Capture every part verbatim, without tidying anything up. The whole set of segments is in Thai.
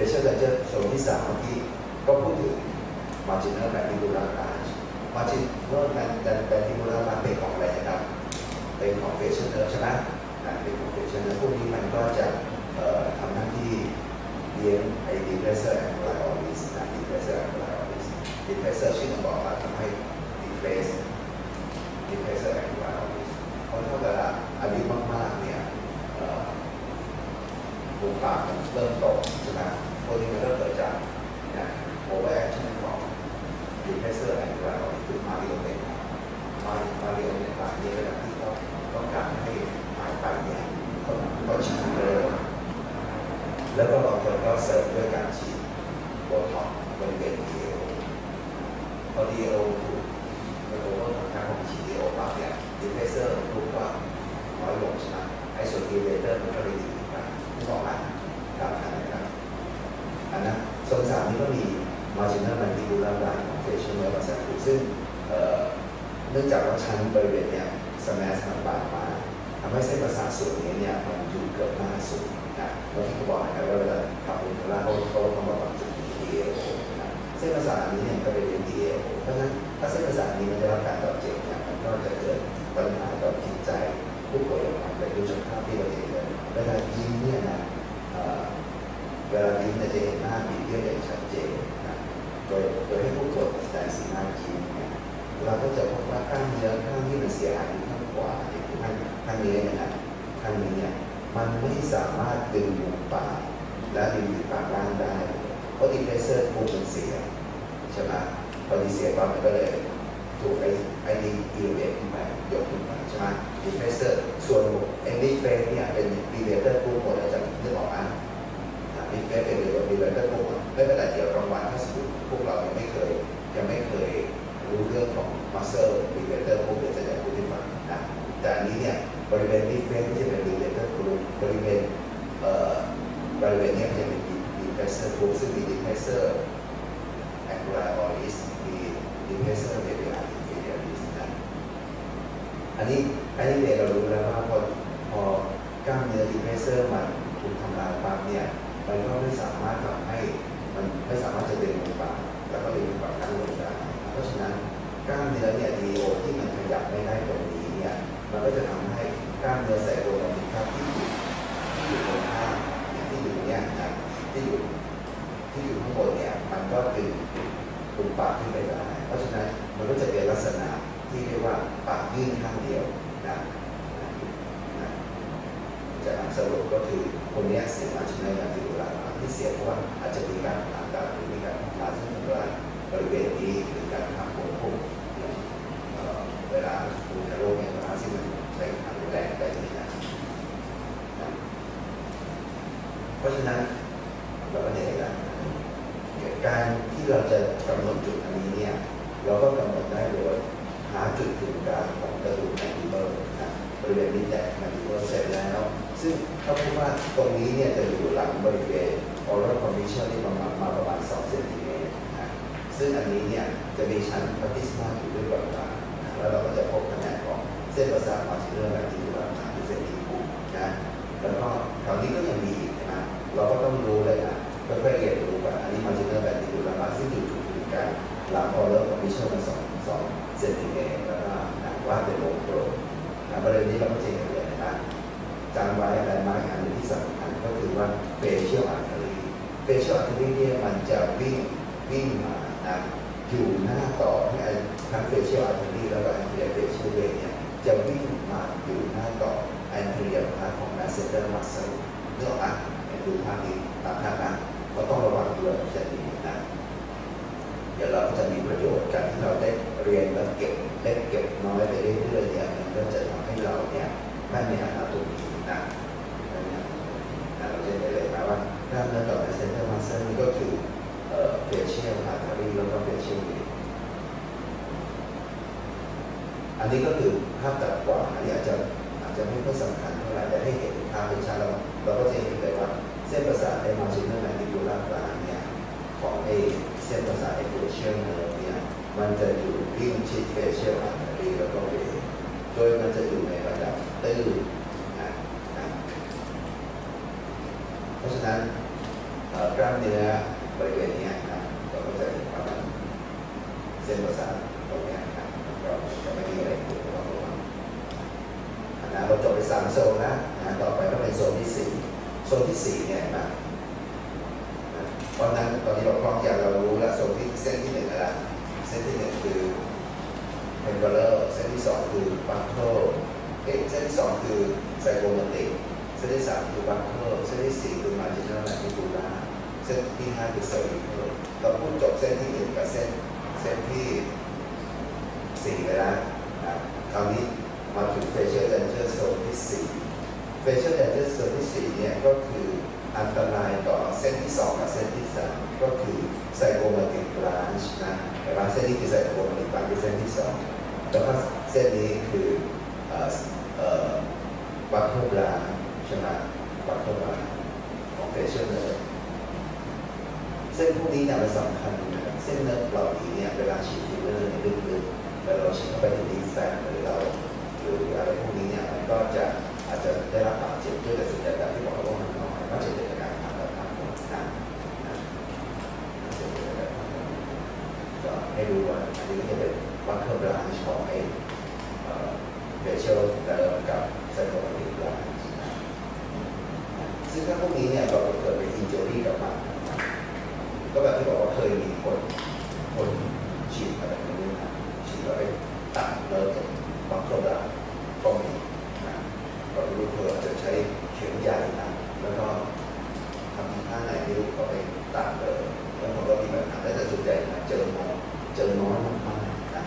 facial culture ส่วนที่สามเมื่อกี้ก็พูดถึง marginal mandibular arch marginal mandibular arch เป็นของอะไรนะครับเป็นของ facial nerve ใช่ไหมเป็นของ facial nerve พวกนี้มันก็จะทำหน้าที่เลี้ยงไอ้ depressor anguli oris นะ depressor anguli oris depressor ชื่อมันบอกว่าทำให้ depress depressor anguli oris เพราะถ้าเวลาอายุมากๆเนี่ยมุมปากมันเริ่มโตใช่ไหมพวกนี้มันเริ่มเกิดจากนะโอเวอร์แอคชั่นของ depressor anguli oris คือมาเรียวเป็นมามาเรียวในปากนี้เวลาที่เขาต้องการให้หายไปเนี่ยก็ฉีดเลยแล้วก็บางคนก็เสริมด้วยการฉีดโบท็อกซ์บริเวณ ดี เอ โอ พอ ดี เอ โอ ถูกโดยทางการของฉีด ดี เอ โอ ปั๊บเนี่ยดีเพรสเซอร์รู้ว่าน้อยลงใช่ไหมไอ้ส่วนดีเลเตอร์มันก็เลยดีขึ้นไปที่บอกมาครับนะครับอันนั้นโซนสามนี้ก็มี marginal mandibular line ของ facial nerve receptor ซึ่งเนื่องจากว่าชั้นบริเวณเนี่ยสแมสมันบางมาทำให้เส้นประสาทส่วนนี้เนี่ยมันอยู่เกิดหน้าสุดนะแล้วที่เขาบอกนะครับว่าเวลาขับรถเวลาเขาเขาต้องมาปรับจุด ดี เอ โอ นะเส้นประสาทนี้เนี่ยก็เป็น ดี เอ โอ เพราะฉะนั้นถ้าเส้นประสาทนี้มันได้รับการบาดเจ็บเนี่ยมันก็จะเกิดปัญหาต่อจิตใจผู้ป่วยอย่างไรโดยเฉพาะที่เราเห็นเลยเวลายิ้มเนี่ยนะเวลายิ้มจะเห็นหน้าบีบเบี้ยวอย่างชัดเจนนะโดยโดยให้ผู้ป่วยแสดงสีหน้ายิ้มเนี่ยเราก็จะพบว่ากล้ามเนื้อข้างที่มันเสียหายอยู่ข้างขวาเนี่ยข้างข้างนี้เนี่ยนะข้างนี้เนี่ยมันไม่สามารถดึงมุมปากและดึงปากล่างได้เพราะดีเพรสเซอร์ภูมิมันเสียใช่ไหมพอดีเสียปั๊บมันก็เลยถูกไอ้ไอ้ดีอีเวทขึ้นไปยกขึ้นไปใช่ไหมดีเพรสเซอร์ส่วนเอ็นดีเฟสเนี่ยเป็นดีเลเตอร์ภูมิหมดเลยจะนึกออกไหมดีเฟสเป็นดีเลเตอร์ภูมิไม่เป็นไรเดี๋ยวรางวัลถ้าสมมติพวกเรายังไม่เคยยังไม่เคยรู้เรื่องของมัสเซอร์ดีเลเตอร์ภูมิจะจะพูดให้ฟังนะแต่อันนี้เนี่ยบริเวณดีเฟสที่จะเป็นดีเลเตอร์ภูมิบริเวณบริเวณนี้มันจะเป็นดีเพรสเซอร์ภูมิซึ่งมีดีเพรสเซอร์แองกูลาออริสมีดีเพรสเซอร์เรดิอาร์อินฟิเดียริสนะอันนี้อันนี้เดี๋ยวเรารู้แล้วว่าพอพอกล้ามเนื้อดีเพรสเซอร์มันถูกทำลายปั๊บเนี่ยมันก็ไม่สามารถทำให้มันไม่สามารถจะดึงมุมปากแล้วก็ดึงมุมปากตั้งลงได้เพราะฉะนั้นกล้ามเนื้อเนี่ยดีโอที่มันขยับไม่ได้ตรงนี้เนี่ยมันก็จะทำให้กล้ามเนื้อไซโตโนมิครับที่อยู่ที่อยู่ตรงข้างที่อยู่เนี่ยนะที่อยู่ที่อยู่ข้างบนเนี่ยมันก็ดึงมุมปากขึ้นไปได้เพราะฉะนั้นมันก็จะเป็นลักษณะที่เรียกว่าปากยื่นข้างเดียวนะนะจากนั้นสรุปก็คือคนนี้เสียมาชิ้นในการที่เวลาที่เสียเพราะว่าอาจจะมีการผ่าตัดหรือมีการผ่าซึ่งเวลาบริเวณนี้หรือการทำผมผมเวลาดูในโรคเนี่ยนะซึ่งมันใช้ทางแรงไปนี่นะเพราะฉะนั้นเราก็เห็นกันการที่เราจะกำหนดจุดอันนี้เนี่ยเราก็กำหนดได้โดยหาจุดศูนย์กลางของกระดูกแมนดิเบิลนะบริเวณนี้แตกแมนดิเบิลเสร็จแล้วซึ่งเขาพูดว่าตรงนี้เนี่ยจะอยู่หลังบริเวณออรัลคอมมิชชั่นที่ประมาณมาประมาณสองเซนติเมตรนะซึ่งอันนี้เนี่ยจะมีชั้นพาร์ติสมาอยู่ด้วยบางๆแล้วเราก็จะพบขนาดของเส้นประสาทมาที่เรื่องแบบที่อยู่หลังที่เส้นที่ผูกนะแล้วก็แถวนี้ก็ยังมีอีกนะเราก็ต้องรู้เลยนะค่อยๆเรียนรู้กันอันนี้มาที่เรื่องแบบที่อยู่หลังซึ่งอยู่ถูกกันหลังออรัลคอมมิชชั่นมาสองสองเซนติเมตรแล้วก็ว่าเป็นวงกลมนะประเด็นนี้เราก็จะเห็นเลยนะจำไว้อะไรมาอันนึงที่สำคัญก็คือว่าเฟเชียลอาร์เทอรี่เฟเชียลอาร์เทอรี่เนี่ยมันจะวิ่งวิ่งมานะอยู่หน้าต่อที่ทั้งเฟเชียลอาร์เทอรี่แล้วก็แอนเทรียร์เฟเชียลเวย์เนี่ยจะวิ่งมาอยู่หน้าต่อแอนเทรียร์พาร์ทของแมสเซนเดอร์มัสเซลเนื้ออ่ะดูภาพนี้ตามภาพนะก็ต้องระวังด้วยจะดีนะเดี๋ยวเราจะมีประโยชน์การที่เราได้เรียนและเก็บเล็กเก็บน้อยไปเรื่อยๆเนี่ยมันก็จะทำให้เราเนี่ยไม่มีอาการตัวนี้นะเราจะได้เลยนะว่ากล้ามเนื้อต่อแมสเซนเดอร์มัสเซลนี่ก็คือเฟเชียลอาร์เทอรี่แล้วก็เฟเชียลเวย์อันนี้ก็คือภาพตัดกว่าอันนี้อาจจะอาจจะไม่ค่อยสำคัญเท่าไหร่แต่ให้เห็นภาพเป็นชัดเราเราก็จะเห็นเลยว่าเส้นประสาทในมาจินเนอร์แมนดิบูลาร์กลางเนี่ยของไอเส้นประสาทไอเฟเชียลเนอร์เนี่ยมันจะอยู่วิ่งชิดเฟเชียลอาร์เทอรี่แล้วก็เวย์โดยมันจะอยู่ในระดับตื้นนะนะเพราะฉะนั้นเกล้ามเนื้อบริเวณนี้นะเราก็จะเห็นว่ามันเส้นประสาทตรงนี้นะเราจะไม่มีอะไรปวดระวังนะเราจบไปสามโซนนะนะต่อไปก็เป็นโซนที่สี่โซนที่สี่เนี่ยนะเพราะนั้นตอนนี้เราคล่องอย่างเรารู้แล้วโซนที่เส้นที่หนึ่งแล้วเส้นที่หนึ่งคือเทมเพอร์เส้นที่สองคือบังโคเส้นที่สองคือไซโคเมติกเส้นที่สามคือบังโคเส้นที่สี่คือมาร์จินัลแลนดิคูล่าเส้นที่ห้าคือเซอร์วิคอลเราพูดจบเส้นที่หนึ่งกับเส้นเส้นที่สี่ไปแล้วนะคราวนี้มาถึง facial danger zone ที่สี่ facial danger zone ที่สี่เนี่ยก็คืออันตรายต่อเส้นที่สองกับเส้นที่สามก็คือไซโคเมติกบรานช์นะแต่ว่าเส้นนี้คือไซโคเมติกบรานช์คือเส้นที่สองแล้วก็เส้นนี้คือเอ่อเอ่อบัคเทอร์บรานช์ใช่ไหมบัคเทอร์บรานช์ของ facial nerve เส้นพวกนี้เนี่ยมันสำคัญนะครับเส้นเนื้อเหล่านี้เนี่ยเวลาฉีดฟิลเลอร์ในลึกๆแล้วเราฉีดเข้าไปในดีแฟนหรือเราหรืออะไรพวกนี้เนี่ยมันก็จะอาจจะได้รับบาดเจ็บด้วยแต่ส่วนใหญ่แบบที่บอกว่ามันน้อยก็จะเกิดจากการผ่าตัดทางหัวนะก็ให้ดูว่าอันนี้ก็จะเป็นวัคเคอร์บรานช์ของไอ้เฟเชียลเดิมกับไซโคเมติกบรานช์ซึ่งถ้าพวกนี้เนี่ยเราเกิดเป็นอินเจอรี่กับมันก็แบบที่บอกว่าเคยมีคนคนฉีดอะไรแบบนี้นะฉีดแล้วไปตัดเลิกวัคเคอร์บรานช์ก็มีนะก็รู้เพื่อจะใช้เข็มใหญ่นะแล้วก็ทำท่าไหนไม่รู้ก็ไปตัดเลยแล้วผมก็มีปัญหาแต่ส่วนใหญ่นะเจอน้อยเจอน้อยมากๆนะ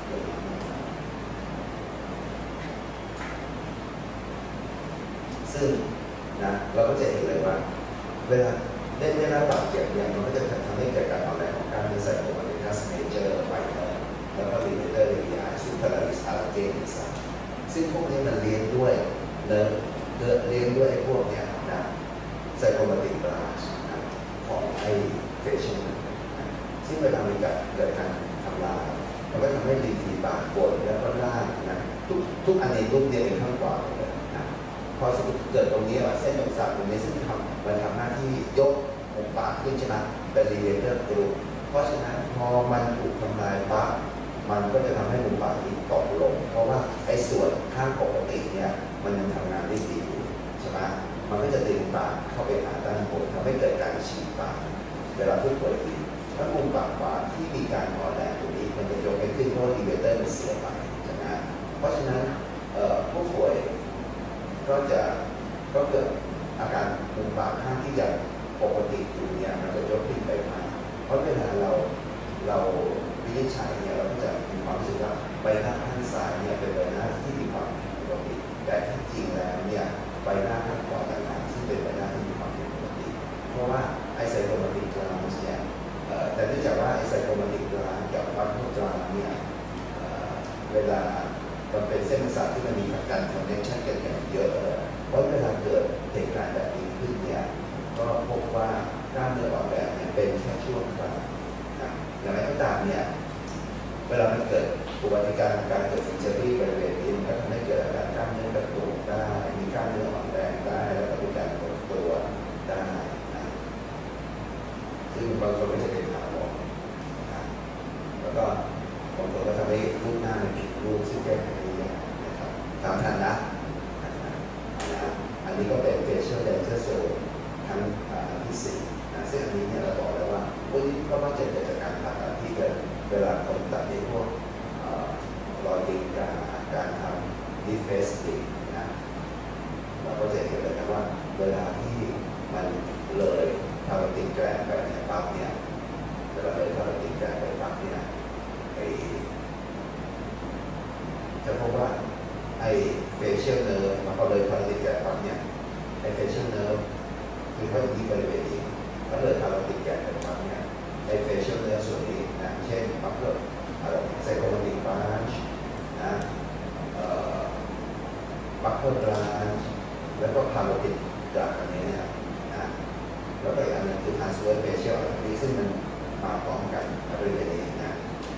ซึ่งนะเราก็จะเห็นเลยว่าเวลาได้ได้รับบาดเจ็บเนี่ยมันก็จะทำให้เกิดการอ่อนแรงของกล้ามเนื้อไซโคเมติกัสเมเจอร์ไวเนอร์แล้วก็ลิมิเตอร์เรดิไอซูเปอร์ลาริสอาร์เกนิสซึ่งพวกนี้มันเลี้ยงด้วยเนื้อเลี้ยงด้วยพวกเนี้ยนะไซโคเมติกบรานช์ของไอเฟเชียลซึ่งเวลามีการเกิดการทำลายมันก็ทำให้ลิ้นฝีปากปวดแล้วก็ล่างนะทุกทุกอันในรูปเดียวเป็นข้างขวาเลยนะพอสมมติเกิดตรงนี้ว่าเส้นประสาทตรงนี้ซึ่งทำมันทำหน้าที่ยกมุมปากขึ้นใช่ไหมเป็นรีเลเตอร์กรุ๊ปเพราะฉะนั้นพอมันถูกทำลายปั๊บมันก็จะทำให้มุมปากนี้ตกลงเพราะว่าไอ้ส่วนข้างปกติเนี่ยมันยังทำงานได้ดีอยู่ใช่ไหมมันก็จะดึงปากเข้าไปหาด้านบนทำให้เกิดการฉีกปากเวลาผู้ป่วยดีถ้ามุมปากขวาที่มีการอ่อนแรงตรงนี้มันจะยกไม่ขึ้นเพราะว่าอีเวเตอร์มันเสียไปใช่ไหมเพราะฉะนั้นผู้ป่วยก็จะก็เกิดอาการมุมปากข้างที่ยังปกติอยู่เนี่ยมันจะยกขึ้นไปมากเพราะเวลาเราเราวินิจฉัยเนี่ยเราก็จะมีความรู้สึกว่าใบหน้าข้างซ้ายเนี่ยเป็นใบหน้าที่มีความผิดปกติแต่ที่จริงแล้วเนี่ยใบหน้าข้างขวาต่างหากซึ่งเป็นใบหน้าที่มีความผิดปกติเพราะว่าไอไซโคเมติกบรานช์เนี่ยแต่เนื่องจากว่าไอไซโคเมติกบรานช์กับบัคเทอร์บรานช์เนี่ยเวลามันเป็นเส้นประสาทที่มันมีการคอนเนคชั่นกันอย่างเยอะเพราะเวลาเกิดเหตุการณ์แบบนี้ขึ้นเนี่ยก็พบว่ากล้ามเนื้ออ่อนแรงเนี่ยเป็นแค่ช่วงคราวนะอย่างไรก็ตามเนี่ยเวลามันเกิดอุบัติการการเกิดอินเจอรี่บริเวณนี้มันก็ทำให้เกิดอาการกล้ามเนื้อกระตุกได้มีกล้ามเนื้ออ่อนแรงได้แล้วก็มีการหดตัวได้นะซึ่งบางคนก็จะเป็นถาวรนะแล้วก็บางคนก็ทำให้รูปหน้ามันผิดรูปซึ่งแก้ไขไม่ได้นะครับตามทันนะอันนี้ก็เป็น facial danger zone ทั้งที่สี่นะซึ่งอันนี้เนี่ยเราบอกแล้วว่าวันนี้ก็มักจะเกิดจากการผ่าตัดที่เกิดเวลาคนตัดในพวกรอยดินการการทำ defacing นะเราก็จะเห็นเลยนะว่าเวลาที่มันเลยพาราติกแกรนไปเนี่ยปั๊บเนี่ยเวลาเลยพาราติกแกรนไปปั๊บเนี่ยไอจะพบว่าไอ้ facial nerve มันก็เลยพาราติกแกรนปั๊บเนี่ยไอ้ facial nerve คือเขาอยู่ที่บริเวณนี้ถ้าเลยพาราติกแกรนไปปั๊บเนี่ยไอ้ facial nerve ส่วนนี้นะเช่นปั๊บเกิดอะไรไซโคเมติกบรานช์นะบัคเทอร์บรานช์แล้วก็พาราติกจากอันนี้นะครับนะแล้วก็อีกอันนึงคือ transverse facial อันนี้ซึ่งมันมาพร้อมกันบริเวณนี้นะ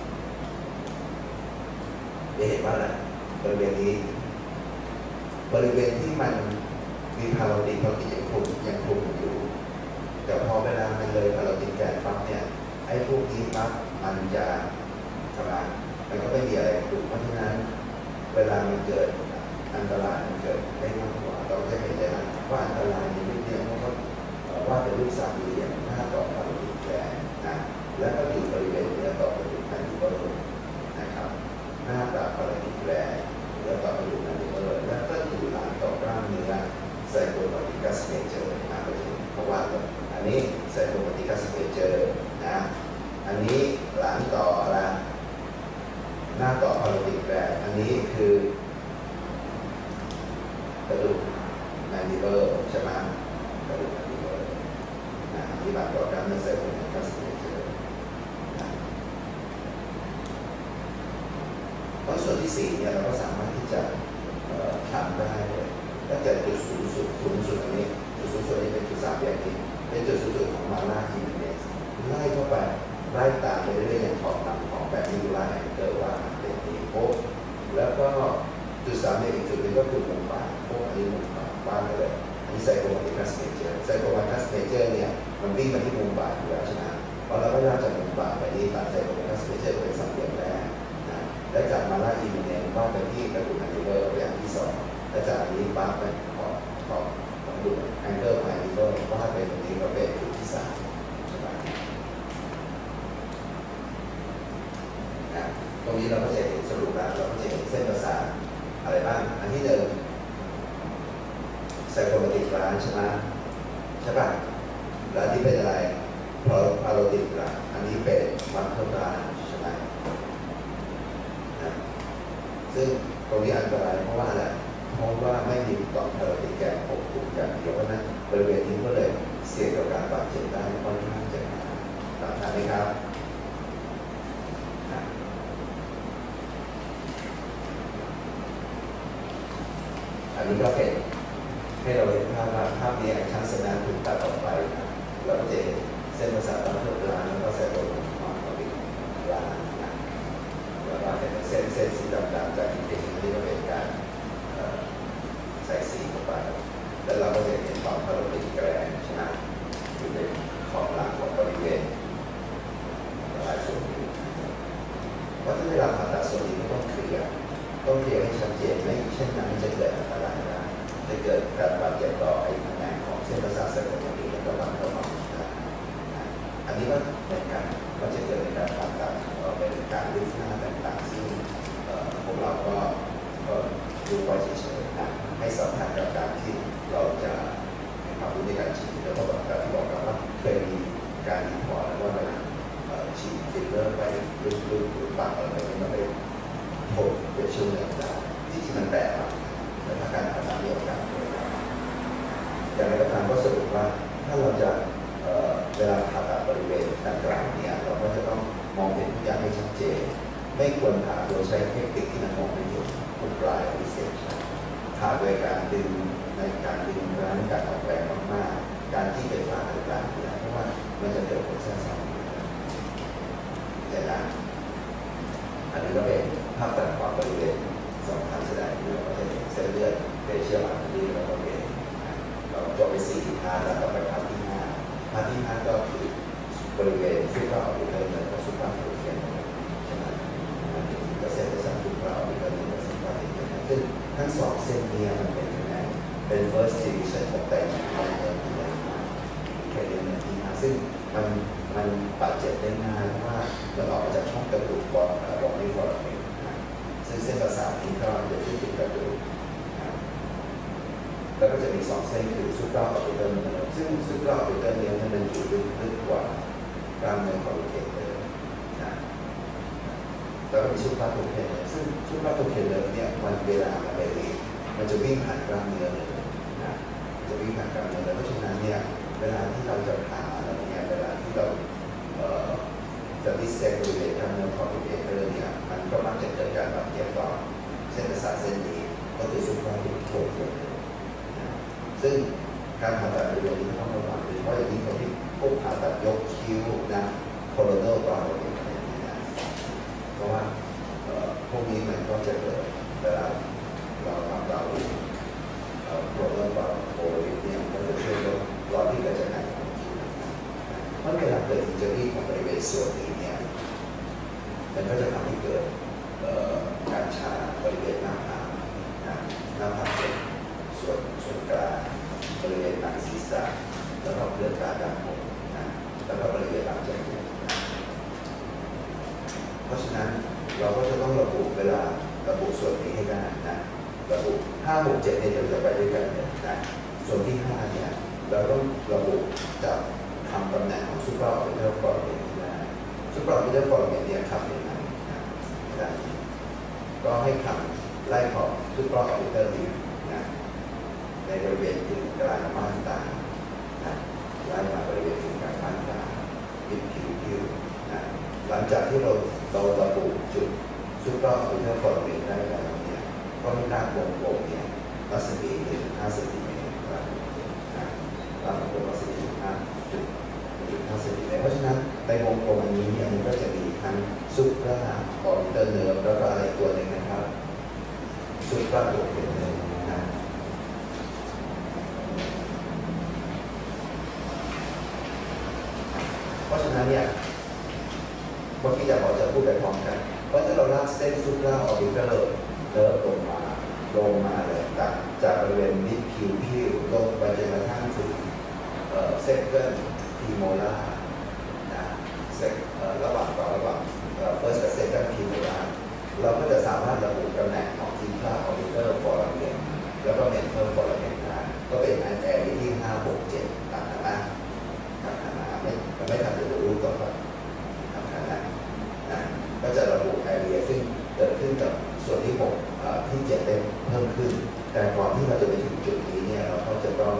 จะเห็นว่าอะไรบริเวณนี้บริเวณที่มันมีพาราติกเขาที่ยังคงยังคงอยู่แต่พอเวลามันเลยพอเราติดแกนปั๊บเนี่ยไอ้พวกนี้ปั๊บมันจะทำงานมันก็ไม่มีอะไรถูกเพราะฉะนั้นเวลามันเกิดอันตรายมันเกิดได้มากกว่าเราจะเห็นได้ว่าอันตรายในรูปเนี่ยมันก็ว่าเป็นรูปสามเหลี่ยมหน้าต่อพาราติดแกนนะแล้วก็อยู่บริเวณเนื้อต่อกระดูกนันทิเบอร์นะครับหน้าตาพาราติดแกนเนื้อต่อกระดูกนันทิเบอร์แล้วก็อยู่หลังต่อกล้ามเนื้อไซโคปาติกัสเมเจอร์นะเพราะว่าอันนี้ไซโคปาติกัสเมเจอร์นะอันนี้หลังต่ออะไรหน้าต่อพาราติดแกนอันนี้คือกระดูกนันทิเบอร์ใช่ไหมกระดูกนันทิเบอร์นะที่หลังต่อกล้ามเนื้อไซโคปาติกัสเมเจอร์เพราะส่วนที่สี่เนี่ยเราก็สามารถที่จะทำได้เลยตั้งแต่จุดสูงสุดสูงสุดอันนี้จุดสูงสุดนี้เป็นจุดสามอย่างนี้เป็นจุดสูงสุดของมาลาฮิเมเนสไล่เข้าไปไล่ตามไปเรื่อยๆอย่างของหลังของแบบนี้ไล่เกิดว่าเป็นนี้โป๊ะแล้วก็จุดสามเนี่ยอีกจุดนึงก็คือมุมปากโป๊ะอันนี้มุมปากบ้านไปเลยอันนี้ไซโคปาติกัสเมเจอร์ไซโคปาติกัสเมเจอร์เนี่ยมันวิ่งมาที่มุมปากอยู่แล้วใช่ไหมพอเราก็ย่อจากมุมปากไปนี้ตัดไซโคปาติกัสเมเจอร์เป็นสามเหลี่ยมแรกนะและจากมาลาฮิเมเนสว่าไปที่กระดูกนันทิเบอร์อย่างที่สองและจากนี้ปั๊บไปขอขอของดูแองเกิลไมลิเบอร์ว่าเป็นตรงนี้ก็เป็นจุดที่สามใช่ไหมนะตรงนี้เราก็จะเห็นสรุปแล้วเราก็จะเห็นเส้นประสาทอะไรบ้างอันที่หนึ่งไซโคปาติกกลางใช่ไหมใช่ป่ะแล้วที่เป็นอะไรพอพาโรติกกลางอันนี้เป็นมัลติกลางใช่ไหมนะซึ่งตรงนี้อันตรายเพราะว่าอะไรเพราะว่าไม่มีต่อมพาราติดแกนปกคลุมอย่างเดียวเพราะนั้นบริเวณนี้ก็เลยเสี่ยงต่อการบาดเจ็บได้ค่อนข้างจะหนาตามนั้นไหมครับอันนี้ก็เป็นให้เราเห็นภาพว่าภาพนี้แอคชั่นสแนปถูกตัดออกไปนะเราก็จะเห็นเส้นประสาทตามเลือดแล้วก็ไซโตพลาสมาเราเป็นล้านนะแล้วก็เป็นเส้นเส้นสีดำๆจากอินเทอร์เน็ตที่เราเป็นการใส่สีเข้าไปแล้วเราก็จะเห็นความพาราติดแกรนใช่ไหมอยู่ในขอบหลังของบริเวณหลายส่วนนี้เพราะถ้าเวลาผ่าตัดส่วนนี้ต้องเคลียร์ต้องเคลียร์ให้ชัดเจนไม่เช่นนั้นจะเกิดอันตรายได้จะเกิดการบาดเจ็บต่อไอ้แผงของเส้นประสาทไซโคปาติกแล้วก็บางเข้ามาอันนี้ก็เป็นการก็จะเกิดในการผ่าตัดเป็นการลึกหน้าต่างๆซึ่งพวกเราก็ดูไว้เฉยๆนะให้สัมผัสกับการที่เราจะให้ความรู้ในการฉีดแล้วก็แบบการที่บอกกันว่าเคยมีการรีพอร์ตแล้วว่าเวลาฉีดฟิลเลอร์ไปลึกๆหรือปากอะไรนี่มันไปโผล่ไปช่วยเหลือได้ที่ที่มันแปลกแต่ถ้าการผ่าตัดเดียวกันอย่างไรก็ตามก็สรุปว่าถ้าเราจะเวลาผ่าตัดบริเวณดังกล่าวเนี่ยเราก็จะต้องมองเห็นทุกอย่างให้ชัดเจนไม่ควรผ่าโดยใช้เทคนิคที่มันมองไม่เห็นทุกปลายพิเศษผ่าโดยการดึงในการดึงร้านการออกแรงมากๆการที่ไฟฟ้าต่างๆเนี่ยเพราะว่ามันจะเกิดผลแทรกซ้อนแต่ละอันนี้ก็เป็นภาพตัดความบริเวณสองทางแสดงที่เราจะเห็นเส้นเลือดเปเชียลอันนี้เราก็เป็นเราจบไปสี่ท่าแล้วก็ไปภาพที่ห้าภาพที่ห้าก็คือบริเวณซุปเปอร์ออริเคิลกับซุปเปอร์โปรเทียนใช่ไหมก็เส้นประสาทซุปเปอร์ออริเคิลกับซุปเปอร์โปรเทียนซึ่งทั้งสองเส้นนี้มันเป็นยังไงเป็น first division ของแต่ละคนเลยแค่เรียนที่ห้าซึ่งมันมันบาดเจ็บได้ง่ายเพราะว่ามันออกมาจากช่องกระดูกบอลบอลไม่ฟอร์มซึ่งเส้นประสาทที่ก็จะที่ติดกระดูกแล้วก็จะมีสองเส้นคือซุปเปอร์ออริเคิลซึ่งซุปเปอร์ออริเคิลเนี่ยมันอยู่ลึกกว่ากล้ามเนื้อคอร์เทกเลยนะแล้วก็มีซุปเปอร์โปรเทนซึ่งซุปเปอร์โปรเทนเนี่ยวันเวลามันไปเองมันจะวิ่งผ่านกล้ามเนื้อเลยนะจะวิ่งผ่านกล้ามเนื้อเลยเพราะฉะนั้นเนี่ยเวลาที่เราจะผ่าอะไรเนี่ยเวลาที่เราจะดิสเซกบริเวณกล้ามเนื้อคอร์เทกเนี่ยมันก็มักจะเกิดการบาดเจ็บต่อเส้นประสาทเส้นนี้ก็คือซุปเปอร์โปรเทนซึ่งการผ่าตัดบริเวณนี้ต้องระวังโดยเฉพาะอย่างยิ่งคนที่พวกผ่าตัดยกคิ้วนะโคโรเนอร์กราวด์อะไรอย่างเงี้ยเพราะว่าพวกนี้มันก็จะเกิดเวลาเราทำเราโคโรเนอร์กราวด์โคโรเนอร์เนี่ยก็จะช่วยลดรอยที่เกิดจากการของคิ้วเวลาเกิดอินเจอรี่ของบริเวณส่วนนี้เนี่ยมันก็จะทำให้เกิดการชาบริเวณหน้าผากนะหน้าผากส่วนส่วนส่วนกลางบริเวณหนังศีรษะแล้วก็เปลือกตาด้านบนนะแล้วก็บริเวณลำไส้นะเพราะฉะนั้นเราก็จะต้องระบุเวลาระบุส่วนนี้ให้ได้นะระบุห้าหกเจ็ดเนี่ยเราจะไปด้วยกันเนี่ยนะส่วนที่ห้าเนี่ยเราต้องระบุจากทำตำแหน่งของซูเปอร์ออร์บิทัลฟอร์เมนต์นะซูเปอร์ออร์บิทัลฟอร์เมนต์เนี่ยทำยังไงนะนะก็ให้ทำไล่ของซูเปอร์ออร์บิทัลนะในบริเวณถึงกลางม่านตานะไล่มาบริเวณถึงกลางม่านตาปิดผิวผิวนะหลังจากที่เราเราระบุจุดซูเปอร์ออร์บิทัลฟอร์เมนต์ได้แล้วเนี่ยก็ให้ลากวงกลมเนี่ยรัศมีหนึ่งจุดห้าเซนติเมตรครับนะลากวงกลมรัศมีห้าจุดห้าเซนติเมตรเพราะฉะนั้นในวงกลมอันนี้เนี่ยมันก็จะมีทั้งซูเปอร์ออร์บิทัลเนิร์ฟแล้วก็อะไรตัวหนึ่งนะครับซูเปอร์ตัวเป็นเนิร์ฟนะเพราะฉะนั้นเนี่ยเมื่อกี้จะบอกจะพูดไปพร้อมกันเพราะถ้าเราลากเส้นซูเปอร์ออร์บิทัลเดินลงมาลงมาเลยจากจากบริเวณมิดผิวผิวลงไปจนกระทั่งถึงเซกเกิลพีโมล่านะเซกระหว่างต่อระหว่างเฟิร์สกับเซกเกิลพีโมล่าเราก็จะสามารถระบุตำแหน่งของทีค่าออร์บิทัลฟอร์เมนต์แล้วก็เมนเทอร์ฟอร์เมนต์ได้ก็เป็นอันแอร์ที่ห้าหกเจ็ดตามนั้นตามนั้นไม่ไม่ทำจะรู้ก่อนว่าทำนั้นนะก็จะระบุแอเรียซึ่งเกิดขึ้นกับส่วนที่หกที่เจ็ดได้เพิ่มขึ้นแต่ก่อนที่เราจะไปถึงจุดนี้เนี่ยเราก็จะต้อง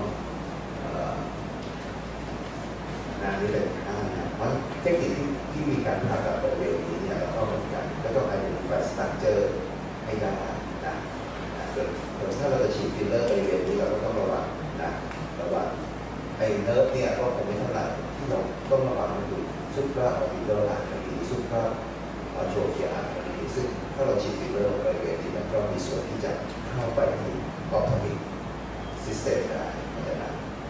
งานนี้เป็นห้านะเพราะเทคนิคที่ที่มีการผ่าตัดบริเวณนี้เนี่ยเราก็เหมือนกันก็ต้อง identify structure ให้ได้นะส่วนถ้าเราจะฉีดฟิลเลอร์บริเวณนี้เราก็ต้องระวังนะระวังไอ้เนิร์ฟเนี่ยก็คงไม่เท่าไหร่ที่เราต้องระวังก็คือซุปเปอร์ออร์บิทัลอาร์เทอรีซุปเปอร์โทรเคียอาร์เทอรีซึ่งถ้าเราฉีดฟิลเลอร์บริเวณนี้มันก็มีส่วนที่จะเข้าไปที่ออร์โทมิกซิสเต็มได้นะครับ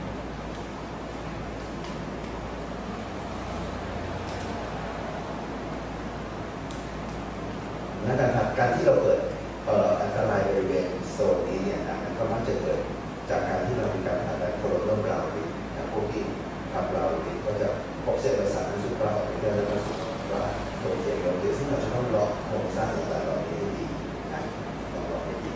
นั่นนะครับการที่เราเกิดอันตรายบริเวณโซนนี้เนี่ยนะมันก็มักจะเกิดจากการที่เรามีการผ่าตัดโคโรนบราวน์นะพวกที่ทำเราเนี่ยก็จะพบเส้นประสาทในสุดเราไปเรื่อยๆแล้วก็ว่าโดนเจ็บเราเยอะซึ่งเราจะต้องล็อกโครงสร้างต่างๆเหล่านี้ให้ดีนะต้องล็อกให้ดี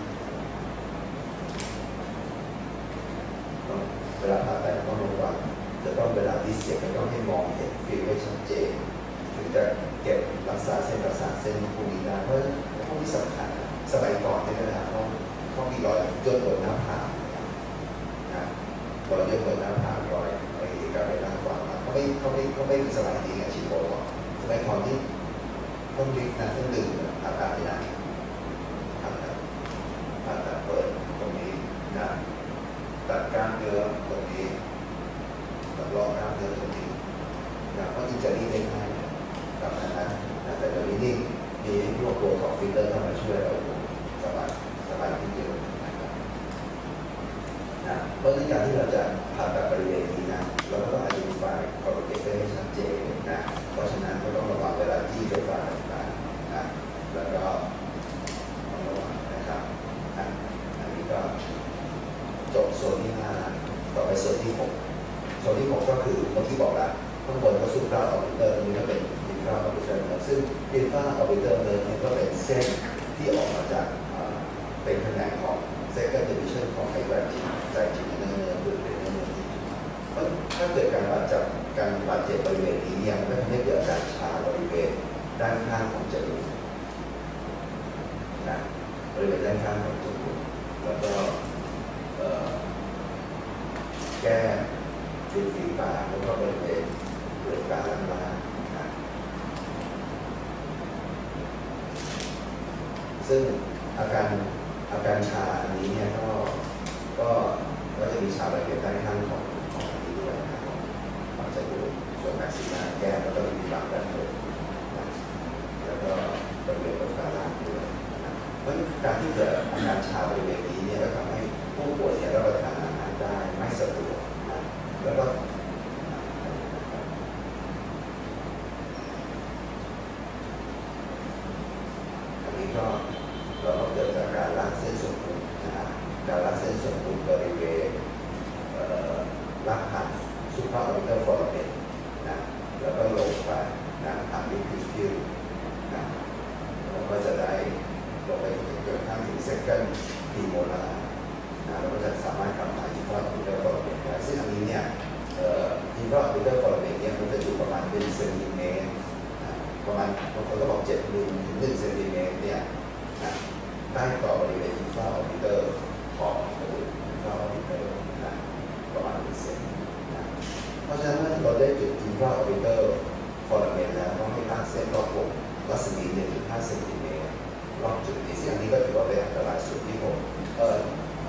เวลาผ่าตัดต้องระวังจะต้องเวลาดิสเจ็บก็ต้องให้มองเห็นฟิลให้ชัดเจนถึงจะเก็บรักษาเส้นประสาทเส้นพวกนี้ได้เพราะพวกนี้สำคัญสมัยก่อนเนี่ยนะครับเขาเขามีรอยย่นบนหน้าผากนะรอยย่นบนหน้าผากรอยรอยการไปด้านขวาเขาไม่เขาไม่เขาไม่มีสมัยนี้ไงฉีดโบท็อกซ์สมัยก่อนที่ต้องดึงนะต้องดึงผ่าตัดไม่ได้ผ่าตัดผ่าตัดเปิดตรงนี้นะตัดกล้ามเนื้อตรงนี้ตัดรอบกล้ามเนื้อตรงนี้นะเพราะอินเจอรี่ได้ง่ายกับนั้นนะแต่ตอนนี้นี่มีพวกตัวของฟิลเตอร์เข้ามาช่วยเราสบายสบายขึ้นเยอะนะครับนะเพราะในการที่เราจะผ่าตัดบริเวณนี้นะเราก็ต้อง identify คอร์เกเตอร์ให้ชัดเจนนะเพราะฉะนั้นก็ต้องระวังเวลาที่ไฟฟ้าต่างๆนะแล้วก็ต้องระวังนะครับนะอันนี้ก็จบโซนที่ห้าต่อไปโซนที่หกโซนที่หกก็คือเมื่อกี้บอกแล้วข้างบนก็ซุปเปอร์ออร์บิทัลตรงนี้ก็เป็นอินฟราออร์บิทัลเนิร์ฟซึ่งอินฟราออร์บิทัลเนิร์ฟนี่ก็เป็นเส้นที่ออกมาจากเป็นแขนงของ second division ของไฮแดรจินใจจินเนื้อเนื้อคือเป็นเนื้อเนื้อที่เพราะถ้าเกิดการบาดเจ็บการบาดเจ็บบริเวณนี้เนี่ยมันก็ทำให้เกิดอาการชาบริเวณด้านข้างของจมูกนะบริเวณด้านข้างของจมูกแล้วก็แก้ริมฝีปากแล้วก็บริเวณเปลือกตาล่างๆนะซึ่งอาการอาการชาอันนี้เนี่ยก็ก็ก็จะมีชาบริเวณด้านข้างของของอันนี้ด้วยนะครับของจมูกส่วนแม็กซิล่าแก้มแล้วก็มีปากด้านบนนะแล้วก็บริเวณเปลือกตาล่างด้วยนะเพราะการที่เกิดอาการชาบริเวณนี้เนี่ยก็ทำให้ผู้ป่วยเนี่ยรับประทานอาหารได้ไม่สะดวกนะแล้วก็ก็เราก็เกิดจากการล้างเส้นสมดุลนะฮะการล้างเส้นสมดุลบริเวณล้างผ่านซูเปอร์ออร์บิทัลฟอร์เมนนะแล้วก็ลงไปนะผ่านลิควิดฟิลนะเราก็จะได้ลงไปถึงเกิดข้างถึงเซคันด์พีโมลาร์นะเราก็จะสามารถกลับมาอินฟราออร์บิทัลฟอร์เมนได้ซึ่งอันนี้เนี่ยอินฟราออร์บิทัลฟอร์เมนเนี่ยมันจะอยู่ประมาณเป็นเซนติเมตรประมาณบางคนก็บอกเจ็ดมิลถึงหนึ่งเซนติเมตรเนี่ยนะใต้ต่อบริเวณอินฟราออร์บิทัลของกระดูกอินฟราออร์บิทัลนะประมาณหนึ่งเซนนะเพราะฉะนั้นเมื่อเราได้จุดอินฟราออร์บิทัลฟอร์เมนแล้วต้องให้ลากเส้นรอบวงรัศมีหนึ่งถึงห้าเซนติเมตรรอบจุดนี้ซึ่งอันนี้ก็ถือว่าเป็นอันตรายสุดที่ผมเออ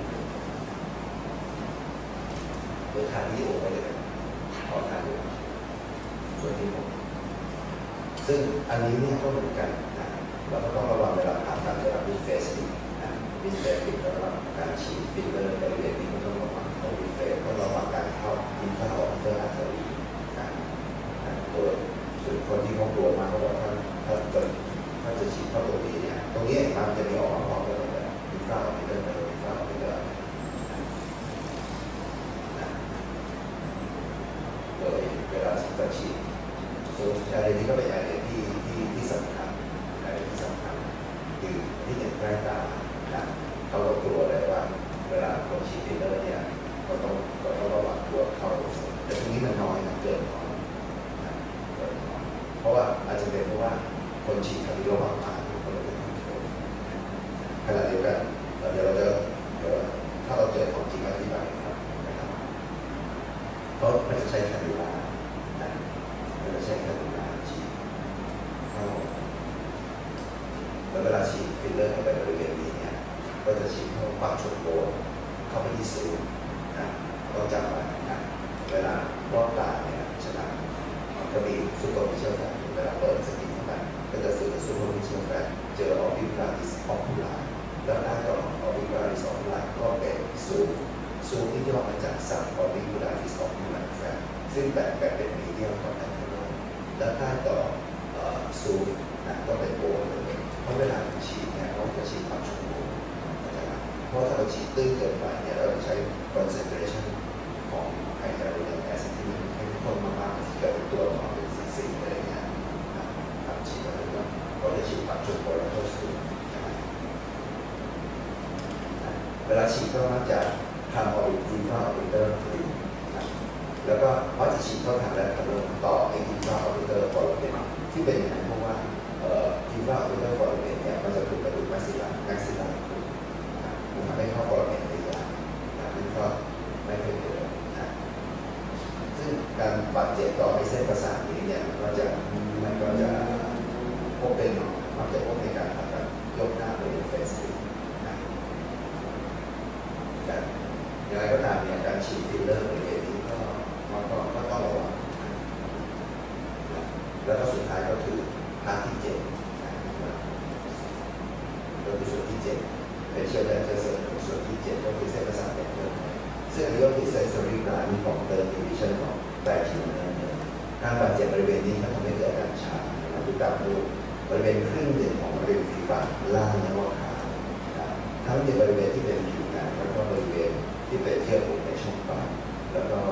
เปิดทางวิดีโอไปเลยขอทางดูส่วนที่ผมซึ่งอันนี้เนี่ยก็เหมือนกันนะเราก็ต้องระวังเวลาผ่าตัดเวลาบิสเฟสติกนะบิสเฟสติกระวังการฉีดฟิลเลอร์บริเวณนี้ก็ต้องระวังต้องบิสเฟสต้องระวังการเข้าอินฟราออร์บิทัลอาร์เทอรีนะโดยส่วนคนที่เขากลัวมากเขาบอกถ้าถ้าจะถ้าจะฉีดเข้าตรงนี้เนี่ยตรงนี้มันจะมีออกมาพร้อมกันเลยอินฟราออร์บิทัลอินฟราออร์บิทัลโดยเวลาจะฉีดส่วนอะไรนี้ก็เป็นอะไรที่ที่ที่สำคัญอะไรที่สำคัญคือที่เห็นใกล้ตานะเขาก็กลัวเลยว่าเวลาคนฉีดฟิลเลอร์เนี่ยก็ต้องก็ต้องระวังตัวเข้าแต่ตรงนี้มันน้อยนะเกินน้อยนะเกินน้อยเพราะว่าอาจจะเป็นเพราะว่าคนฉีดเขาที่ระวังมากคนละเป็นคนขณะเดียวกันเดี๋ยวเราจะเดี๋ยวถ้าเราเจอของจริงอธิบายครับนะครับเพราะมันจะใช้แคนูล่าเราจะใช้แคนูล่าฉีดเข้าแล้วเวลาฉีดฟิลเลอร์เข้าไปบริเวณนี้เนี่ยก็จะฉีดเข้าปากชนโบนเข้าไปที่ศูนย์นะต้องจำไว้นะเวลารอบตาเนี่ยฉะนั้นก็มีซูเปอร์ฟิเชียลแฟตเวลาเปิดสกินเข้าไปก็จะซื้อซูเปอร์ฟิเชียลแฟตเจอออฟิกราดิสออคูลาแล้วหน้าต่อออฟิกราดิสออคูลาก็เป็นซูซูที่ย่อมาจากซับออฟิกราดิสออคูลาแฟตซึ่งแบ่งแบ่งเป็นมีเดียมกับแอนเทอร์ แล้วใต้ต่อซูฟนะก็เป็นโบนเลยเพราะเวลาฉีดเนี่ยเราจะฉีดความชุ่มชื้นนะครับเพราะถ้าเราฉีดตื้นเกินไปเนี่ยเราจะใช้ concentration ของไฮยาลูรอนิกแอซิดที่มันเข้มข้นมากๆที่เกิดเป็นตัวออกมาเป็นสีๆอะไรเงี้ยนะครับฉีดอะไรก็เราจะฉีดความชุ่มชื้นแล้วก็สูงเวลาฉีดก็มักจะทำออริจินอลออริเตอร์แล้วก็มักจะฉีดเข้าทางแรกต่อไออินฟราออร์บิทัลฟอร์เมนที่เป็นอย่างนั้นเพราะว่าอินฟราออร์บิทัลฟอร์เมนเนี่ยมันจะถูกกระดูกแม็กซิลลาร์แม็กซิลลาร์มันทำให้เข้าฟอร์เมนได้ยากนะซึ่งก็ไม่เคยเกิดนะซึ่งการบาดเจ็บต่อไอเส้นประสาทนี้เนี่ยมันก็จะมันก็จะพบเป็นมักจะพบในการผ่าตัดยกหน้าโดยเฟสติกนะอย่างไรก็ตามเนี่ยการฉีดฟิลเลอร์บริเวณนี้ก็มันก็ก็ต้องระวังแล้วก็สุดท้ายก็คือทางที่เจ็บก็คือส่วนที่เจ็บเป็นเชื้อแบคทีเรียส่วนที่เจ็บก็คือเส้นประสาทแดงซึ่งอันนี้ก็คือเซนซอรี่กราฟของเติร์นดิวิชั่นของแบคทีเรียการบาดเจ็บบริเวณนี้ก็ทำให้เกิดการชาเราดูตามดูบริเวณครึ่งหนึ่งของบริเวณฝีปากล่างและว่าขาทั้งในบริเวณที่เป็นผิวหนังแล้วก็บริเวณที่เป็นเยื่อบุในช่องปากแล้วก็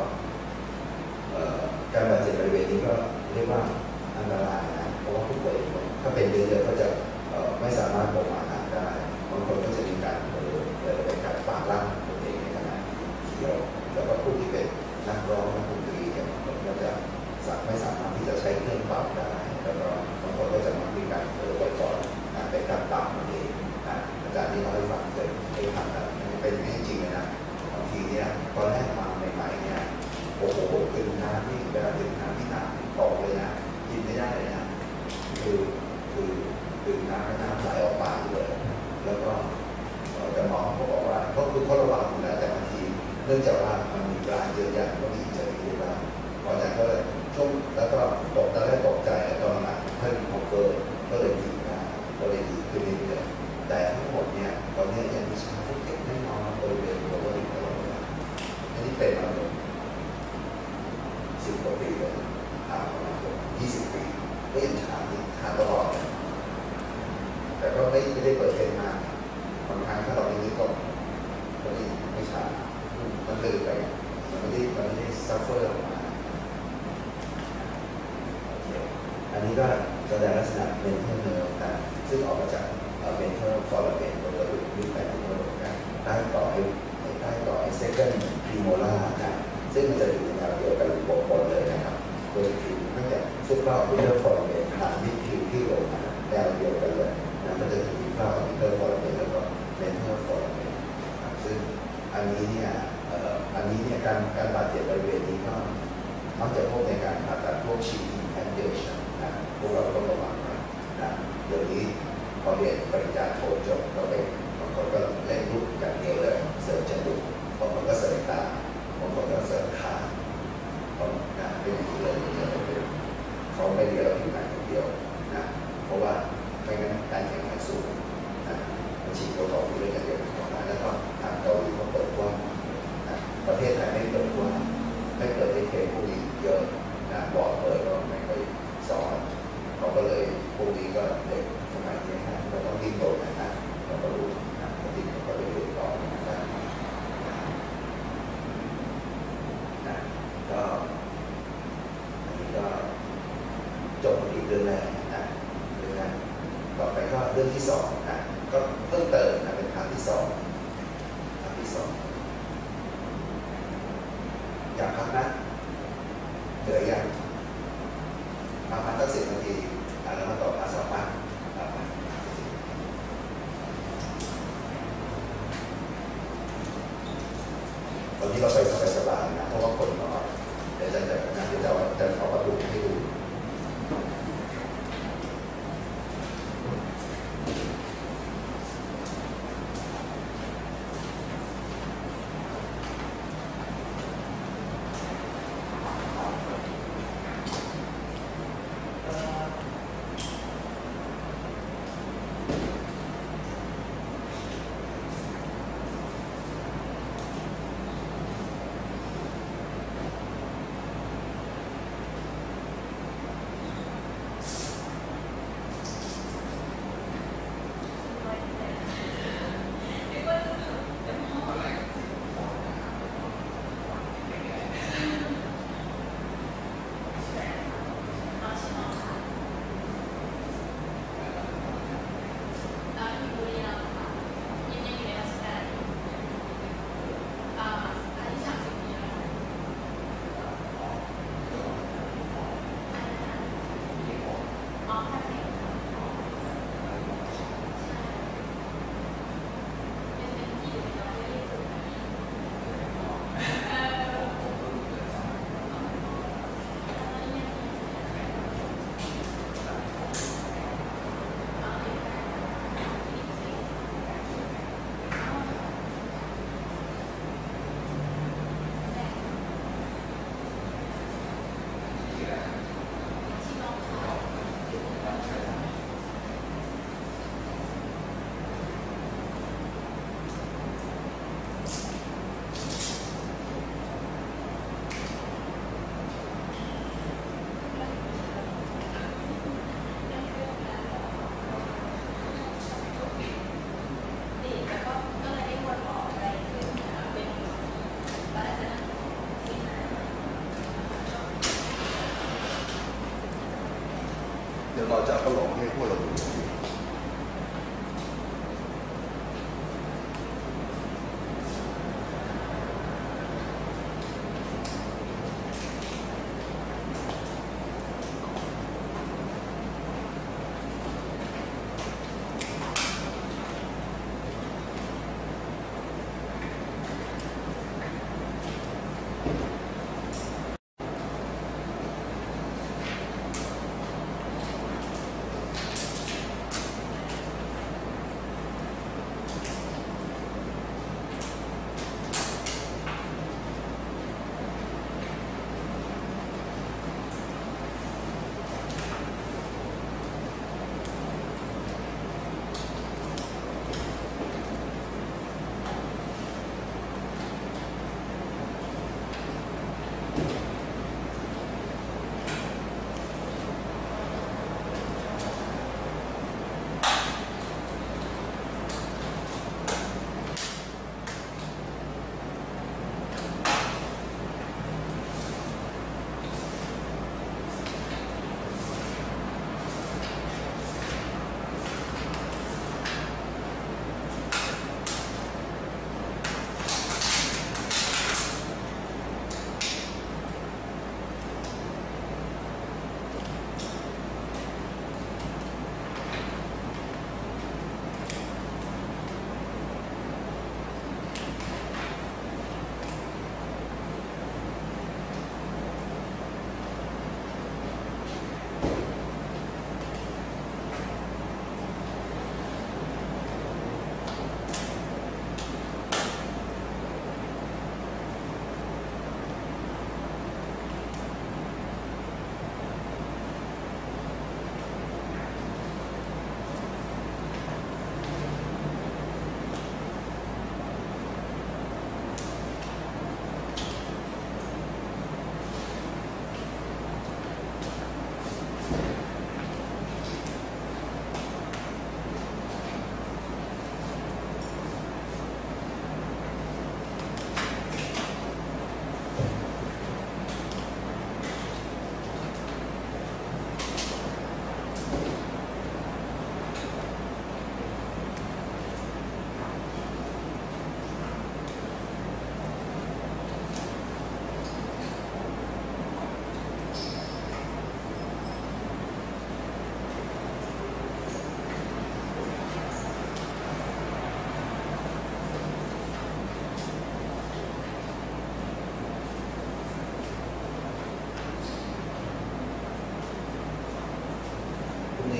การบาดเจ็บบริเวณนี้ก็เรียกว่าอันตรายนะเพราะว่าผู้ป่วยถ้าเป็นเยอะๆก็จะไม่สามารถปกอาหารได้บางคนก็จะมีการเผลอเป็นการปากล่างตัวเองในขณะเคี้ยวแล้วก็ผู้ที่เป็นนักร้องนักดนตรีเนี่ยบางคนก็จะไม่สามารถที่จะใช้เครื่องเป่าได้แล้วก็บางคนก็จะมีการเผลอไว้ก่อนเป็นการปากนั่นเองอาจารย์ที่เราได้ฟังเคยเคยทำกันเป็นอย่างนี้จริงเลยนะบางทีเนี่ยตอนแรกมาใหม่ๆเนี่ยโอ้โหตื่นน้ำที่เวลาตื่นน้ำที่หนักตกเลยนะกินไม่ได้เลยนะคือคือตื่นน้ำน้ำไหลออกปากเลยแล้วก็แต่หมอเขาบอกว่าเขาคือเขาระวังอยู่แล้วแต่บางทีเนื่องจากว่ามันมีการเยอะแยะก็มีจะมีเยอะมากพอจากก็เลยช่วงแล้วก็ตกตอนแรกตกใจแล้วตอนหลังเพิ่มของเกินก็เลยดีนะก็เลยดีขึ้นเรื่อยๆแต่ทั้งหมดเนี่ยตอนนี้ยังมีชาที่เก็บไม่นอนบริเวณหัวก็ดีตลอดเวลาอันนี้เป็นมาเลยสิบกว่าปีเลยทำประมาณยี่สิบปีก็ยังชาที่ทานตลอดแต่ก็ไม่ได้ออกมาจากเมนเทอร์ฟอร์เรนตัวกระดูกที่แปลงตัวนะใต้ต่อไอ้ใต้ต่อไอ้เซคันด์พรีโมล่านะซึ่งมันจะอยู่ในแนวเดียวกันปกปนเลยนะครับโดยผิวตั้งแต่ซุปเปอร์ออร์เดอร์ฟอร์เรนผ่านมิดผิวที่ลงมาแนวเดียวกันเลยนะมันจะถึงอินฟราออร์เดอร์ฟอร์เรนแล้วก็เมนเทอร์ฟอร์เรนซึ่งอันนี้เนี่ยอันนี้เนี่ยการการบาดเจ็บบริเวณนี้ก็มักจะพบในการผ่าตัดพวกฉีดอินแพนเดชันนะพวกเราต้องระวังนะนะเดี๋ยวนี้พอเรียนปริญญาโทจบก็เป็นบางคนก็เล่นลูกอย่างเดียวเลยเสริมจมูกบางคนก็เสริมตาบางคนก็เสริมขาก็นะเป็นอย่างนี้เลยเขาไม่เรียนเราผิวหนังอย่างเดียวนะเพราะว่าไม่งั้นการแข่งขันสูงนะมันฉีดตัวต่อไปเรื่อยๆเดียวนะแล้วก็ทางเกาหลีเขาเปิดกว้างนะประเทศไทยไม่เปิดกว้างไม่เปิดในเขตพวกนี้เยอะนะบอกเปิดก็ไม่ค่อยสอนเขาก็เลยพวกนี้ก็เด็กสมัยนี้นะก็ต้องดิ้นรนนะเราก็รู้นะเขาดิ้นเขาก็เลยเรียนต่อนะนะก็อันนี้ก็จบอีกเรื่องแรกนะเรื่องแรกต่อไปก็เรื่องที่สองนะก็เพิ่มเติมนะเป็นครั้งที่สองครั้งที่สองอยากพักนะเหนื่อยยังมาพักสักสิบนาทีแล้วมาต่อมาสองพักตอนนี้เราไปสบายๆนะเพราะว่าคนน้อยเดี๋ยวจะจะนะเดี๋ยวจะจะเอาประตูให้ดู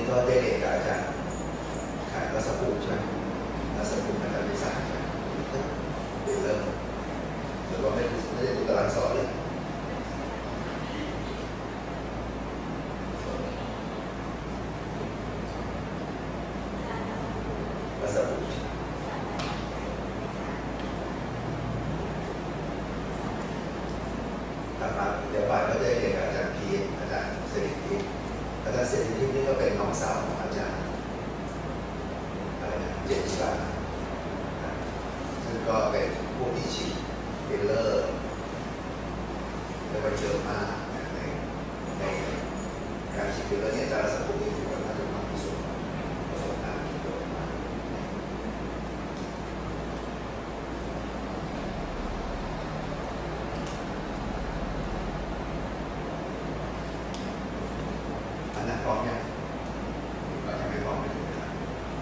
ก็ได้เด็กกับอาจารย์ขายรัศภูใช่ไหมรัศภูอาจารย์วิสาใช่ไหมเดี๋ยวเริ่มหรือว่าไม่ไม่ได้ดูตารางสอนเลยรัศภูนะครับเดี๋ยวบ่ายก็ได้เรียนกับอาจารย์พีอาจารย์เศรษฐกิจอาจารย์เศรษฐกิจนี่ก็เป็นน้องสาวของอาจารย์อะไรนะเจนจิราซึ่งก็เป็นผู้ที่ฉีดฟิลเลอร์ได้ไปเยอะมากในในการฉีดฟิลเลอร์เนี่ยอาจารย์รัศภูนี่ถือว่าน่าจะมากที่สุดประสบการณ์เยอะมากอันนั้นพร้อมยังเราจะไม่พร้อมไม่ถึงเวลา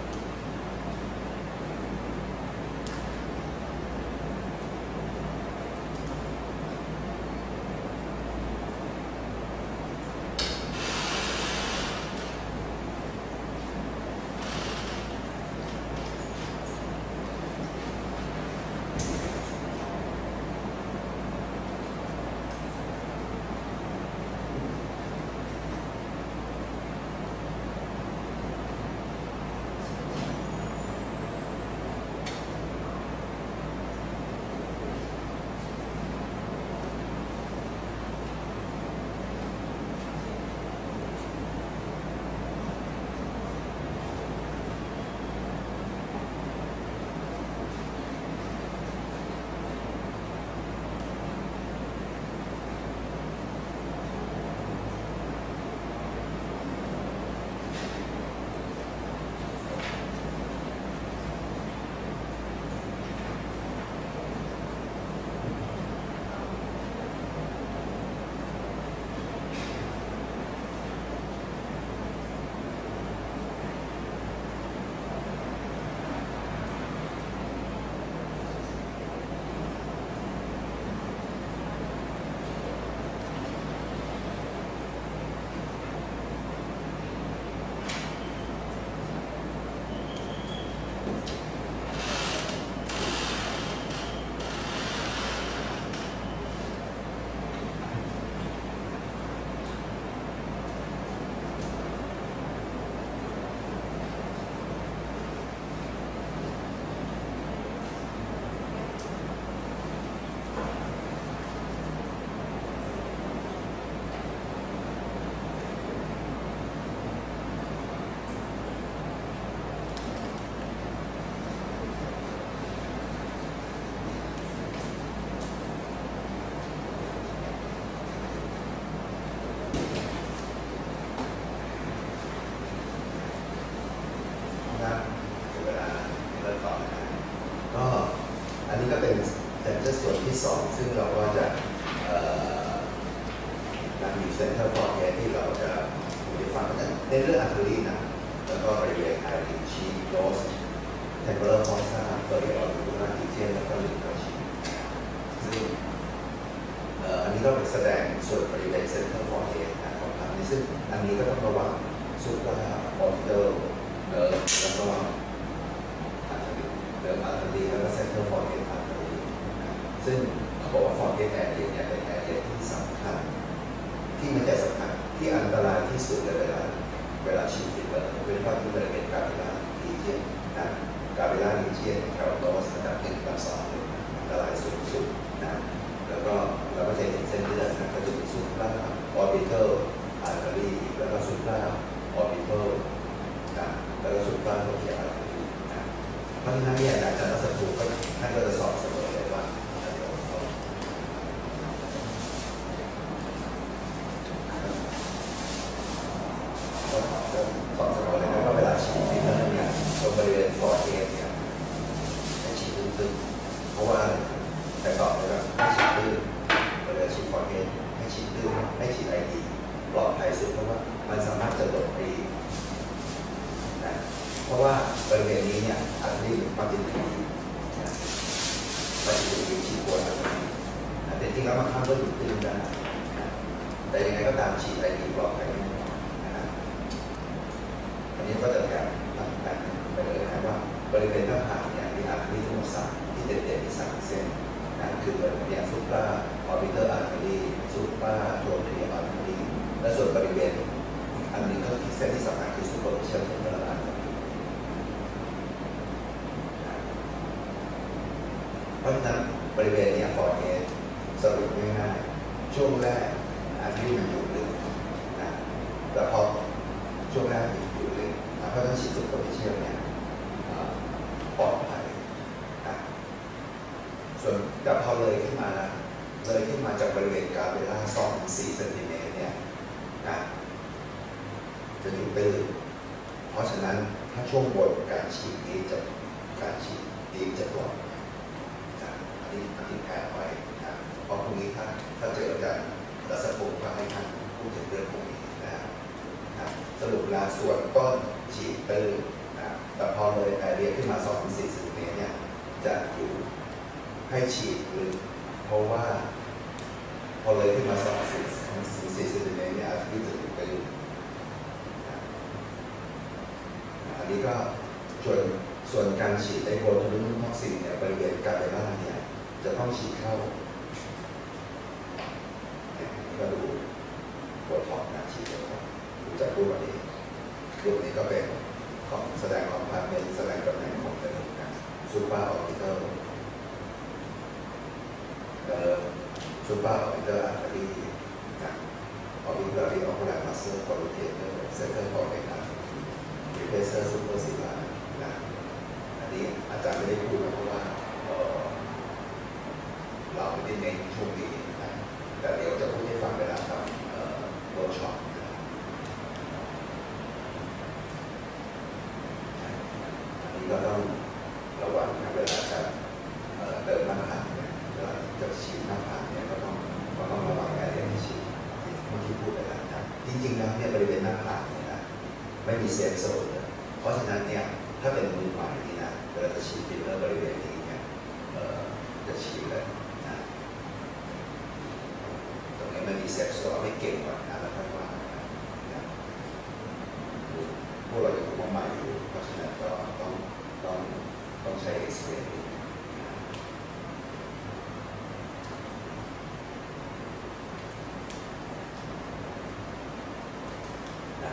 สองซึ่งเราก็จะนำอยู่เซ็นเตอร์ฟอร์เอที่เราจะไปฟังในเรื่องอัลเทอรีนะแล้วก็บริเวณไอริชีโรสเทมเปอร์ฟอร์ซ่าบริเวณออริจินัลทีเจนแล้วก็ลิงกัชีซึ่งอันนี้ก็เป็นแสดงส่วนบริเวณเซ็นเตอร์ฟอร์เอของทางนี้ซึ่งอันนี้ก็ต้องระวังสุดว่าออริเดอร์เดิมแล้วก็เดิมอัลเทอรีแล้วก็เซ็นเตอร์ฟอร์เออัลเทอรีซึ่งเขาบอกว่าฟอร์เอแอร์เรียเนี่ยเป็นแอร์เรียที่สำคัญที่ไม่ใช่สำคัญที่อันตรายที่สุดเลยเวลาเวลาฉีดฟิลเลอร์เป็นเพราะที่บริเวณกาเวลาลีเจียนนะกาเวลาลีเจียนแคลโตสระดับหนึ่งระดับสองอันตรายสูงสุดนะแล้วก็เราก็จะเห็นเส้นเลือดนะก็จะมีซูปราออร์บิทัลอาร์เทอรีแล้วก็ซูปราออร์บิทัลนะแล้วก็ซูปราโคเทียอาร์เทอรีนะเพราะฉะนั้นเนี่ยอาจารย์รัศภูก็ท่านก็จะสอบเสมอเลยว่าสอนเสมอเลยนะว่าเวลาฉีดฟิลเลอร์เนี่ยตรงบริเวณฟอร์เอเนี่ยให้ฉีดตึงๆเพราะว่าแต่ต่อไปแบบให้ฉีดตื้นเวลาฉีดฟอร์เอให้ฉีดตื้นให้ฉีดไอดีปลอดภัยสุดเพราะว่ามันสามารถจะโดดรีนะเพราะว่าบริเวณนี้เนี่ยอันนี้มันจะดีนะมันจะดีฉีดปวดแต่จริงๆแล้วมันทำก็อยู่ตื้นได้แต่ยังไงก็ตามฉีดไอดีปลอดภัยนี้ก็จะแบ่งแบ่งไปเลยนะว่าบริเวณหน้าผากเนี่ยมีอาร์ทรีทั้งหมดสามที่เด่นๆมีสามเส้นนั่นคือบริเวณเนี่ยซุปราออร์บิเตอร์อาร์ทรีซุปราโทเรียอาร์ทรีและส่วนบริเวณอีกอันหนึ่งก็คือเส้นที่สำคัญคือซูเปอร์ฟิเชียลเทมเพอร์อาร์ทรีเพราะฉะนั้นบริเวณนี้ฟอร์เอสสรุปง่ายๆช่วงแรกอาร์ทรีมันอยู่ลึกนะแต่พอช่วงแรกอยู่ลึกเพราะฉะนั้นฉีดซูเปอร์ฟิเชียลเนี่ยปลอดภัยนะส่วนแต่พอเลยขึ้นมานะเลยขึ้นมาจากบริเวณกาเบล่าสองถึงสี่เซนติเมตรเนี่ยนะจะอยู่ไปลึกเพราะฉะนั้นถ้าช่วงบนการฉีดนี้จะการฉีดดีจะปลอดนะอันนี้อันนี้แพ้ไว้นะเพราะพรุ่งนี้ถ้าถ้าเจอกันรัศภูมิก็ให้ท่านพูดถึงเรื่องพวกนี้นะนะสรุปแล้วส่วนต้นฉีดไปลึกนะแต่พอเลยแอเรียขึ้นมาสองถึงสี่เซนติเมตรเนี่ยจะอยู่ให้ฉีดลึกเพราะว่าพอเลยขึ้นมาสองถึงสี่เซนติเมตรเนี่ยที่จะอยู่ไปลึกอันนี้ก็ส่วนส่วนการฉีดไอโบทูลินท็อกซินเนี่ยบริเวณกาเบล่าเนี่ยจะต้องฉีดเข้าก็ดูโบท็อกนะฉีดเข้าดูจากรูปนี้รูปนี้ก็เป็นของแสดงของพาร์ทเมนต์แสดงตำแหน่งของกระดูกนะซูเปอร์ออร์บิเตอร์เอ่อซูเปอร์ออร์บิเตอร์อาร์ทรีนะออร์บิเตอร์ที่ออกแรงมาเซอร์คอร์ดิเทเตอร์เซนเตอร์ฟอร์เมนารีเพเซอร์ซูเปอร์ซิลานะอันนี้อาจารย์ไม่ได้พูดนะเพราะว่าเราไม่ได้เน้นช่วงนี้นะแต่เดี๋ยวจะพูดให้ฟังเวลาทำเวิร์กช็อปก็ต้องระวังนะเวลาจะเติมหน้าผากเนี่ยเวลาจะฉีดหน้าผากเนี่ยก็ต้องก็ต้องระวังแอเรียที่ฉีดเมื่อกี้พูดไปแล้วครับจริงๆแล้วเนี่ยบริเวณหน้าผากเนี่ยนะไม่มีเซฟโซนเลยเพราะฉะนั้นเนี่ยถ้าเป็นมือใหม่นี่นะเวลาจะฉีดฟิลเลอร์บริเวณนี้เนี่ยจะฉีดเลยนะตรงนี้ไม่มีเซฟโซนเอาไม่เก่งก่อนนะแล้วค่อยว่าพวกเราจะถูกว่าใหม่อยู่เพราะฉะนั้นก็ต้องต้องต้องใช้ experience นะ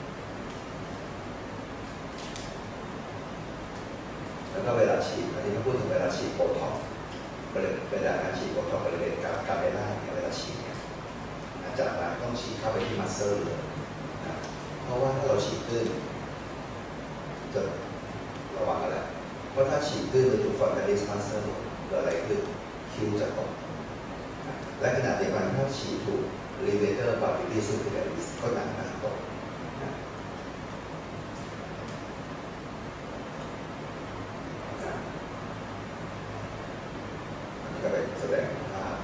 แล้วก็เวลาฉีดอันนี้ก็พูดถึงเวลาฉีดโบท็อกซ์เวลาการฉีดโบท็อกซ์บริเวณกาเบล่าเนี่ยเวลาฉีดเนี่ยจากนั้นต้องฉีดเข้าไปที่มัสเซอร์เลยนะเพราะว่าถ้าเราฉีดตื้นจะระวังอะไรเพราะถ้าฉีดตื้นไปถูกฟอนต์เดสมาสเซอร์เกิดอะไรขึ้นคิ้วจะตกและขณะเดียวกันถ้าฉีดถูกรีเวเตอร์บาร์บิลี่ซูเปอร์ลิสก็หนักหนาตกอันนี้ก็เป็นแสดงภาพ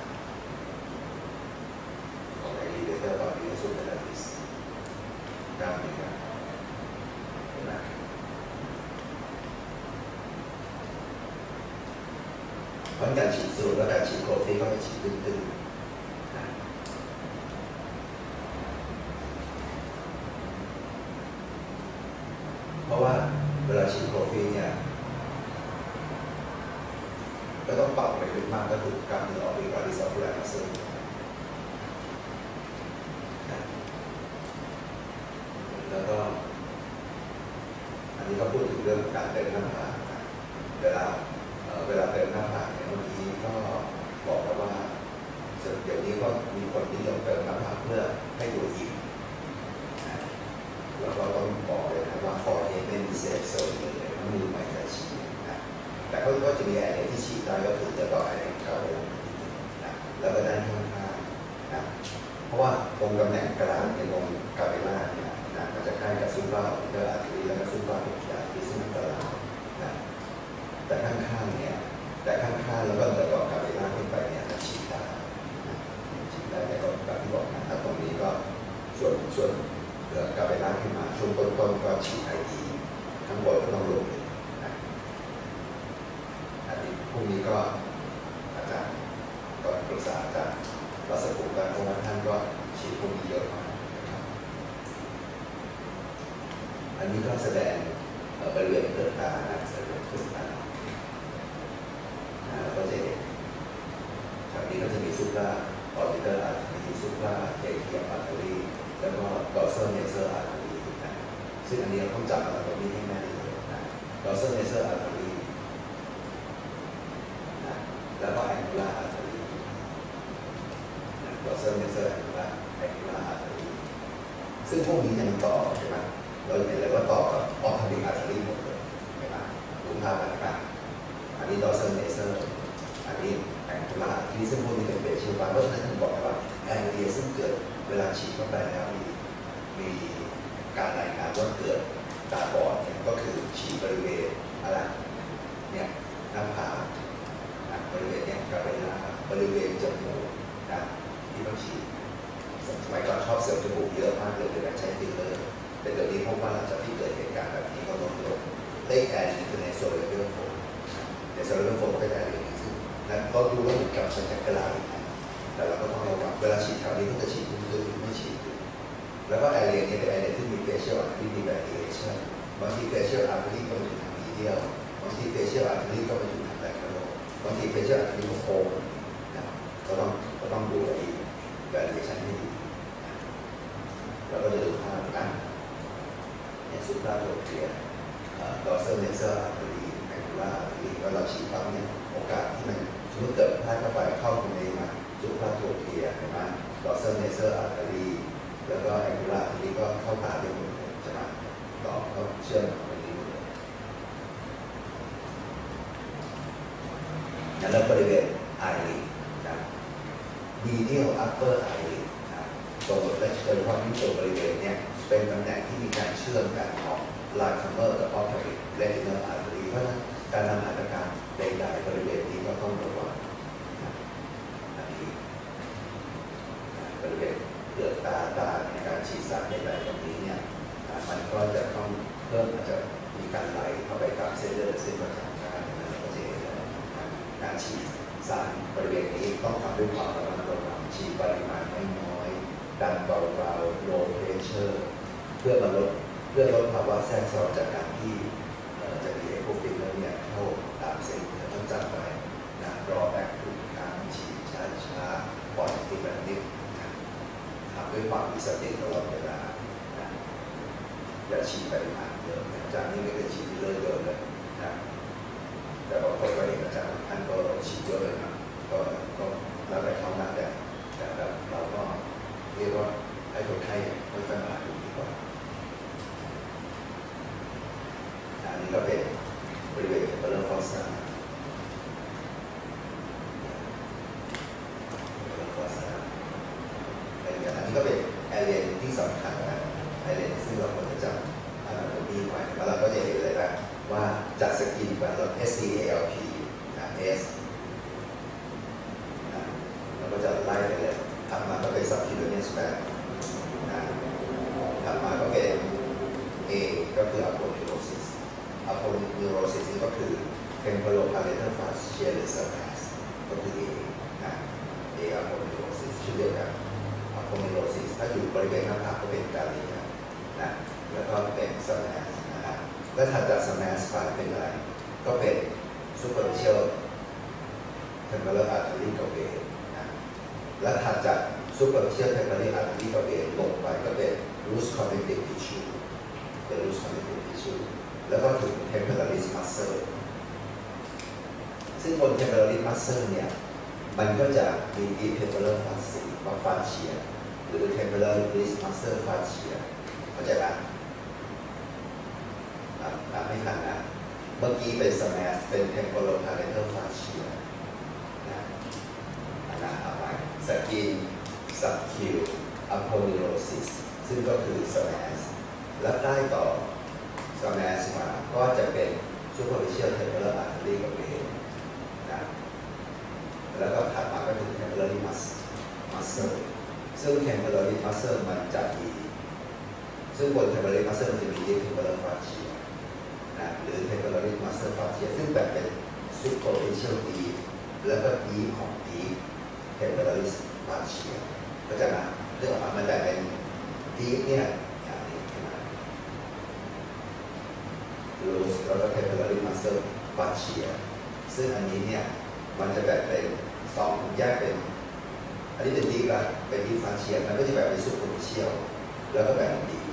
ของรีเวเตอร์บาร์บิลี่ซูเปอร์ลิสกล้ามเนื้อนะเพราะการฉีดสูตรและการฉีดโคฟีก็จะฉีดตื้นๆนะเพราะว่าเวลาฉีดโคฟีเนี่ยก็ต้องเป่าไปลึกมากก็ถูกกล้ามเนื้อออฟฟิศอาริซอฟแลมาซึ่งแล้วก็อันนี้ก็พูดถึงเรื่องการเติมหน้าผากเวลาเวลาเติมหน้าผากเนี่ยบางทีก็บอกแล้วว่าเดี๋ยวนี้ก็มีคนนิยมเติมหน้าผากเพื่อให้ดูอิ่มแล้วก็ต้องบอกเลยนะว่าฟอร์เอไม่มีเซฟโซนเลยมันมือใหม่จะฉีดนะแต่ก็ก็จะมีแอร์ที่ฉีดได้ก็คือจะต่อแอร์เข้าไปนะแล้วก็ด้านข้างๆนะเพราะว่าตรงตำแหน่งกลางในตรงกาเบล่าเนี่ยนะมันจะใกล้กับซูเปอร์ออร์บิเตอร์อาร์ทรีแล้วก็ซูเปอร์ออร์บิเตอร์อาร์ทรีซึ่งมันกลางนะแต่ข้างๆเนี่ยแต่ข้างๆแล้วก็เหนือกากาเบล่าขึ้นไปเนี่ยจะฉีดได้ฉีดได้แต่ก็แบบที่บอกนะถ้าตรงนี้ก็ส่วนส่วนเหนือกาเบล่าขึ้นมาช่วงต้นๆก็ฉีดไอดีข้างบนก็ต้องลงเลยนะอันนี้พรุ่งนี้ก็อาจารย์ก็ปรึกษาอาจารย์รัศภูมิกันเพราะว่าท่านก็ฉีดพวกนี้เยอะมากนะครับอัอันนี้ก็แสดงบริเวณเปลือกตานะบริเวณเปลือกตาแล้วก็จะเห็นทางนี้ก็จะมีซุปราออร์ติเตอร์อาร์ทรีซุปราเทเคียอาร์ทรีแล้วก็ดอร์เซอร์เนเซอร์อาร์ทรีนะซึ่งอันนี้เราต้องจำตรงนี้ให้แม่นเลยนะดอร์เซอร์เนเซอร์อาร์ทรีนะแล้วก็แองกูล่าอาร์ทรีดอร์เซอร์เนเซอร์แองกูล่าแองกูล่าอาร์ทรีซึ่งพวกนี้ยังต่อใช่ไหมเราเห็นเลยว่าต่อกับออร์ทรีอาร์ทรีหมดเลยใช่ไหมรูปภาพต่างๆอันนี้ดอร์เซอร์เนเซอร์อันนี้แองกูล่าที่ซึ่งพวกนี้เป็นเฟสชิลบาร์เพราะฉะนั้นผมบอกว่าแอนเรียซึ่งเกิดเวลาฉีดเข้าไปแล้วมีมีการรายงานว่าเกิดตาบอดเนี่ยก็คือฉีดบริเวณอะไรเนี่ยหน้าผากบริเวณเนี่ยกระเวลาบริเวณจมูกนะที่ต้องฉีดสมัยก่อนชอบเสริมจมูกเยอะมากเลยโดยการใช้ฟิลเลอร์แต่เดี๋ยวนี้พบว่าหลังจากที่เกิดเหตุการณ์แบบนี้ก็ลดลงได้แอนคือในโซลเลอร์โฟมในโซลเลอร์โฟมก็จะแอนซึ่งนั้นก็ดูว่าเหมือนกับสัญญากระไรแต่เราก็ต้องระวังเวลาฉีดแถวนี้ก็จะฉีดพื้นพื้นไม่ฉีดแล้วก็แอเรียนี้เป็นแอเรียที่มีเฟเชียลอาร์ทรีมีแบริเอชั่นบางทีเฟเชียลอาร์ทรีก็มาอยู่ทางมีเดียลบางทีเฟเชียลอาร์ทรีก็มาอยู่ทางแบคโลบางทีเฟเชียลอาร์ทรีก็โค้งนะก็ต้องก็ต้องดูไอ้แบริเอชั่นให้ดีแล้วก็จะดูภาพกันเนี่ยซุปราโลเทียดอร์เซอร์เนเซอร์อาร์ทรีแองกูล่าอาร์ทรีเวลาฉีดปั๊บเนี่ยโอกาสที่มันสมมติเกิดพลาดเข้าไปเข้าตรงนี้มาซุปราโลเทียเห็นไหมดอร์เซอร์เนเซอร์อาร์ทรีแล้วก็แองกูล่าอาร์ทรีก็เข้าตาได้หมดเลยใช่ไหมต่อก็เชื่อมตรงนี้หมดเลยแล้วบริเวณไอริสนะดีเดียลอัปเปอร์ไอริสนะตรงและโดยเฉพาะที่ตรงบริเวณเนี่ยเป็นตำแหน่งที่มีการเชื่อมกันของลาคัมเมอร์กับออฟเทอริเรตินัลอาร์ทรีเพราะฉะนั้นการทำหัตถการใดๆบริเวณนี้ก็ต้องระวังอันนี้บริเวณเปลือกตาตาในการฉีดสารใดๆตรงนี้เนี่ยมันก็จะต้องเพิ่มอาจจะมีการไหลเข้าไปกับเส้นเลือดเส้นประสาทได้นะเราก็จะเห็นการฉีดสารบริเวณนี้ต้องทำด้วยความระมัดระวังฉีดปริมาณไม่น้อยดันเบาๆ low pressure เพื่อมาลดเพื่อลดภาวะแทรกซ้อนจากการที่จะมีเอโคฟิลแล้วเนี่ยเข้าตามเส้นเลือดต้องจำไว้นะรอแบกทุกครั้งฉีดช้าๆปล่อยทีละนิดทำด้วยความมีสติตลอดเวลาอย่าฉีดปริมาณเยอะอาจารย์นี่ไม่เคยฉีดฟิลเลอร์เยอะเลยนะแต่บางคนก็เห็นอาจารย์ท่านก็ฉีดเยอะเลยนะก็ก็แล้วแต่เขาหนักแต่แต่เราก็เรียกว่าให้คนไข้ไม่ค่อยมาดูดีกว่าอันนี้ก็เป็นบริเวณเบลล์ฟอสซ่าอันนี้ก็เป็นแอเรียที่สำคัญนะแอเรียซึ่งเราควรจะจำอันนั้นดีไว้แล้วเราก็จะเห็นเลยนะว่าจากสกินแบบเรา เอส ซี เอ แอล พี นะ S นะเราก็จะไล่ไปเลยถัดมาก็เป็น subcutaneous fat นะถัดมาก็เป็น A ก็คือ aponeurosis aponeurosis นี่ก็คือ temporopalatal fascia หรือ synapse ก็คือ A นะ A aponeurosis ชื่อเดียวกัน aponeurosis ถ้าอยู่บริเวณหน้าผากก็เป็นการเรียนนะแล้วก็เป็น synapse นะครับและถัดจาก synapse ไปเป็นอะไรก็เป็น superficial temporal artery กับ vein นะและถัดจาก superficial temporal artery กับ vein ลงไปก็เป็น loose connective tissue เป็น loose connective tissue แล้วก็ถึง temporalis muscle ซึ่งบน temporalis muscle เนี่ยมันก็จะมี deep temporal fascia หรือ temporalis muscle fascia เข้าใจไหมตามไม่ทันนะเมื่อกี้เป็น synapse เป็น temporopalatal fascia นะอันนั้นเอาไปสกิน subcute aponeurosis ซึ่งก็คือ synapse และใต้ต่อ synapse มาก็จะเป็น superficial temporal artery กับ vein นะแล้วก็ถัดมาก็ถึง temporary muscle ซึ่ง temporary muscle มันจะมีซึ่งบน temporary muscle มันจะมี deep temporal fascia นะหรือ temporary muscle fascia ซึ่งแบ่งเป็น superficial deep แล้วก็ deep ของ deep temporary fascia ก็จะนะเรื่องออกมามันแบ่งเป็น deep เนี่ยอย่างนี้ใช่ไหมเซอร์ฟาเชียซึ่งอันนี้เนี่ยมันจะแบ่งเป็นสองแยกเป็นอันนี้เป็นดีฟละเป็นดีฟฟาเชียมันก็จะแบ่งเป็นซูเปอร์ฟิเชียลแล้วก็แบ่งเป็นดี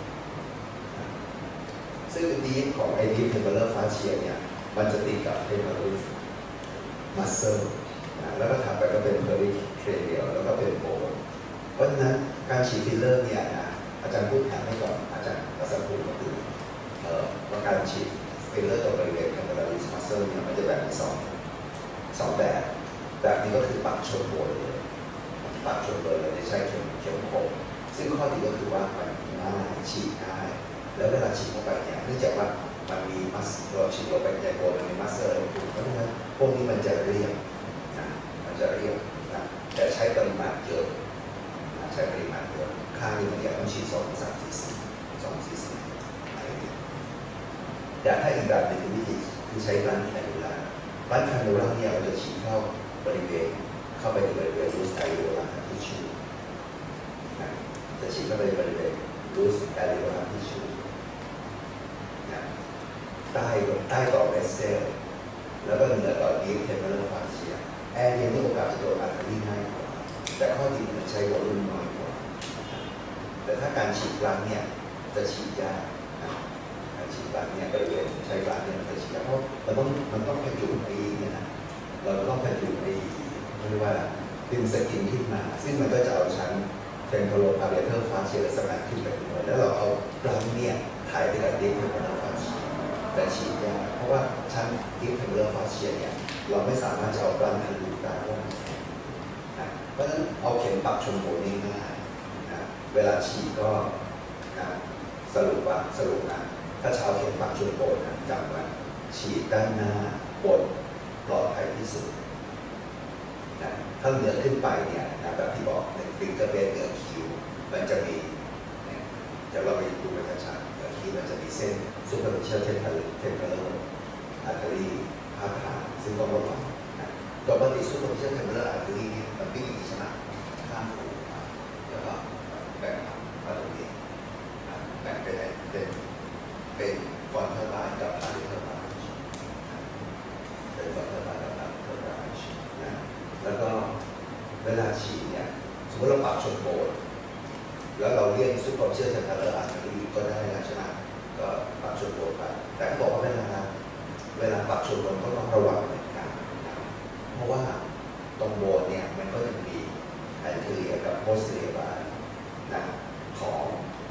ซึ่งดีฟของไอดีฟเทมเพอร์ฟาเชียเนี่ยมันจะติดกับเทมเพอร์มัสเซลแล้วก็ถัดไปก็เป็นเพอริเทรเดียลแล้วก็เป็นโบนเพราะฉะนั้นการฉีดฟิลเลอร์เนี่ยนะอาจารย์พูดแทนให้ก่อนอาจารย์ภาษาพูดก็คือว่าการฉีดฟิลเลอร์ตรงบริเวณแคปิลลารีมัสเซลเนี่ยมันจะแบ่งเป็นสองสองแบบแบบนี้ก็คือปักชนโบนเลยปักชนโบนเลยใช้เข็มเข็มคมซึ่งข้อดีก็คือว่ามันง่ายฉีดง่ายแล้วเวลาฉีดเข้าไปเนี่ยเนื่องจากว่ามันมีมัสเราฉีดลงไปในโบนมันมีมัสเซอร์อยู่เพราะฉะนั้นพวกนี้มันจะเรียบนะมันจะเรียบนะแต่ใช้ปริมาณเยอะนะใช้ปริมาณเยอะข้างนึงเนี่ยต้องฉีดสองสามสี่สี่สองสี่สี่อะไรอย่างเงี้ยแต่ถ้าอีกแบบหนึ่งวิธีคือใช้รันแคนูล่ารันแคนูล่าเนี่ยเราจะฉีดเข้าบริเวณเข้าไปในบริเวณรูสไตโรลาทิชชูนะจะฉีดเข้าไปในบริเวณรูสไตโรลาทิชชูใต้ใต้ต่อเวสเซลแล้วก็เหนือต่อดีฟเทมเพอร์ฟาเชียแอร์เรียนที่โอกาสจะโดนอาร์เทอรี่ง่ายกว่าแต่ข้อดีมันใช้วอลลุ่มน้อยกว่าแต่ถ้าการฉีดกลางเนี่ยจะฉีดยากการฉีดกลางเนี่ยบริเวณใช้กลางเนี่ยมันจะฉีดยากเพราะมันต้องมันต้องพยุงไอ้เนี่ยนะเราต้องพยุงไอ้เรียกว่าดึงสกินขึ้นมาซึ่งมันก็จะเอาชั้นเทมเพอร์พาเรเทอร์ฟาเชียและสแมทขึ้นไปด้วยแล้วเราเอากลางเนี่ยถ่ายไปกับดีฟเทมเพอร์ฟาเชียแต่ฉีดยากเพราะว่าชั้นดีฟเทมเพอร์ฟาเชียเนี่ยเราไม่สามารถจะเอากลางทะลุได้เพราะมันแข็งนะเพราะฉะนั้นเอาเข็มปักชนโบนง่ายๆนะเวลาฉีดก็นะสรุปว่าสรุปนะถ้าชาวเข็มปักชนโบนนะจำไว้ฉีดด้านหน้าบนปลอดภัยที่สุดนะถ้าเหนือขึ้นไปเนี่ยนะแบบที่บอกในฟิงเกอร์เบสเหนือคิ้วมันจะมีเนี่ยเดี๋ยวเราไปดูกันชัดๆเหนือคิ้วมันจะมีเส้นซูเปอร์ฟิเชียลเทมเพอร์เทมเพอร์อาร์เทอรี่พาดผ่านซึ่งต้องระวังนะปกติซูเปอร์ฟิเชียลเทมเพอร์อาร์เทอรี่เนี่ยมันวิ่งอย่างนี้ใช่ไหมข้ามหูแล้วก็แบ่งมาตรงนี้แบ่งเป็นเป็นเป็นฟอนเทอร์ไลน์กับพาริเทอร์ไลน์เป็นฟอนเทอร์ไลน์กับพาริเทอร์ไลน์นะแล้วก็เวลาฉีดเนี่ยสมมติเราปักชนโบนแล้วเราเรียกซูเปอร์ฟิเชียลเทมเพอร์อาร์เทอรี่ก็ได้แล้วใช่ไหมก็ปักชนโบนไปแต่เขาบอกว่าเวลาเวลาปักชนโบนก็ต้องระวังเหมือนกันนะเพราะว่าตรงโบนเนี่ยมันก็จะมีแอนเทเรียกับโพสเทเรียบานะของ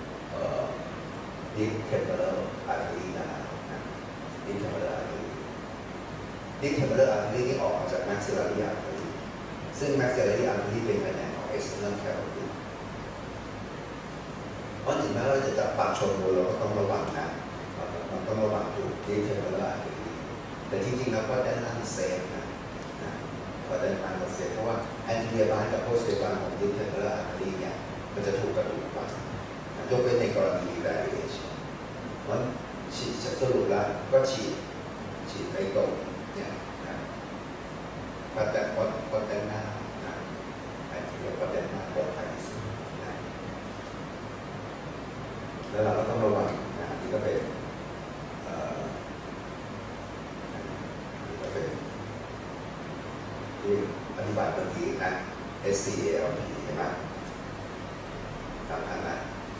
ดิฟเทมเพอร์อาร์เทอรี่นะดิฟเทมเพอร์อาร์เทอรี่ดิฟเทมเพอร์อาร์เทอรี่ที่ออกมาจากแม็กซิลลารีอาร์เทอรี่ซึ่งแม็กซิลลารีอาร์เทอรี่เป็นแผนกของเอ็กซ์เทอร์เนลแคโรทีดเพราะถึงแม้เราจะจับปากชนโบนเราก็ต้องระวังนะมันต้องระวังถูกดิฟเทมเพอร์อาร์เทอรี่แต่จริงๆแล้วก็ด้านล่างเซฟนะก็ด้านล่างเซฟเพราะว่าแอนติเรียบาร์กับโพสเทเรียบาร์ของดิฟเทมเพอร์อาร์เทอรี่เนี่ยมันจะถูกกระดูกกว่ายกเว้นในกรณี variation เพราะฉีดสรุปแล้วก็ฉีดฉีดไปตรงเนี่ยนะปัดแต่ปัดปัดด้านหน้านะไอ้ที่เรียกปัดด้านหน้าปลอดภัยที่สุดนะแล้วเราก็ต้องระวังนะนี่ก็เป็นเอ่อนี่ก็เป็นที่อธิบายเมื่อกี้นะ เอส ซี เอ แอล พี ใช่ไหมสำคัญนะ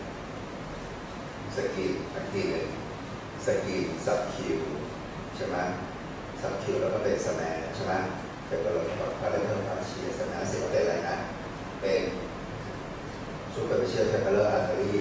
สกีอันที่หนึ่งสกีซับคิวใช่ไหมซับคิวแล้วก็เป็นสแมนใช่ไหมเป็นตัวละครพาราเทอร์ฟาเชียสแมนเสร็จก็เป็นอะไรนะเป็นซูเปอร์ฟิเชียลเทมเพอร์อาร์เทอรี่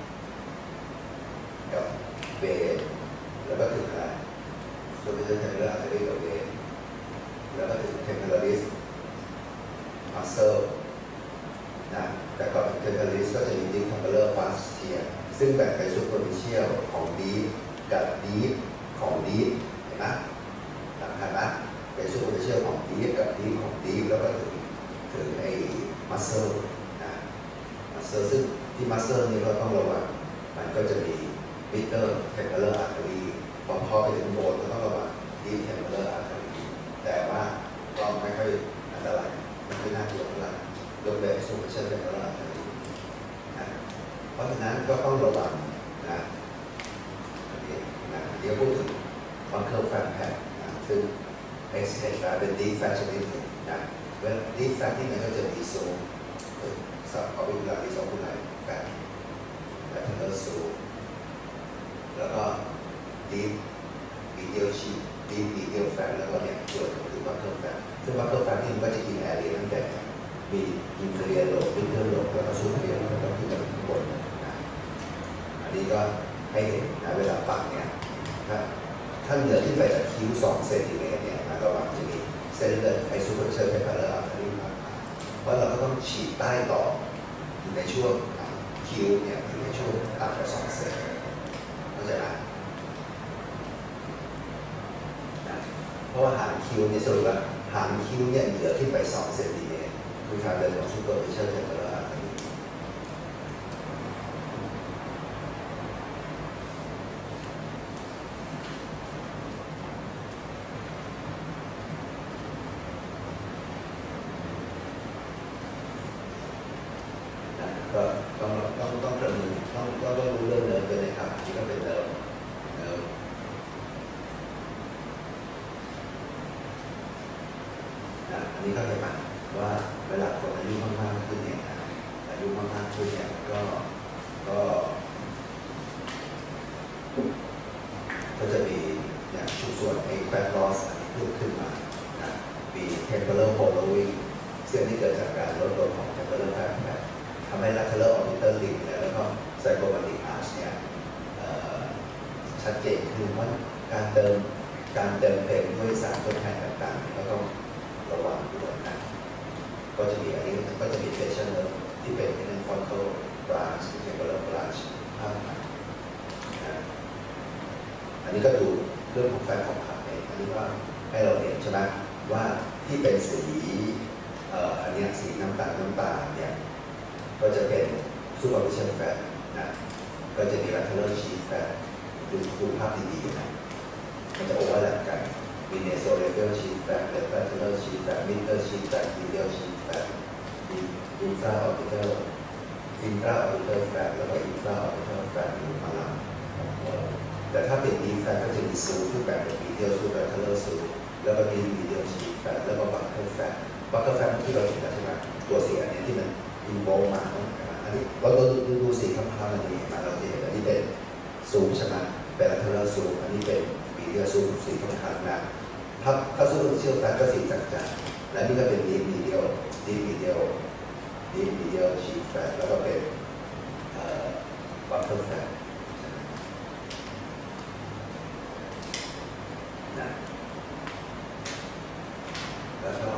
กับเวนแล้วก็ถึงอะไรซูเปอร์ฟิเชียลเทมเพอร์อาร์เทอรี่กับเวนแล้วก็ถึงเทมเพอร์ลิสมัสเซลนะแต่ก่อนเทมเพอร์ลิสก็จะมีดิฟเทมเพอร์ฟาเชียซึ่งแบ่งเป็นซูเปอร์ฟิเชียลของดีฟกับดีฟของดีฟเห็นไหมสำคัญนะเป็นซูเปอร์ฟิเชียลของดีฟกับดีฟของดีฟแล้วก็ถึงถึงไอ้มัสเซลนะมัสเซลซึ่งที่มัสเซลนี่เราต้องระวังมันก็จะมีมิเตอร์เทมเพอร์อาร์เทอรี่พอพอไปถึงโบนก็ต้องระวังดีฟเทมเพอร์อาร์เทอรี่แต่ว่าก็ไม่ค่อยอันตรายไม่ค่อยน่ากลัวเท่าไหร่ยกเว้นซูเปอร์ฟิเชียลเทมเพอร์อาร์เทอรี่เพราะฉะนั้นก็ต้องระวังนะนะเดี๋ยวพูดถึงบังเคิลแฟตแพทซึ่ง เอ็กซ์ เอช เป็น deep fat ชนิดหนึ่งนะเวลา deep fat ที่มันก็จะมีโซนสับเอาไปเวลาที่สองคนไหนแฟตแฟตเทอร์สูงแล้วก็ deep medial sheet deep medial fat แล้วก็เนี่ยเกิดคือบังเคิลแฟตซึ่งบังเคิลแฟตนี่มันก็จะกินแอเรียตั้งแต่มีอินเฟอร์เรียโลมิดเดิลโลแล้วก็ซูเปอร์เรียแล้วก็ที่จะข้างบนนะอันนี้ก็ให้เห็นนะเวลาปักเนี่ยถ้าถ้าเหนือขึ้นไปจากคิ้วสองเซนติเมตรเนี่ยนะระหว่างจะมีเส้นเลือดไอซูเปอร์เซลล์ไฮพาราอัลนี้มาเพราะเราก็ต้องฉีดใต้ต่ออยู่ในช่วงคิ้วเนี่ยอยู่ในช่วงต่ำกว่าสองเซนเข้าใจไหมเพราะว่าหางคิ้วเนี่ยสรุปว่าหางคิ้วเนี่ยเหนือขึ้นไปสองเซนติเมตรคือการเดินของซูเปอร์ฟิเชอร์เทมเพอร์อัลนี้ก็ต้องต้องต้องประเมินต้องต้องต้องรู้เรื่องเนิร์ฟด้วยนะครับที่ก็เป็นเนิร์ฟเนิร์ฟอันนี้ก็เห็นไหมว่าเวลาคนอายุมากๆขึ้นเนี่ยอายุมากๆขึ้นเนี่ยก็ก็ก็จะมีอย่างชุดส่วนไอ้ fat loss อันนี้เพิ่มขึ้นมานะมี temporal hollowing ซึ่งนี่เกิดจากการลดลงของ temporal fat แบบทำให้ lateral orbital limb แล้วก็ zygomatic arch เนี่ยชัดเจนคือว่าการเติมการเติมเต็มด้วยสารทดแทนต่างๆก็ต้องระวังด้วยนะก็จะมีอันนี้ก็จะมี facial nerve ที่เป็น frontal branch temporal branch ภาพนะอันนี้ก็ดูเรื่องของแฟนของขาเองอันนี้ว่าให้เราเห็นใช่ไหมว่าที่เป็นสีอันนี้สีน้ำตาลน้ำตาลเนี่ยก็จะเป็น superficial fat นะก็จะมี lateral sheath fat ดูดูภาพดีๆนะมันจะโอเวอร์แลปกันมี nasolabial sheath fat lateral sheath fat middle sheath fat medial sheath fat infraorbital infraorbital fat แล้วก็ infraorbital fat อยู่ข้างหลังแต่ถ้าเป็น deep fat ก็จะมีซูที่แบบเป็น medial ซู lateral ซูแล้วก็มี medial sheath fat แล้วก็ buccal fat buccal fat ที่เราเห็นแล้วใช่ไหมตัวสีอันนี้ที่มันอินโวลมาอันนี้เราดูดูดูสีคำๆอันนี้มาเราจะเห็นอันนี้เป็นซูใช่ไหมเป็น lateral ซูอันนี้เป็น medial ซูสีคำๆนะถ้าถ้าซูเชื่อมกันก็สีจางๆและนี่ก็เป็น deep medial deep medial deep medial sheath fat แล้วก็เป็น buccal fat นะแล้วก็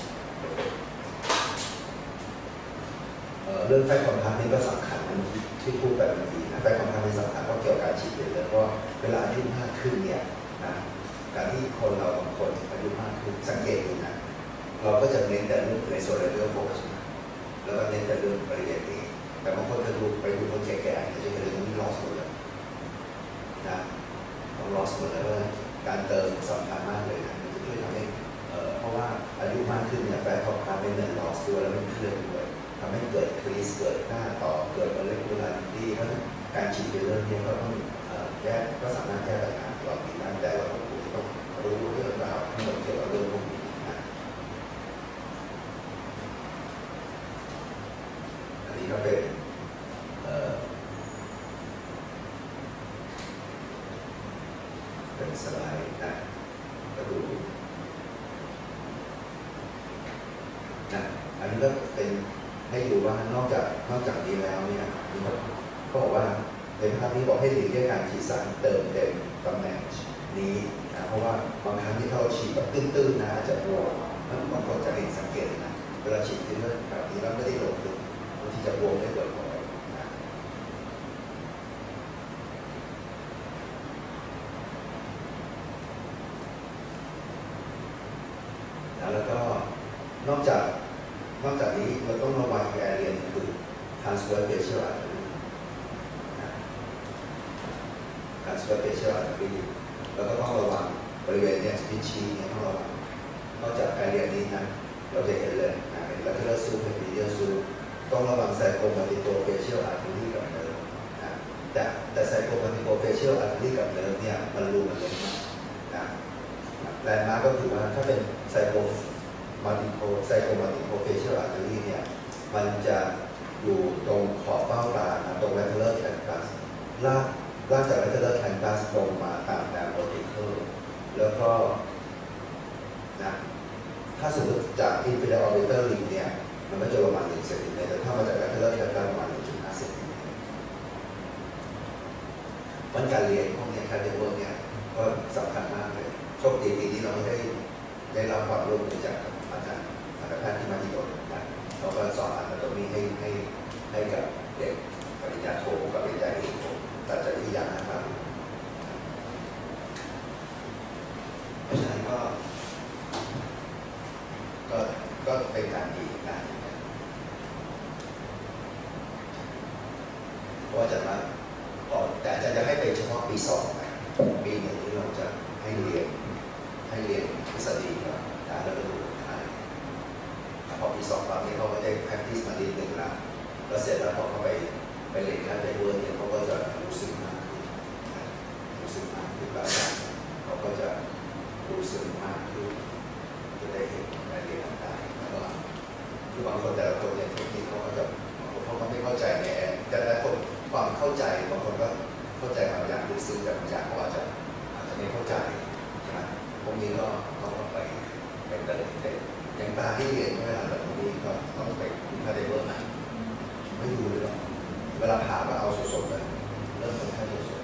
เรื่องไฟความท้านี่ก็สำคัญนะที่พูดไปเมื่อกี้นะไฟความท้านี่สำคัญเพราะเกี่ยวกับการฉีดเลยเพราะเวลาอายุมากขึ้นเนี่ยนะการที่คนเราบางคนอายุมากขึ้นสังเกตดูนะเราก็จะเน้นแต่เรื่องในโซนเรื่องโฟกัสแล้วก็เน้นแต่เรื่องบริเวณนี้แต่บางคนจะดูไปดูคนแก่ๆจะเห็นเรื่องนี้ลอสหมดเลยนะต้องลอสหมดเลยว่าการเติมสำคัญมากเลยนะมันจะช่วยทำให้เพราะว่าอายุมากขึ้นเนี่ยแฟตความท้าเป็นเนื้อลอสด้วยแล้วไม่เคลื่อนด้วยทำให้เกิดครีสเกิดหน้าต่อเกิดอะไรกุลาริตี้เพราะการฉีดฟิลเลอร์เนี่ยก็ต้องแก้ก็สามารถแก้ปัญหาเหล่านี้ได้แต่เราต้องรู้เรื่องราวทั้งหมดเกี่ยวกับเรื่องพวกนี้นะอันนี้ก็เป็นเป็นสไลด์นะก็ดูนะอันนี้ก็เป็นให้ดูว่านอกจากนอกจากนี้แล้วเนี่ยเขาบอกว่าในภาพนี้บอกให้หลีกเลี่ยงการฉีดสารเติมเต็มตำแหน่งนี้นะเพราะว่าบางครั้งที่เขาฉีดแบบตื้นๆนะอาจจะบวมแล้วบางคนจะเห็นสังเกตนะเวลาฉีดฟิลเลอร์แบบนี้แล้วไม่ได้ลงลึกบางทีจะบวมได้บ่อยๆนะแล้วก็นอกจากนอกจากนี้เราต้องระวังแอเรียนคือ transverse facial artery transverse facial artery แล้วก็ต้องระวังบริเวณเนี่ยพิชชีเนี่ยต้องระวังนอกจากแอเรียนี้นะเราจะเห็นเลยนะเป็น lateralซูเป็น medial ซูต้องระวัง zygomatic facial artery กับเนิร์ฟนะแต่แต่ zygomatic facial artery กับเนิร์ฟเนี่ยมันรูมันเล็กมากแลนด์มาร์กก็คือว่าถ้าเป็นไซโคมัลติโพไซโคมัลติโพเฟเชียลอาร์เทอรี่เนี่ยมันจะอยู่ตรงขอบเบ้าตาตรง lateral canthus ลากลากจาก lateral canthus ลงมาตามแนว vertical แล้วก็นะถ้าสมมติจาก inferior orbital rim เนี่ยมันก็จะประมาณหนึ่งเซนติเมตรแต่ถ้ามาจาก lateral canthus ประมาณ หนึ่งจุดห้า เซนติเมตรวันการเรียนพวกนี้การเรียนพวกนี้ก็สำคัญมากเลยโชคดีปีนี้เราได้ได้รับความร่วมมือจากอาจารย์อาจารย์แพทย์ที่มาที่โดนนะเราก็สอนอันตรงนี้ให้ให้ให้กับเด็กปริญญาโทกับปริญญาเอกตัดจากที่อย่างนะครับเพราะฉะนั้นก็ก็ก็เป็นการดีนะเพราะว่าจะมาแต่อาจารย์จะให้ไปเฉพาะปีสองนะปีหนึ่งที่เราจะให้เรียนให้เรียนทฤษฎีก่อนนะแล้วก็ดูท้ายพอปีสองปั๊บนี้เขาก็ได้ practice มาดีหนึ่งละแล้วเสร็จแล้วพอเขาไปไปเรียนขั้นไปเวิร์ดเนี่ยเขาก็จะรู้สึกมากขึ้นรู้สึกมากขึ้นแบบเขาก็จะรู้สึกมากขึ้นจะได้เห็นรายละเอียดต่างๆแล้วก็คือบางคนแต่ละคนเนี่ยเทคนิคเขาก็จะเขาก็ไม่เข้าใจในแต่ละคนความเข้าใจบางคนก็เข้าใจบางอย่างลึกซึ้งแต่บางอย่างเขาอาจจะอาจจะไม่เข้าใจนะพวกนี้ก็ต้องไปไปเติมเต็มอย่างตาที่เรียนเวลาแบบนี้ก็ต้องไปดูคาเดเวอร์นะไม่ดูเลยหรอกเวลาผ่าก็เอาสดๆเลยเริ่มต้นแค่สด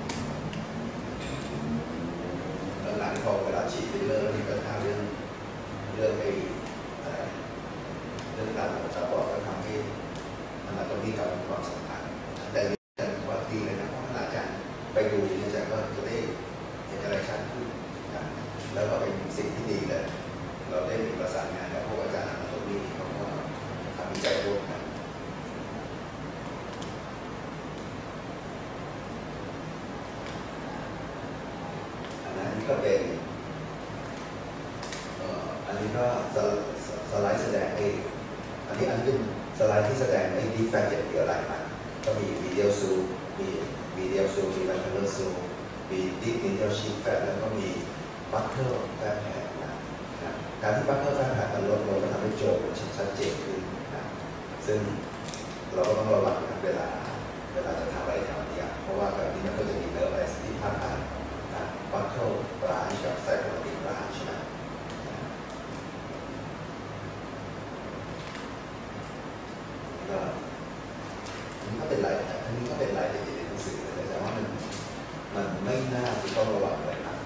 ๆแล้วหลังพอเวลาฉีดฟิลเลอร์นี่ก็ถามเรื่องเรื่องไอ้อะไรเรื่องการตาบอดก็ทำให้มันตรงนี้กับความสำคัญแต่ว่าดีเลยนะเพราะอาจารย์ไปดูเนี่ยอาจารย์ก็จะได้เห็นอะไรชัดขึ้นนะแล้วก็เป็นสิ่งที่ดีเลยเราได้มีประสานงานกับพวกอาจารย์ตรงนี้เขาก็ทำวิจัยร่วมกันอันนั้นก็เป็นอันนี้ก็สไลด์แสดงให้อันนี้อันนี้เป็นสไลด์ที่แสดงไอ้ดีแฟกต์เกี่ยวอะไรมาก็มีวิดีโอซูมมีวิดีโอซูมมีแบตเตอร์ซูมมีดิสนิเทลชีทแฟตแล้วก็มีบัตเตอร์แฟตแผ่นนะการที่บัตเตอร์แฟตแผ่นมันลดลงก็ทำให้โจทย์มันชัดเจนขึ้นนะซึ่งเราก็ต้องระวังนะเวลาเวลาจะทำอะไรทำเนี่ยเพราะว่าแบบนี้มันก็จะมีเนื้ออะไรที่พาดผ่านนะบัตเตอร์บรานช์กับไซโคลติกบรานช์นะนี่ก็เป็นรายอันนี้ก็เป็นรายละเอียดในหนังสือแต่ว่ามันมันไม่น่าจะต้องระวังอะไรมาก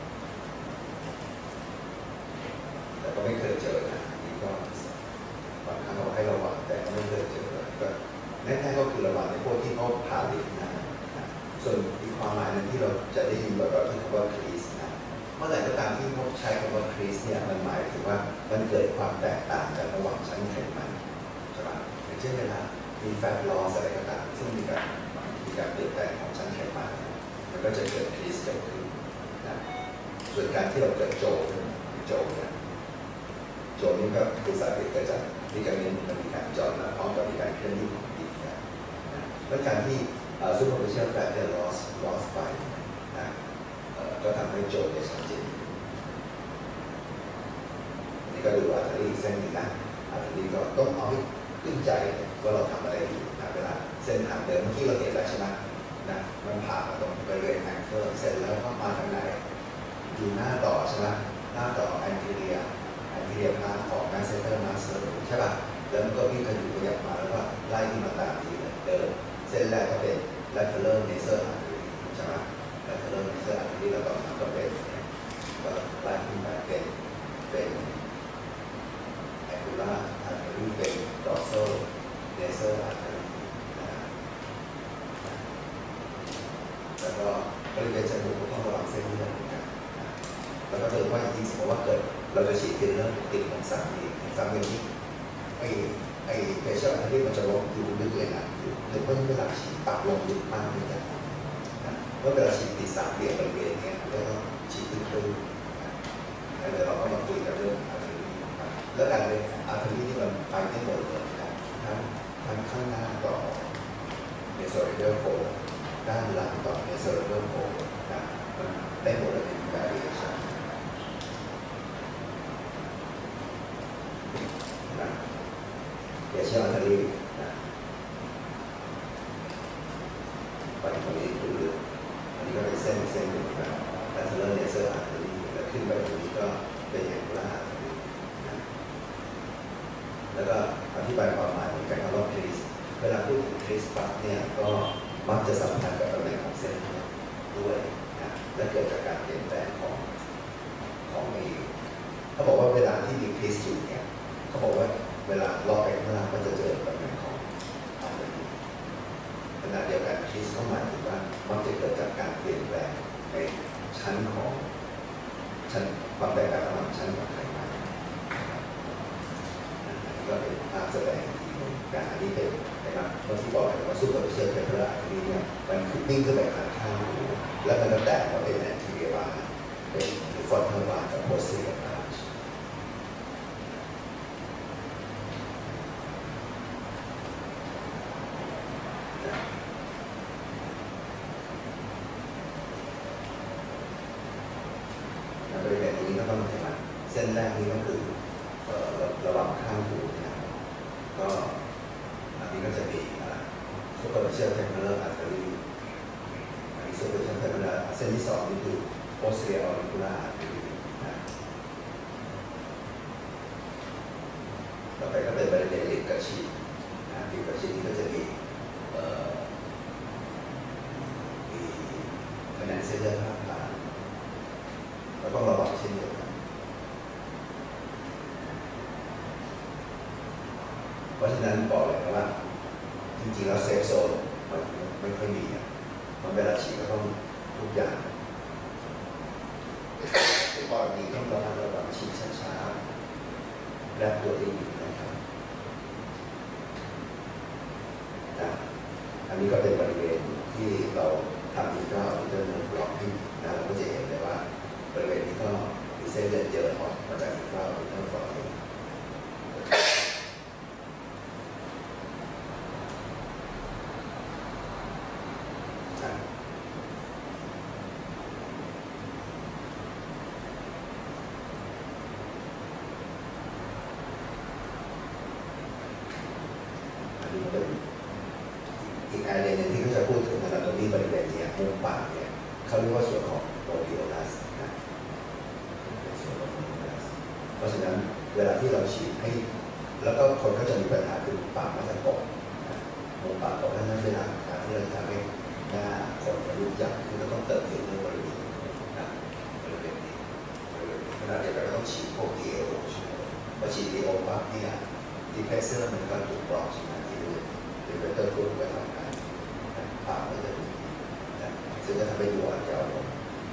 แต่ก็ไม่เคยเจอนะนี่ก็บางครั้งเราให้ระวังแต่ก็ไม่เคยเจอก็แน่ๆก็คือระวังในพวกที่เขาผ่าลิฟนะส่วนอีกความหมายนึงที่เราจะได้ยินบ่อยๆที่คำว่าครีสนะเมื่อไหร่ก็ตามที่เขาใช้คำว่าครีสเนี่ยมันหมายถึงว่ามันเกิดความแตกต่างกันระหว่างชั้นไขมันใช่ไหมอย่างเช่นเวลามีแฟตลอสอะไรก็ตามซึ่งมีการมีการเปลี่ยนแปลงของชั้นไขมันมันก็จะเกิดครีสเกิดขึ้นนะส่วนการที่เราเกิดโจโจเนี่ยโจนี่ก็คือสาเหตุเกิดจากมีการเรียนมันมีการจอดนะพร้อมกับมีการเคลื่อนที่ของดินนะแล้วการที่ซูเปอร์ฟิเชียลแฟตเนี่ยลอสลอสไปนะก็ทำให้โจเนี่ยชัดเจนนี่ก็ดูอาร์เทอรี่เส้นนี้นะอาร์เทอรี่ก็ต้องเอาให้ขึ้นใจว่าเราทำอะไรอยู่นะเวลาเส้นทางเดิมเมื่อกี้เราเห็นแล้วใช่ไหมนะมันผ่านมาตรงบริเวณแองเกิลเสร็จแล้วก็มาทางไหนอยู่หน้าต่อใช่ไหมหน้าต่อแอนติเรียแอนติเรียพาร์ทของแมสเซเตอร์มาสเตอร์ใช่ป่ะแล้วมันก็วิ่งขยุกขยับมาแล้วก็ไล่ขึ้นมาตามที่เดิมเส้นแรกก็เป็น lateral nasal artery ใช่ไหม lateral nasal artery แล้วก็มันก็เป็นก็ไล่ขึ้นไปเป็นเป็นocular artery เป็น dorsal nasal artery แล้วก็บริเวณจมูกก็ต้องระวังเส้นเลือดเหมือนกันแล้วก็เดินว่าจริงๆสมมติว่าเกิดเราจะฉีดฟิลเลอร์ติดของสามเหลี่ยมสามเหลี่ยมนี้ไอ้ไอ้เฟเชียลอันที่มันจะลงอยู่ลึกเลยนะอยู่ลึกเพราะเวลาฉีดตับลงลึกมากเลยนะเมื่อเวลาฉีดติดสามเหลี่ยมบริเวณนี้แล้วก็ฉีดลึกๆแล้วเดี๋ยวเราก็มาคุยกันเรื่องอาร์เทอรี่แล้วการเป็นอาร์เทอรี่ที่มันไปได้หมดเลยนะทั้งทั้งข้างหน้าต่อเนโซเรเดอร์โฟด้านหลังต่อเนโซเรเดอร์โฟนะมันได้หมดเลยใน variation เชียลทารีนะไปตรงนี้ดูเรื่องอันนี้ก็เป็นเส้นเส้นหนึ่งนะแต่ถ้าเริ่มเลเซอร์อาร์เทอรี่แล้วขึ้นไปตรงนี้ก็เป็นแองกูล่าอาร์เทอรี่นะแล้วก็อธิบายความหมายของการคำว่าคริสเวลาพูดถึงคริสปั๊บเนี่ยก็มักจะสัมพันธ์กับตำแหน่งของเส้นด้วยนะและเกิดจากการเปลี่ยนแปลงของของเองเขาบอกว่าเวลาที่มีคริสอยู่เนี่ยเขาบอกว่าเวลาล็อกไปข้างล่างก็จะเจอตำแหน่งของอาร์เทอรี่ขณะเดียวกันคริสก็หมายถึงว่ามักจะเกิดจากการเปลี่ยนแปลงในชั้นของชั้นความแตกต่างระหว่างชั้นของไขมันอันนี้ก็เป็นภาพแสดงที่การอันนี้เป็นนะครับเมื่อที่บอกไปว่าซูเปอร์เชียร์เทมเพอร์อันนี้เนี่ยมันคือวิ่งขึ้นไปข้างข้างหูแล้วมันก็แตกออกเป็นแอนทีเรียบาร์เป็นฟอนทัลบาร์กับโพสเซียร์บาร์บริเวณนี้ก็ต้องเห็นว่าเส้นแรกนี้ก็คือระหว่างข้างหูนะครับก็อันนี้ก็จะมีซูเปอร์เชียร์เทมเพอร์อาร์เทอรี่อันนี้ซูเปอร์เชียร์เทมเพอร์เส้นที่สองนี่คือโพสเซียร์ออริคูล่าอาร์เทอรี่นะต่อไปก็เป็นบริเวณลิ้นกระชีนะลิ้นกระชีก็จะมีมีคะแนนเส้นเลือดข้างตาเราต้องระวังเช่นเดียวกันเพราะฉะนั้นบอกเลยนะว่าจริงๆแล้วเซฟโซนมันไม่ค่อยมีอ่ะมันเวลาฉีดก็ต้องทุกอย่างแต่ก่อนนี้ต้องระมัดระวังฉีดช้าๆและตัวเองนะครับนะอันนี้ก็เป็นบริเวณที่เราทำอินทราออริจินอลบล็อกที่นะเราก็จะเห็นเลยว่าบริเวณนี้ก็มีเส้นเลือดเยอะออกมาจากอินทราออริจินอลบล็อกอีกอันหนึ่งที่เขาจะพูดถึงขนาดตรงนี้บริเวณนี้มุมปากเนี่ยเขาเรียกว่าส่วนของโมดิโอลัสนะส่วนของโมดิโอลัสเพราะฉะนั้นเวลาที่เราฉีดให้แล้วก็คนก็จะมีปัญหาคือปากมันจะกบมุมปากกบนั้นเวลาการที่เราทำให้หน้าคนกระดูกยักษ์คือเราต้องเติมเต็มในบริเวณนะบริเวณนี้ขณะเดียวกันเราต้องฉีดพวกดีเอโอใช่ไหมพอฉีดดีโอปั๊บเนี่ยดีเพรสเซอร์มันก็ถูกบล็อกใช่ไหมที่ดูหรือเป็นตัวรูปไปทำงานปากมันจะดีซึ่งจะทำให้ดูอ่อนเยาว์ลง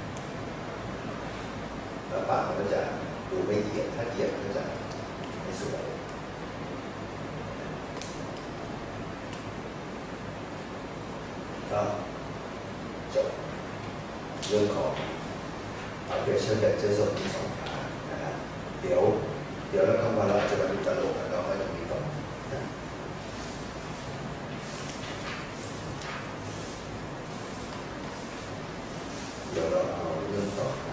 แล้วปากมันก็จะดูไม่เหยียดถ้าเหยียดก็จะไม่สวยก็จบเรื่องของเอาเฟเชียลเดเจอร์ส่วนที่สองขานะครับเดี๋ยวเดี๋ยวเราเข้ามาเราจะมาดูตลกกันเราไม่ต้องมีก่อนเดี๋ยวเราเอาเรื่องต่อไป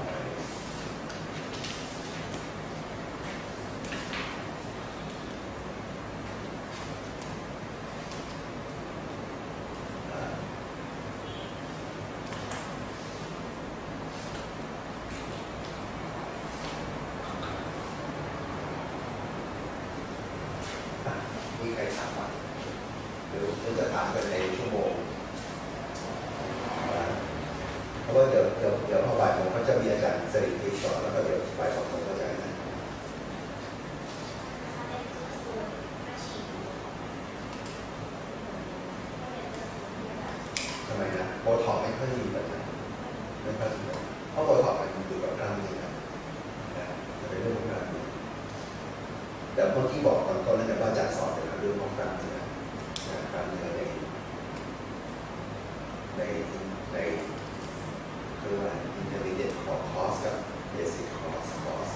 มีใครถามว่าเดี๋ยวจะถามกันในชั่วโมงเพราะว่าเดี๋ยวเดี๋ยวเดี๋ยวพอบ่ายโมงก็จะมีอาจารย์สริทิพย์สอนแล้วก็เดี๋ยวบ่ายสองโมงก็จะนะทำไมนะโบท็อกไม่ค่อยมีแบบนั้นไม่ค่อยมีเพราะโบท็อกมันอยู่กับกล้ามเนื้อนะจะเป็นเรื่องของกล้ามเนื้อแต่เมื่อกี้บอกตอนต้นนั่นว่าอาจารย์สอนเป็นเรื่องของกล้ามเนื้อกล้ามเนื้อในในในคือว่า intermediate course กับ basic course course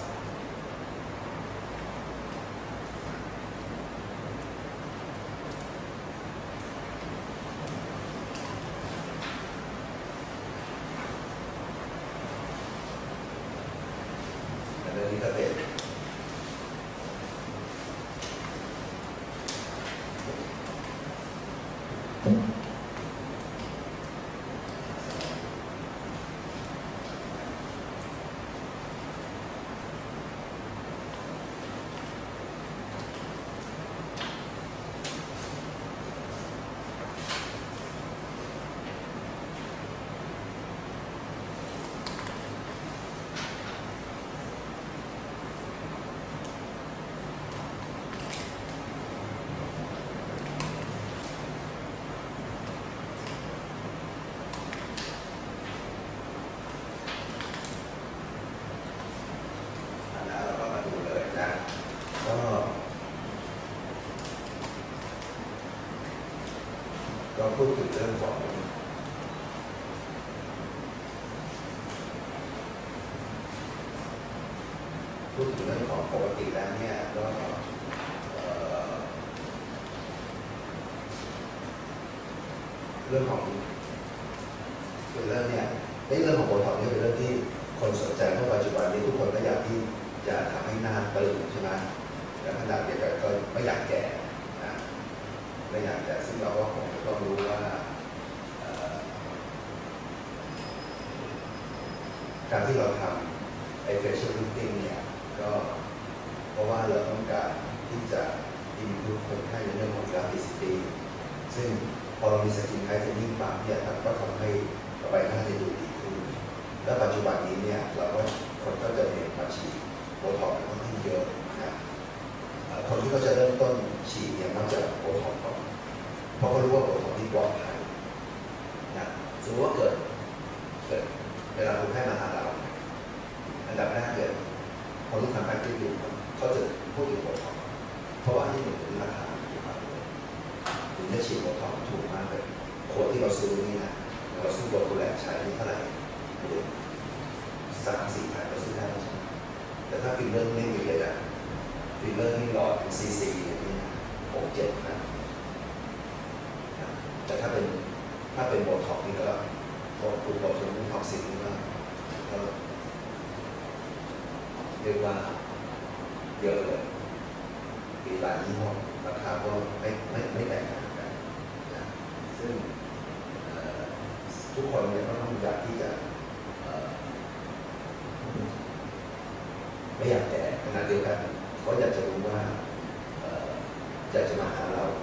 อันนี้ก็เป็นพูดถึงเรื่องของพูดถึงเรื่องของปกติแล้วเนี่ยก็เรื่องของเป็นเรื่องเนี่ยเรื่องของโบท็อกซ์นี่เป็นเรื่องที่คนสนใจเพราะปัจจุบันนี้ทุกคนก็อยากที่จะทำให้หน้าตึงใช่ไหมและขนาดเดียวกันก็ไม่อยากแก่นะไม่อยากแก่ซึ่งเราก็คงต้องรู้ว่าการที่เราทำไอ้ facial lifting เนี่ยก็เพราะว่าเราต้องการที่จะ improve คนไข้ในเรื่องของ elasticity ซึ่งพอเรามีสกินไทเทนนิ่งปั๊บเนี่ยก็ทำให้ใบหน้าได้ดูดีขึ้นและปัจจุบันนี้เนี่ยเราก็คนก็จะเห็นมาฉีดโบท็อกซ์ค่อนข้างเยอะนะคนที่เขาจะเริ่มต้นฉีดเนี่ยมักจะโบท็อกซ์ก่อนเพราะเขารู้ว่าโบท็อกซ์ที่ปลอดภัยนะสมมติว่าเกิดเกิดเวลาคนไข้มาหาเราอันดับแรกเลยคนที่ทำการที่อยู่เขาจะพูดถึงโบท็อกซ์เพราะว่าที่หนึ่งคือราคาถูกมากเลยถึงจะฉีดโบท็อกซ์ถูกมากเลยขวดที่เราซื้อนี่นะเราซื้อโบท็อกซ์ใช้นี่เท่าไหร่สามสี่พันก็ซื้อได้ใช่ไหมแต่ถ้าฟิลเลอร์ไม่มีเลยนะฟิลเลอร์นี่หลอดซีซีนี่หกเจ็ดนะแต่ถ้าเป็นถ้าเป็นโบท็อกซ์นี่ก็พอคุณโบท็อกซ์นี่ท็อกซินนี่ก็ก็เรียกว่าเยอะเลยปีหลายยี่ห้อราคาก็ไม่ไม่ไม่แตกต่างกันนะซึ่งทุกคนเนี่ยก็ต้องอยากที่จะไม่อยากแก่ขณะเดียวกันเขาอยากจะรู้ว่าอยากจะมาหาเรา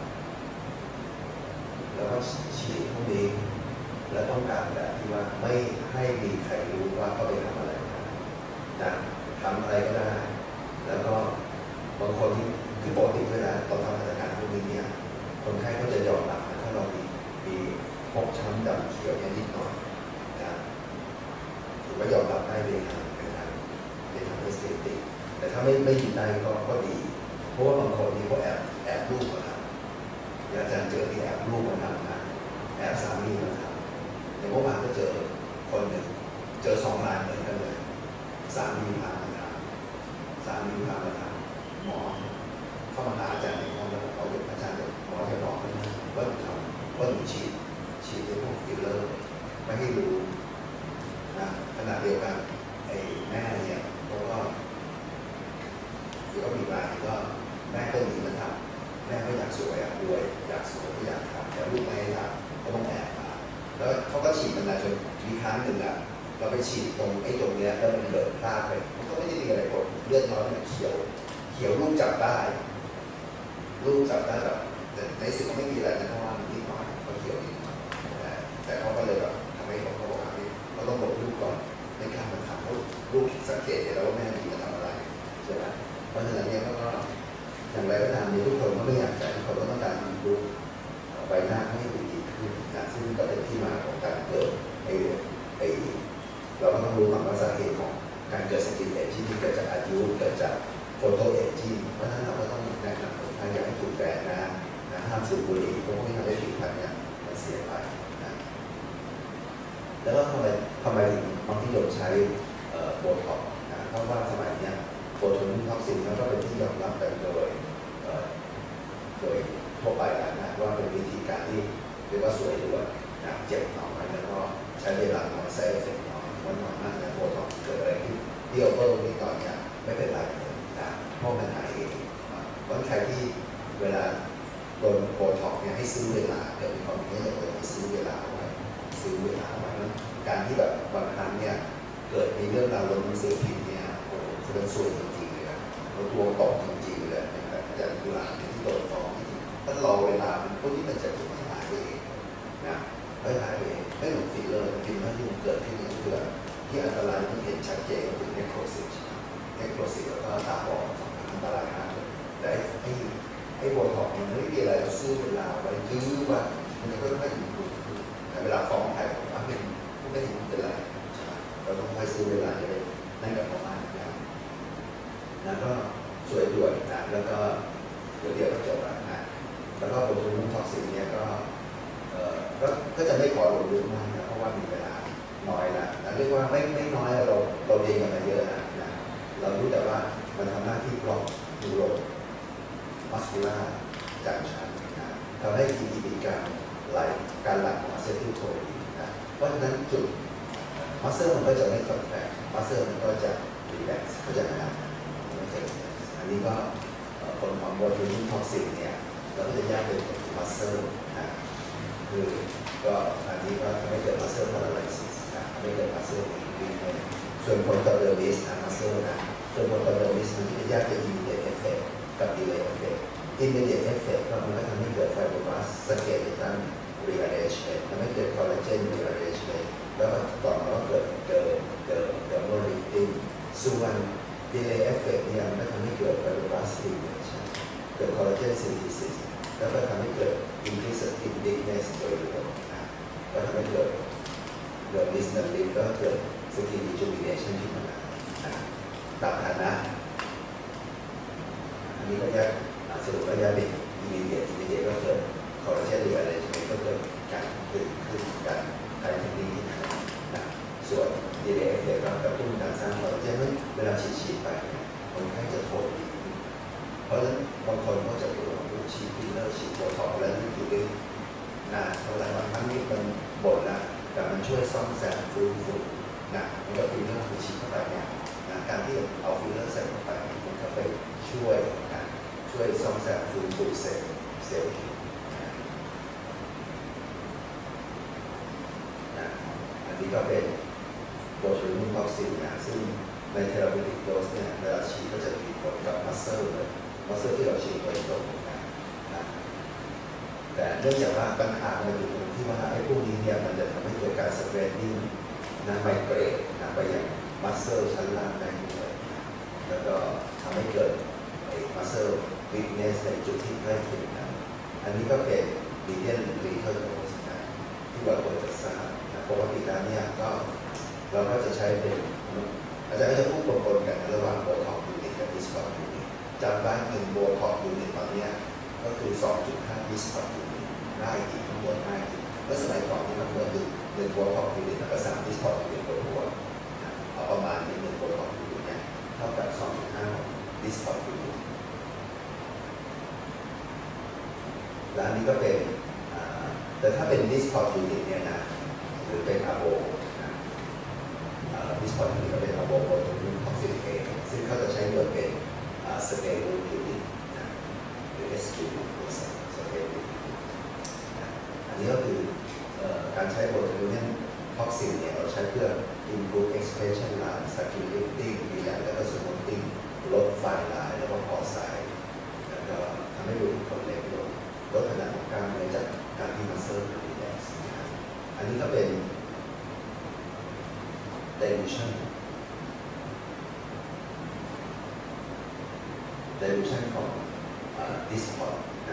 แล้วก็ฉีดพวกนี้และต้องการแบบที่ว่าไม่ให้มีใครรู้ว่าเขาไปทำอะไรนะทำอะไรก็ได้แล้วก็บางคนที่คือปกติเวลาตอนทำมาตรการพวกนี้เนี่ยคนไข้ก็จะยอมรับนะถ้าเรามีมีฟกช้ำดำเขียวเนี่ยนิดหน่อยนะถือว่ายอมรับได้เลยครับเป็นทางเอสเตติกแต่ถ้าไม่ไม่ยินได้ก็ก็ดีเพราะว่าบางคนนี่เขาแอบแอบลูกมาทำอาจารย์เจอที่แอบลูกมาทำนะแอบสามีมาทำในเมื่อวานก็เจอคนหนึ่งเจอสองรายเหมือนกันเลยสามีพามาทำสามีพามาทำหมอเข้ามาหาอาจารย์ในห้องแล้วเขาบอกอาจารย์หมอจะบอกนะว่าทำว่าหนูฉีดฉีดในพวกฟิลเลอร์ไม่ให้รู้นะขณะเดียวกันไอ้แม่เนี่ยเขาก็คือก็มีรายก็แม่ก็หนีมันทำแม่ก็อยากสวยอยากรวยอยากสวยก็อยากทำแต่ลูกไม่ให้ทำก็ต้องแอบมาแล้วเขาก็ฉีดมันนะจนมีครั้งหนึ่งอ่ะเราไปฉีดตรงไอ้ตรงเนี้ยแล้วมันเกิดพลาดไปมันก็ไม่ได้มีอะไรผลเลือดน้อยมันเขียวเขียวลูกจับได้ลูกจับได้แบบแต่ในสุดก็ไม่มีอะไรนะเพราะว่ามันนิดหน่อยเขาเขียวนิดหน่อยแต่เขาก็เลยแบบทำให้เขาเขาบอกว่าเขาต้องบอกลูกก่อนในการมันทำเขาลูกสังเกตเห็นแล้วว่าแม่ดีมาทำอะไรใช่ไหมเพราะฉะนั้นเนี่ยก็อย่างไรก็ตามเนี่ยทุกคนก็ไม่อยากแต่ทุกคนก็ต้องการดูใบหน้าให้ดูดีขึ้นนะซึ่งก็เป็นที่มาของการเกิดไอ้ไอ้เราก็ต้องรู้ว่าสาเหตุของการเกิดสกินเอจจิ้งที่เกิดจากอายุเกิดจากโฟโตเอจจิ้งเพราะฉะนั้นเราก็ต้องแนะนำคนไข้อยากให้ถูกแฝงนะนะห้ามสูบบุหรี่เพราะว่าไม่ทำให้ผิวพรรณเนี่ยมันเสียไปนะแล้วก็ทำไมทำไมถึงบางที่เราใช้โบท็อกซ์นะเพราะว่าสมัยนี้โบท็อกซ์ท็อกซินแล้วก็เป็นที่ยอมรับกันโดยโดยทั่วไปนะว่าเป็นวิธีการที่เรียกว่าสวยด้วยนะเจ็บน้อยแล้วก็ใช้เวลาน้อยใช้เอฟเฟกต์น้อยวันน้อยมากนะโบท็อกซ์เกิดอะไรขึ้นที่เอาเพิ่มนิดหน่อยเนี่ยไม่เป็นไรเลยนะเพราะมันหายเองวันใครที่เวลาโดนโบท็อกซ์เนี่ยให้ซื้อเวลาเดี๋ยวมีความคิดอย่างไรให้ซื้อเวลาไว้ซื้อเวลาไว้นะการที่แบบบางครั้งเนี่ยเกิดมีเรื่องราวลงหนังสือพิมพ์เนี่ยโอ้โหจะเป็นส่วนจริงๆเลยนะเราตัวตกจริงๆเลยนะครับอาจารย์กุหลาบที่โดนฟ้องถ้ารอเวลาพวกนี้มันจะถูกหายไปเองนะไม่หายไปเองไม่เหมือนฟิลเลอร์ฟิลเลอร์ที่มันเกิดขึ้นในเลือดที่อันตรายที่เห็นชัดเจนก็คือเนโครซิสเนโครซิสแล้วก็ตาบอดอันตรายมากเลยแต่ไอ้ไอ้โบท็อกซ์มันไม่มีอะไรเราซื้อเวลาไว้ยื้อไว้มันจะค่อยๆอยู่แต่เวลาฟ้องใครผมว่าเป็นผู้ไม่ถึงเป็นไรเราต้องค่อยซื้อเวลาจะได้นั่นกับประมาณนั้นแล้วก็สวยด่วนนะแล้วก็เดี๋ยวเดี๋ยวก็จบแล้วนะแล้วก็โบท็อกซ์ท็อกซินเนี่ยก็ก็ก็จะไม่ขอลงลึกมากนะเพราะว่ามีเวลาน้อยละเรียกว่าไม่ไม่น้อยเราเราเรียนกันมาเยอะนะนะเรารู้แต่ว่ามันทำหน้าที่บล็อกยูโรมัสคูล่าจังชันนะทำให้ทีดีมีการไหลการหลั่งของอะเซทิลโคลีนนะเพราะฉะนั้นจุดมัสเซอร์มันก็จะไม่คอนแทคมัสเซอร์มันก็จะรีแลกซ์ก็จะนะไม่ใช่อันนี้ก็ผลของโบทูลินท็อกซินเนี่ยเราก็จะแยกเป็นมัสเซอร์นะคือก็อันนี้ก็ทำให้เกิดมัสเซอร์พาราไลซิสนะทำให้เกิดมัสเซอร์วีวีนส่วนผลต่อเดอร์มิสนะมัสเซอร์นะส่วนผลต่อเดอร์มิสมันจะแยกเป็น immediate effect กับ delay effect immediate effect ก็มันก็ทำให้เกิดไฟโบมัสสเกเลตัน rearrangement ทำให้เกิด collagen rearrangement แล้วก็ต่อมาก็เกิดเกิดเกิดเกิด more lifting ส่วน delay effect เนี่ยมันก็ทำให้เกิดไฟโบมัส stimulation เกิด collagen synthesis แล้วก็ทำให้เกิด increase in thickness โดยรวมนะก็ทำให้เกิดเกิด business lift แล้วก็เกิด skin rejuvenation ที่มันนะตามฐานะอันนี้ก็แยกสรุประยะเด็ก immediate immediate ก็เกิด collagen rearrangement ก็เกิดการขึ้นขึ้นการไขมันดีนะส่วน delay effect ก็กระตุ้นการสร้างคอลลาเจนเวลาฉีดๆไปคนไข้จะทนดีเพราะฉะนั้นบางคนก็จะปวดหัวฉีดฟิลเลอร์ฉีดโบท็อกซ์แล้วอยู่ได้นานเท่าไหร่บางครั้งนี่มันบ่นแล้วแต่มันช่วยซ่อมแซมฟื้นฟูนะมันก็ฟิลเลอร์ฉีดเข้าไปเนี่ยนะการที่เอาฟิลเลอร์ใส่เข้าไปมันก็ไปช่วยนะช่วยซ่อมแซมฟื้นฟูเซลล์เซลล์นะอันนี้ก็เป็นโบทูลินท็อกซินนะซึ่งในเทอราพิวติกโดสเนี่ยเวลาฉีดก็จะมีผลกับมัสเซอร์เลยมัสเซอร์ที่เราฉีดโดยตรงนะนะแต่เนื่องจากว่าปัญหามันอยู่ตรงที่ว่าไอ้พวกนี้เนี่ยมันจะทำให้เกิดการสเปรดดิ้งนะไมเกรนนะไปยังมัสเซอร์ชั้นล่างได้ด้วยแล้วก็ทำให้เกิดไอ้มัสเซอร์วีคเนสในจุดที่ใกล้เคียงกันอันนี้ก็เป็นดีเดียนรีเทอร์โดสนะที่เราควรจะทราบนะปกติแล้วเนี่ยก็เราก็จะใช้เป็นอาจารย์ก็จะพูดปนๆกันระหว่างโบท็อกซ์ยูนิตกับดิสคอร์ยูนิตจำได้หนึ่งโบท็อกซ์ยูนิตตอนนี้ก็คือ สองจุดห้า ดิสคอร์ยูนิตได้อีกทั้งหมดได้อีกแล้วสมัยก่อนที่เราเมื่อหนึ่งหนึ่งโบท็อกซ์ยูนิตแล้วก็สามดิสคอร์ยูนิตบนหัวเอาประมาณนี้หนึ่งโบท็อกซ์ยูนิตเนี่ยเท่ากับ สองจุดห้า ดิสคอร์ยูนิตและอันนี้ก็เป็นแต่ถ้าเป็นดิสคอร์ยูนิตเนี่ยนะหรือเป็นอะโบดิสคอร์ยูนิตก็เป็นอะโบโบทูลินท็อกซินเองซึ่งเขาจะใช้เงินเป็นสเกลยูนิตหรือ เอส คิว สเกลยูนิตอันนี้ก็คือการใช้โบทูลินท็อกซินเนี่ยเราใช้เพื่อ improve expression line circular lifting แล้วก็ smoothing ลดไฟลายแล้วก็พอไซส์แล้วก็ทำให้รูขุมขนเล็กลงลดขนาดของกล้ามเนื้อจากการที่มัสเซอร์รีแลกซ์อันนี้ก็เป็น dilution dilution ของ discord นะ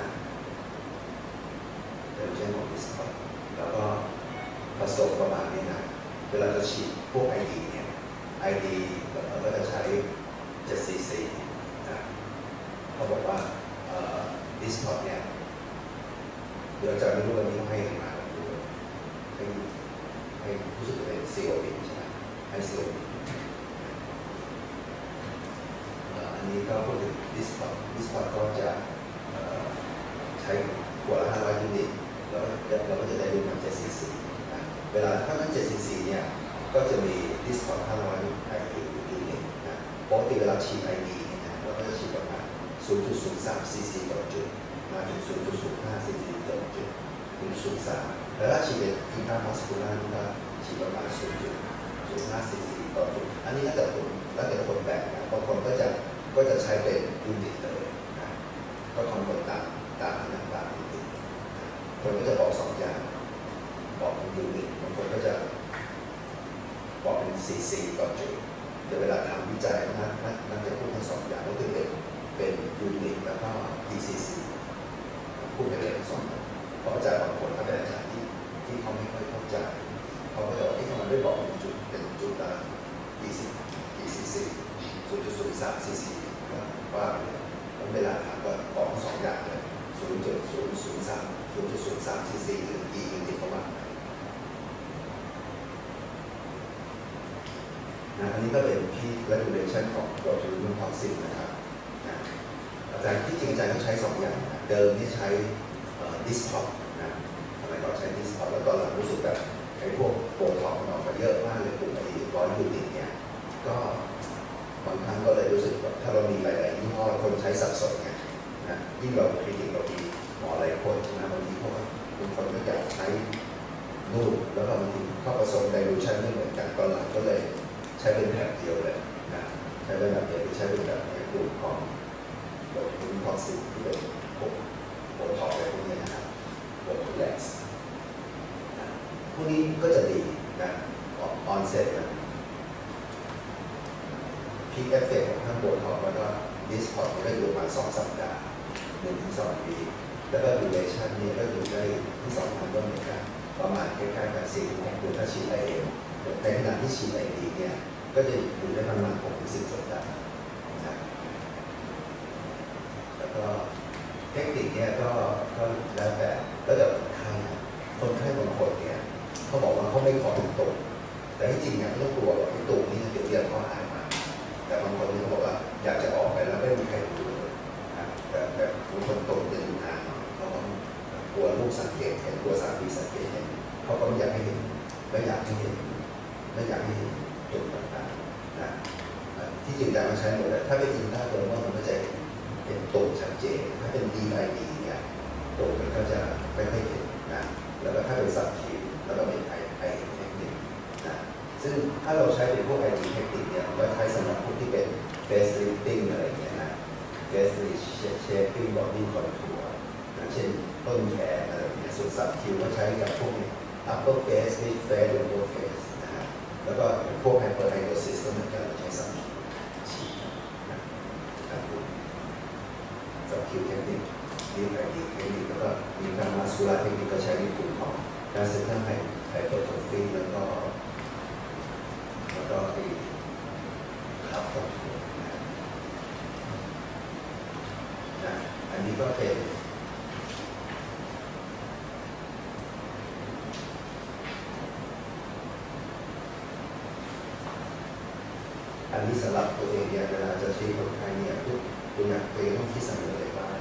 dilution ของ discord แล้วก็ผสมประมาณนี้นะเวลาจะฉีดพวก ไอ ดี เนี่ย ไอ ดี เราก็จะใช้เจ็ดซีซีนะเขาบอกว่า discord เนี่ยเดี๋ยวจะไม่รู้วันนี้ให้มาให้ให้รู้สึกเป็น ซี โอ ดี ใช่ไหมให้ ซี โอ ดี อันนี้ก็พูดถึง Discord Discord ก็จะใช้หัวละห้าร้อยยูนิตแล้วเราก็จะได้ดูมันเจ็ดซีซีนะเวลาถ้านั้นเจ็ดซีซีเนี่ยก็จะมี Discord ห้าร้อยยูนิตนะปกติเวลาฉีด ไอ ดี เนี่ยเราก็จะฉีดประมาณ ศูนย์จุดศูนย์สาม ซีซีต่อจุดมาถึง ศูนย์จุดศูนย์ห้า ซีซีต่อจุดถึง ศูนย์จุดศูนย์สาม แล้วถ้าฉีดเป็นอินทรามัสคูล่าก็ฉีดประมาณ ศูนย์จุดศูนย์ห้า ซีซีต่อจุดอันนี้ก็จะผลแล้วแต่คนแบ่งนะบางคนก็จะก็จะใช้เป็นยูนิตเลยนะก็คำนวณตามตามที่ต่างๆยูนิตคนก็จะบอกสองอย่างบอกเป็นยูนิตบางคนก็จะบอกเป็นซีซีต่อจุดแต่เวลาทำวิจัยนะนั่นจะพูดทั้งสองอย่างก็คือเป็นเป็นยูนิตแล้วก็ พี ซี ซี พูดไปเลยทั้งสองเพราะอาจารย์บางคนถ้าเป็นอาจารย์ที่ที่เขาไม่ค่อยเข้าใจเขาก็จะบอกที่ทำไมไม่บอกเป็นจุดเป็นจุดละ พี ซี ซี ศูนย์จุดศูนย์สาม ซีซีว่าเวลาถามก็บอกสองอย่างเลยศูนย์จุดศูนย์ศูนย์สาม ศูนย์จุดศูนย์สาม ซีซีหรือกี่ยูนิตเข้ามานะอันนี้ก็เป็นที่ regulation ของ botulinum toxin นะครับนะอาจารย์ที่จริงอาจารย์ก็ใช้สองอย่างนะเดิมที่ใช้ dispop นะทำไมก่อนใช้ dispop แล้วตอนหลังรู้สึกแบบไอ้พวกโบท็อกซ์มันออกมาเยอะมากเลยกลุ่มไอ้ร้อยยูนิตเนี่ยก็บางครั้งก็เลยรู้สึกว่าถ้าเรามีหลายๆยี่ห้อคนใช้สับสนเนี่ยนะยิ่งเราคลินิกเรามีหมอหลายคนนะบางทีพวกบางคนก็อยากใช้นู่นแล้วก็บางทีเข้าผสม dilution ไม่เหมือนกันตอนหลังก็เลยใช้เป็นแบบเดียวเลยนะใช้เป็นแบบเดียวใช้เป็นแบบในกลุ่มของโบทูลินท็อกซินที่เป็นพวกโบท็อกอะไรพวกนี้นะครับโบทูแล็กซ์พวกนี้ก็จะดีนะออนเซ็ตนะพีคเอฟเฟกต์ของทั้งโบท็อกแล้วก็ดิสพอร์ตก็อยู่ประมาณสองสัปดาห์หนึ่งถึงสองปีแล้วก็ดูเลชั่นนี้ก็อยู่ได้ที่สองพันต้นเหมือนกันประมาณใกล้ๆกับสี่ถึงหกเดือนถ้าฉีดไอเอ็มในขณะที่ฉีดไอดีเนี่ยก็จะอยู่ได้ประมาณหกถึงสิบสัปดาห์นะแล้วก็เทคนิคเนี่ยก็ก็แล้วแต่แล้วแต่คนไข้คนไข้บางคนเนี่ยเขาบอกว่าเขาไม่ขอตุ่มแต่ที่จริงเนี่ยไม่ต้องกลัวหรอกที่ตุ่มนี่เดี๋ยวเดี๋ยวเขาหายมาแต่บางคนที่เขาบอกว่าอยากจะออกไปแล้วไม่มีใครดูเลยนะแต่แต่บางคนตุ่มจะอยู่นานเขาต้องกลัวลูกสังเกตเห็นกลัวสามีสังเกตเห็นเขาก็ไม่อยากให้เห็นไม่อยากให้เห็นไม่อยากให้เห็นตุ่มต่างๆนะที่จริงจะมาใช้หมดเลยถ้าเป็นอินต้าเดอร์ว่ามันก็จะเป็นตุ่มชัดเจนถ้าเป็นดีไอดีเนี่ยตุ่มมันก็จะไม่ค่อยเห็นนะแล้วก็ถ้าเป็นสับคิวแล้วก็เป็นไอไอเทคนิคนะซึ่งถ้าเราใช้เป็นพวกไอทีเทคนิคเนี่ยก็ใช้สำหรับพวกที่เป็น face lifting อะไรอย่างเงี้ยนะ face shaping body contour อย่างเช่นต้นแขนอะไรอย่างเงี้ยส่วนสับคิวก็ใช้กับพวก upper face mid face lower face นะฮะแล้วก็พวก hyperhidrosis ก็เหมือนกันใช้สับคิวฉีดนะครับสับคิวเทคนิคดีไอดีเทคนิคแล้วก็มีการมาสคูลาเทคนิคก็ใช้ในกลุ่มของการเซนเตอร์ไฮไฮเปอร์โทฟีแล้วก็แล้วก็ไอ้ขับต่อนะอันนี้ก็เป็นอันนี้สำหรับตัวเองเนี่ยเวลาจะชี้คนไข้เนี่ยทุกตัวอย่างตัวเองต้องคิดเสมอเลยว่า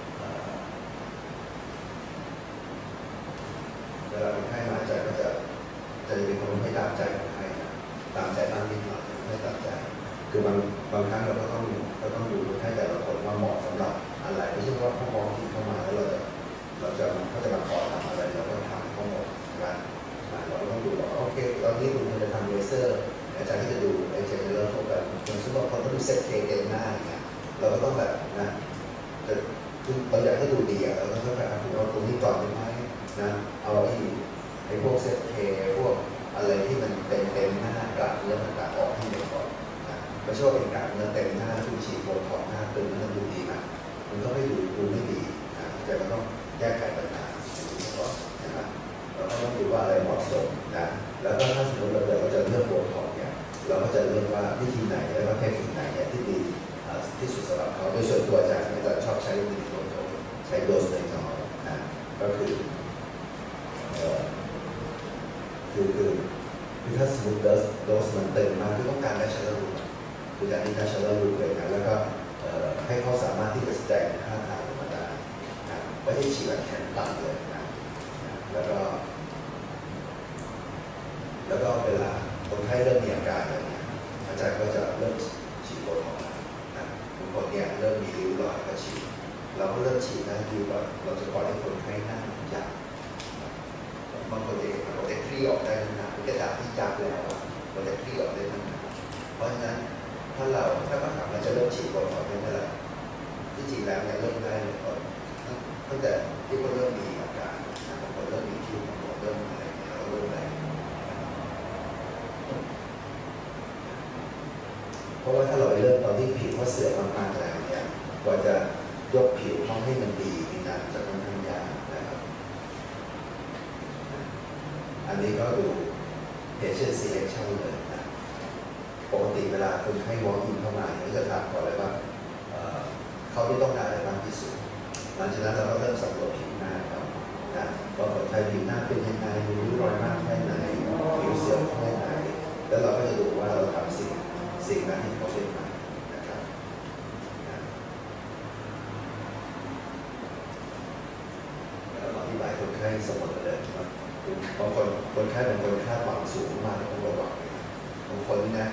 เวลาคนไข้มาใจก็จะจะเป็นคนไม่ตามใจคนไข้นะตามใจบ้างนิดหน่อยไม่ตามใจคือบางบางครั้งเราก็ต้องก็ต้องดูคนไข้แต่ละคนว่าเหมาะสำหรับอะไรไม่ใช่ว่าเขามองที่เข้ามาแล้วเราจะเราจะเขาจะมาขอทำอะไรเราก็ทำเขาหมดนะเราต้องดูว่าโอเคตอนนี้คุณจะทำเลเซอร์อาจารย์ที่จะดูไอ้เจเนอเรลพวกแบบอย่างเช่นบางคนเขาดูเซ็ตเคเต็มหน้าอย่างเงี้ยเราก็ต้องแบบนะจะคือเราอยากให้ดูดีอ่ะเราต้องแบบเอาตรงนี้ก่อนได้ไหมนะเอาไอ้ไอ้พวกเซ็ตเคพวกอะไรที่มันเต็มเต็มหน้ากากเนื้อต่างๆออกให้หมดก่อนนะไม่ใช่ว่าเป็นกากเนื้อเต็มหน้าคุณฉีดโบท็อกซ์หน้าตึงแล้วมันดูดีนะมันก็ไม่ดูดูไม่ดีนะแต่เราต้องแก้ไขปัญหาก่อนนะครับเราก็ต้องดูว่าอะไรเหมาะสมนะแล้วก็ถ้าสมมติเราเราจะเลือกโบท็อกซ์เนี่ยเราก็จะเลือกว่าวิธีไหนและก็เทคนิคไหนเนี่ยที่ดีที่สุดสำหรับเขาโดยส่วนตัวอาจารย์อาจารย์ชอบใช้วิธีโดสใช้โดสน้อยๆนะก็คือคือคือคือถ้าสมมติโดสโดสมันเต็มมากคือต้องการได้ชัลลูคืออยากให้ได้ชัลลูเลยนะแล้วก็ให้เขาสามารถที่จะแสดงท่าทางออกมาได้นะไม่ใช่ฉีดแบบแขนตั้งเลยนะแล้วก็แล้วก็เวลาคนไข้เริ่มมีอาการอะไรเนี่ยอาจารย์ก็จะเริ่มฉีดโบท็อกซ์นะบางคนเนี่ยเริ่มมีริ้วรอยก็ฉีดเราก็เริ่มฉีดนะดีกว่าเราจะปล่อยให้คนไข้นั่งยาวบางคนเองเราจะคลี่ออกได้นะกระดาษที่จับแล้วเราจะคลี่ออกได้ทั้งนั้นเพราะฉะนั้นถ้าเราถ้าเราถามเราจะเริ่มฉีดโบท็อกซ์ได้เมื่อไหร่ที่จริงแล้วเนี่ยเริ่มได้เลยก่อนตั้งแต่ที่คนเริ่มมีอาการบางคนเริ่มมีคิ้วบางคนเริ่มอะไรเนี่ยเราเริ่มได้เพราะว่าถ้าเราไปเริ่มตอนที่ผิวเขาเสื่อมมากๆแล้วเนี่ยกว่าจะยกผิวเขาให้มันดีนี่นะจะค่อนข้างยากนะครับอันนี้ก็ดู patient selection เลยนะปกติเวลาคนไข้ walk in เข้ามาเนี่ยจะถามก่อนเลยว่าเขาที่ต้องการอะไรบ้างที่สุดนลังจากนั้นเราก็เริ่มสำรวจผิวหน้าครับนะว่าคนไข้ผิวหน้าเป็นยังไงมีริ้วรอยมากแค่ไหนผิวเสียวแค่ไหนแล้วเราก็จะดูว่าเราทำสิ่งสิ่งนั้นให้เขาเป็นไหมนะครับแล้วเราอธิบายคนไข้เสมอเลยว่าบางคนคนไข้บางคนคาดหวังสูงมากต้องระวังบางคนนี่นะ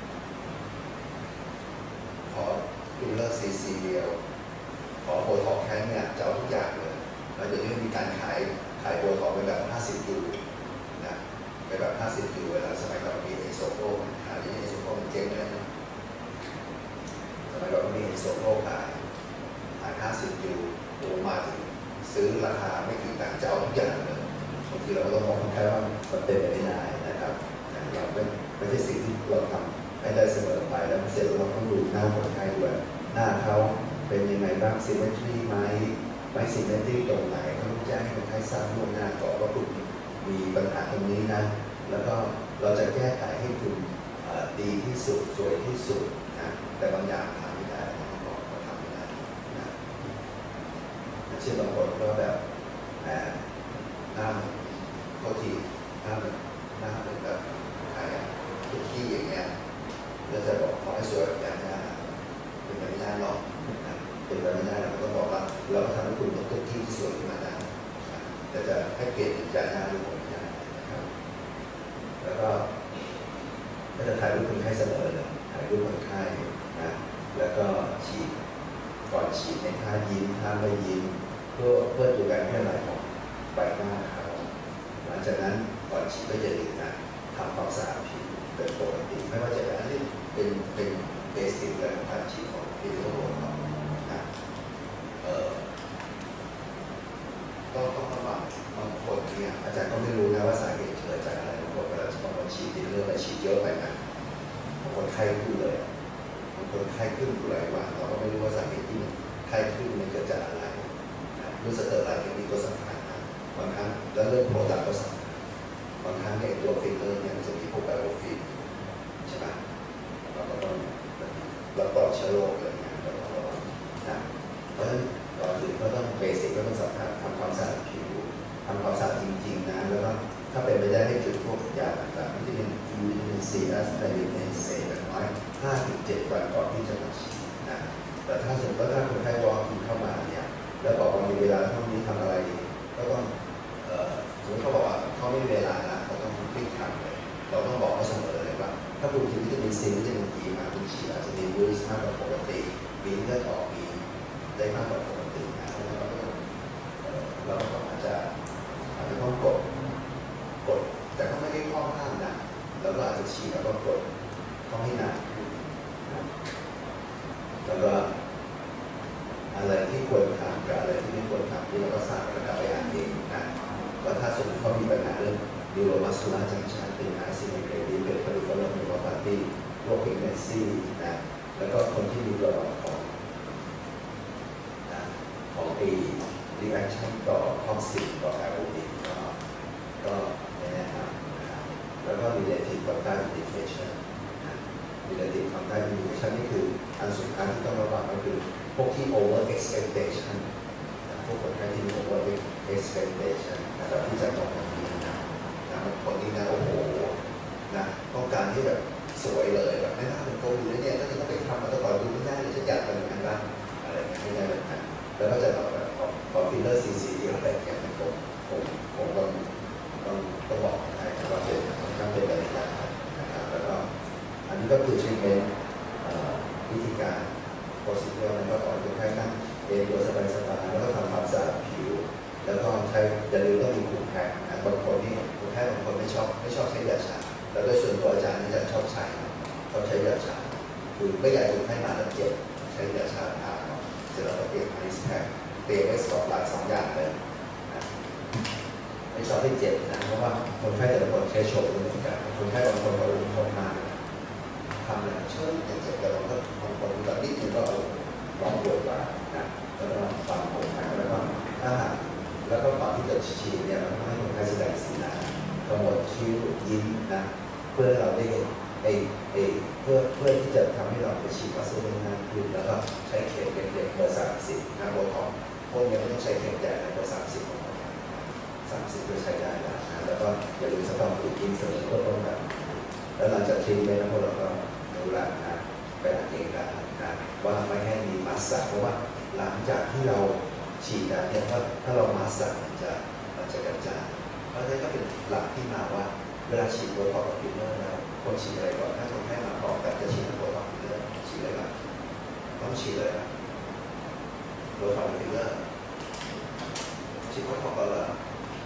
ขอฟิลเลอร์ซีซีเดียวขอโบท็อกแค่เนี่ยจะเอาทุกอย่างเลยแล้วเดี๋ยวนี้มีการขายขายโบท็อกเป็นแบบห้าสิบยูนะเป็นแบบห้าสิบยูเวลาสมัยก่อนมีเอโซโก้ขายที่เอโซโก้มันเจ๊งเลยนะสมัยก่อนมีเอโซโก้ขายขายห้าสิบยูโอ้มาถึงซื้อราคาไม่ถึงต่างจะเอาทุกอย่างเลยบางทีเราก็ต้องมองคนไข้ว่ามันเป็นไปไม่ได้นะครับเราไม่ไม่ใช่สิ่งที่เราทำให้ได้เสมอไปแล้วเสร็จเราต้องดูหน้าคนไข้ด้วยหน้าเขาเป็นยังไงบ้างซิมเมตรีไหมไม่ซิมเมตรีตรงไหนเขาต้องแจ้งให้คนไข้ทราบล่วงหน้าก่อนว่าคุณมีปัญหาตรงนี้นะแล้วก็เราจะแก้ไขให้คุณดีที่สุดสวยที่สุดนะแต่บางอย่างทำไม่ได้ต้องบอกว่าทำไม่ได้นะเช่นบางคนก็แบบหน้าโทษทีหน้าเป็นหน้าเป็นแบบอะไรขี้อย่างเงี้ยเราจะบอกขอให้สวยแบบอย่างนี้เป็นไปไม่ได้หรอกเป็นไปไม่ได้เราก็บอกว่าเราทำให้คุณเป็นตัวที่สวยขึ้นมาได้แต่จะให้เปลี่ยนจากหน้าดูไม่ได้นะครับแล้วก็ก็จะถ่ายรูปคนไข้เสมอเลยถ่ายรูปคนไข้นะแล้วก็ฉีดก่อนฉีดในท่ายิ้มท่าไม่ยิ้มเพื่อเพื่อดูการเคลื่อนไหวของใบหน้าเขาหลังจากนั้นก่อนฉีดก็จะดึงนะทำความสะอาดผิวเป็นปกติไม่ว่าจะเป็นอันนี้เป็นเป็นเบสิกเลยของการฉีดของฟิลเลอร์ของนะเอ่อก็ต้องระวังบางคนเนี่ยอาจารย์ก็ไม่รู้นะว่าสาเหตุเกิดจากอะไรบางคนเวลาบางคนฉีดฟิลเลอร์ไปฉีดเยอะไปนะบางคนไข้ขึ้นเลยบางคนไข้ขึ้นหลายวันเราก็ไม่รู้ว่าสาเหตุที่ไข้ขึ้นมันเกิดจากอะไรรู้สึกอะไรที่มีตัวสำคัญนะบางครั้งแล้วเรื่องโปรดักต์ก็สำคัญบางครั้งในตัวฟิลเลอร์เนี่ยมันจะมีพวกไบโอฟิล์มใช่ไหมเราก็ต้องเราปลอดเชื้อโรคอะไรเงี้ยเราต้องระวังนะเพราะฉะนั้นก่อนอื่นก็ต้องเบสิกก็ต้องสำคัญทำความสะอาดผิวทำความสะอาดจริงๆนะแล้วก็ถ้าเป็นไปได้ให้จุดพวกยาต่างๆที่เป็นวิตามินซีและวิตามินเอเซอย่างน้อยห้าถึงเจ็ดวันก่อนที่จะมาฉีดนะแต่ถ้าสมมติว่าถ้าคนไข้วอล์กอินเข้ามาเนี่ยแล้วบอกว่ามีเวลาเท่านี้ทำอะไรก็ต้องสมมติเขาบอกว่าเขาไม่มีเวลานะเขาต้องรีบทำเลยเราต้องบอกเขาเสมอเลยว่าถ้าคุณกินวิตามินซีวิตามินอีมาคุณฉีดอาจจะมีบูสต์มากกว่าปกติมีเลือดออกมีได้มากกว่าปกตินะแล้วเราก็ต้องเราก็อาจจะอาจจะต้องกดกดแต่ก็ไม่ได้ข้อห้ามนะแล้วก็อาจจะฉีดแล้วก็กดเขาให้นานแล้วก็อะไรที่ควรทำกับอะไรที่ไม่ควรทำที่เราก็ทราบแล้วก็ไปอ่านเองนะว่าถ้าสมมติเขามีปัญหาเรื่องนิวโรมัสคูลาร์จังชันเป็นอาร์ซีเนเกดีเป็นพาริฟอรัมนิวโรพาธีโรคพิกเมนซีนะแล้วก็คนที่มีประวัติของของเอรีแอคชั่นต่อท็อกซินต่อแอลโอดีก็ก็ไม่แนะนำนะครับแล้วก็ relative contact indication relative contact indication นี่คืออันสุดท้ายที่ต้องระวังก็คือพวกที่ over expectation พวกคนไข้ที่มี over expectation นะครับที่จะบอกแบบนี้นะนะคนที่นะโอ้โหนะต้องการที่แบบสวยเลยแบบไม่น่าเป็นโกดีแล้วเนี่ยก็จะต้องไปทำมาตลอดดูไม่ได้เลยจะอยากเป็นอย่างนั้นบ้างอะไรอย่างเงี้ยไม่ได้แบบนั้นแล้วก็จะต่อแบบขอฟิลเลอร์ซีซีเดียวอะไรอย่างเงี้ยผมผมผมต้องต้องต้องบอกให้ว่าเป็นค่อนข้างเป็นระยะนะครับแล้วก็อันนี้ก็คือเช็คเมนวิธีการโปรซิเจอร์แล้วก็ก่อนคนไข้นั่งเอนตัวสบายๆแล้วก็ทำความสะอาดผิวแล้วก็ใช้อย่าลืมต้องมีกลุ่มแพ้บางคนนี่กลุ่มแพ้บางคนไม่ชอบไม่ชอบใช้ยาชาแล้วโดยส่วนตัวอาจารย์นี่จะชอบใช้ชอบใช้ยาชาคือไม่อยากคนไข้มาแล้วเจ็บใช้ยาชาทาเสร็จแล้วก็เตรียมไอซ์แพ็คเตรียมไว้สองหลักสองอย่างเลยนะไม่ชอบให้เจ็บนะเพราะว่าคนไข้แต่ละคนใช้โฉมไม่เหมือนกันคนไข้บางคนก็รุนแรงมากทำอะไรเชื่อเจ็บแต่บางคนบางคนแบบนิดนึงก็ร้องปวดว่านะแล้วก็ฟังผมนะแล้วก็ถ้าหากแล้วก็ก่อนที่จะฉีดเนี่ยเราต้องให้คนไข้แสดงสีหน้าขมวดคิ้วยิ้มนะเพื่อเราได้เห็นไอ้ไอ้เพื่อเพื่อที่จะทำให้เราไปฉีดวัสดุง่ายขึ้นแล้วก็ใช้เข็มเล็กๆเบอร์สามสิบนะโบท็อกซ์วกนี้ไม่ต้องใช้เข็มใหญ่แล้วก็สามสิบสามสิบก็ใช้ได้แล้วนะแล้วก็อย่าลืมสต็อกถูกกินเสมอก็ต้องแบบแล้วหลังจากทิ้งไปนะพวกเราก็รู้ละนะไปอ่านเองกันนะว่าไม่ให้มีมัสสะเพราะว่าหลังจากที่เราฉีดแล้วเนี่ยถ้าถ้าเรามัสสะมันจะมันจะกระจายเพราะฉะนั้นก็เป็นหลักที่มาว่าเวลาฉีดโบท็อกซ์กับฟิลเลอร์แล้วคนฉีดอะไรก่อนถ้าคนให้มาพร้อมกันจะฉีดโบท็อกซ์ฟิลเลอร์ฉีดอะไรก่อนต้องฉีดเลยนะโบท็อกซ์ฟิลเลอร์ฉีดโบท็อกซ์ก่อนเลย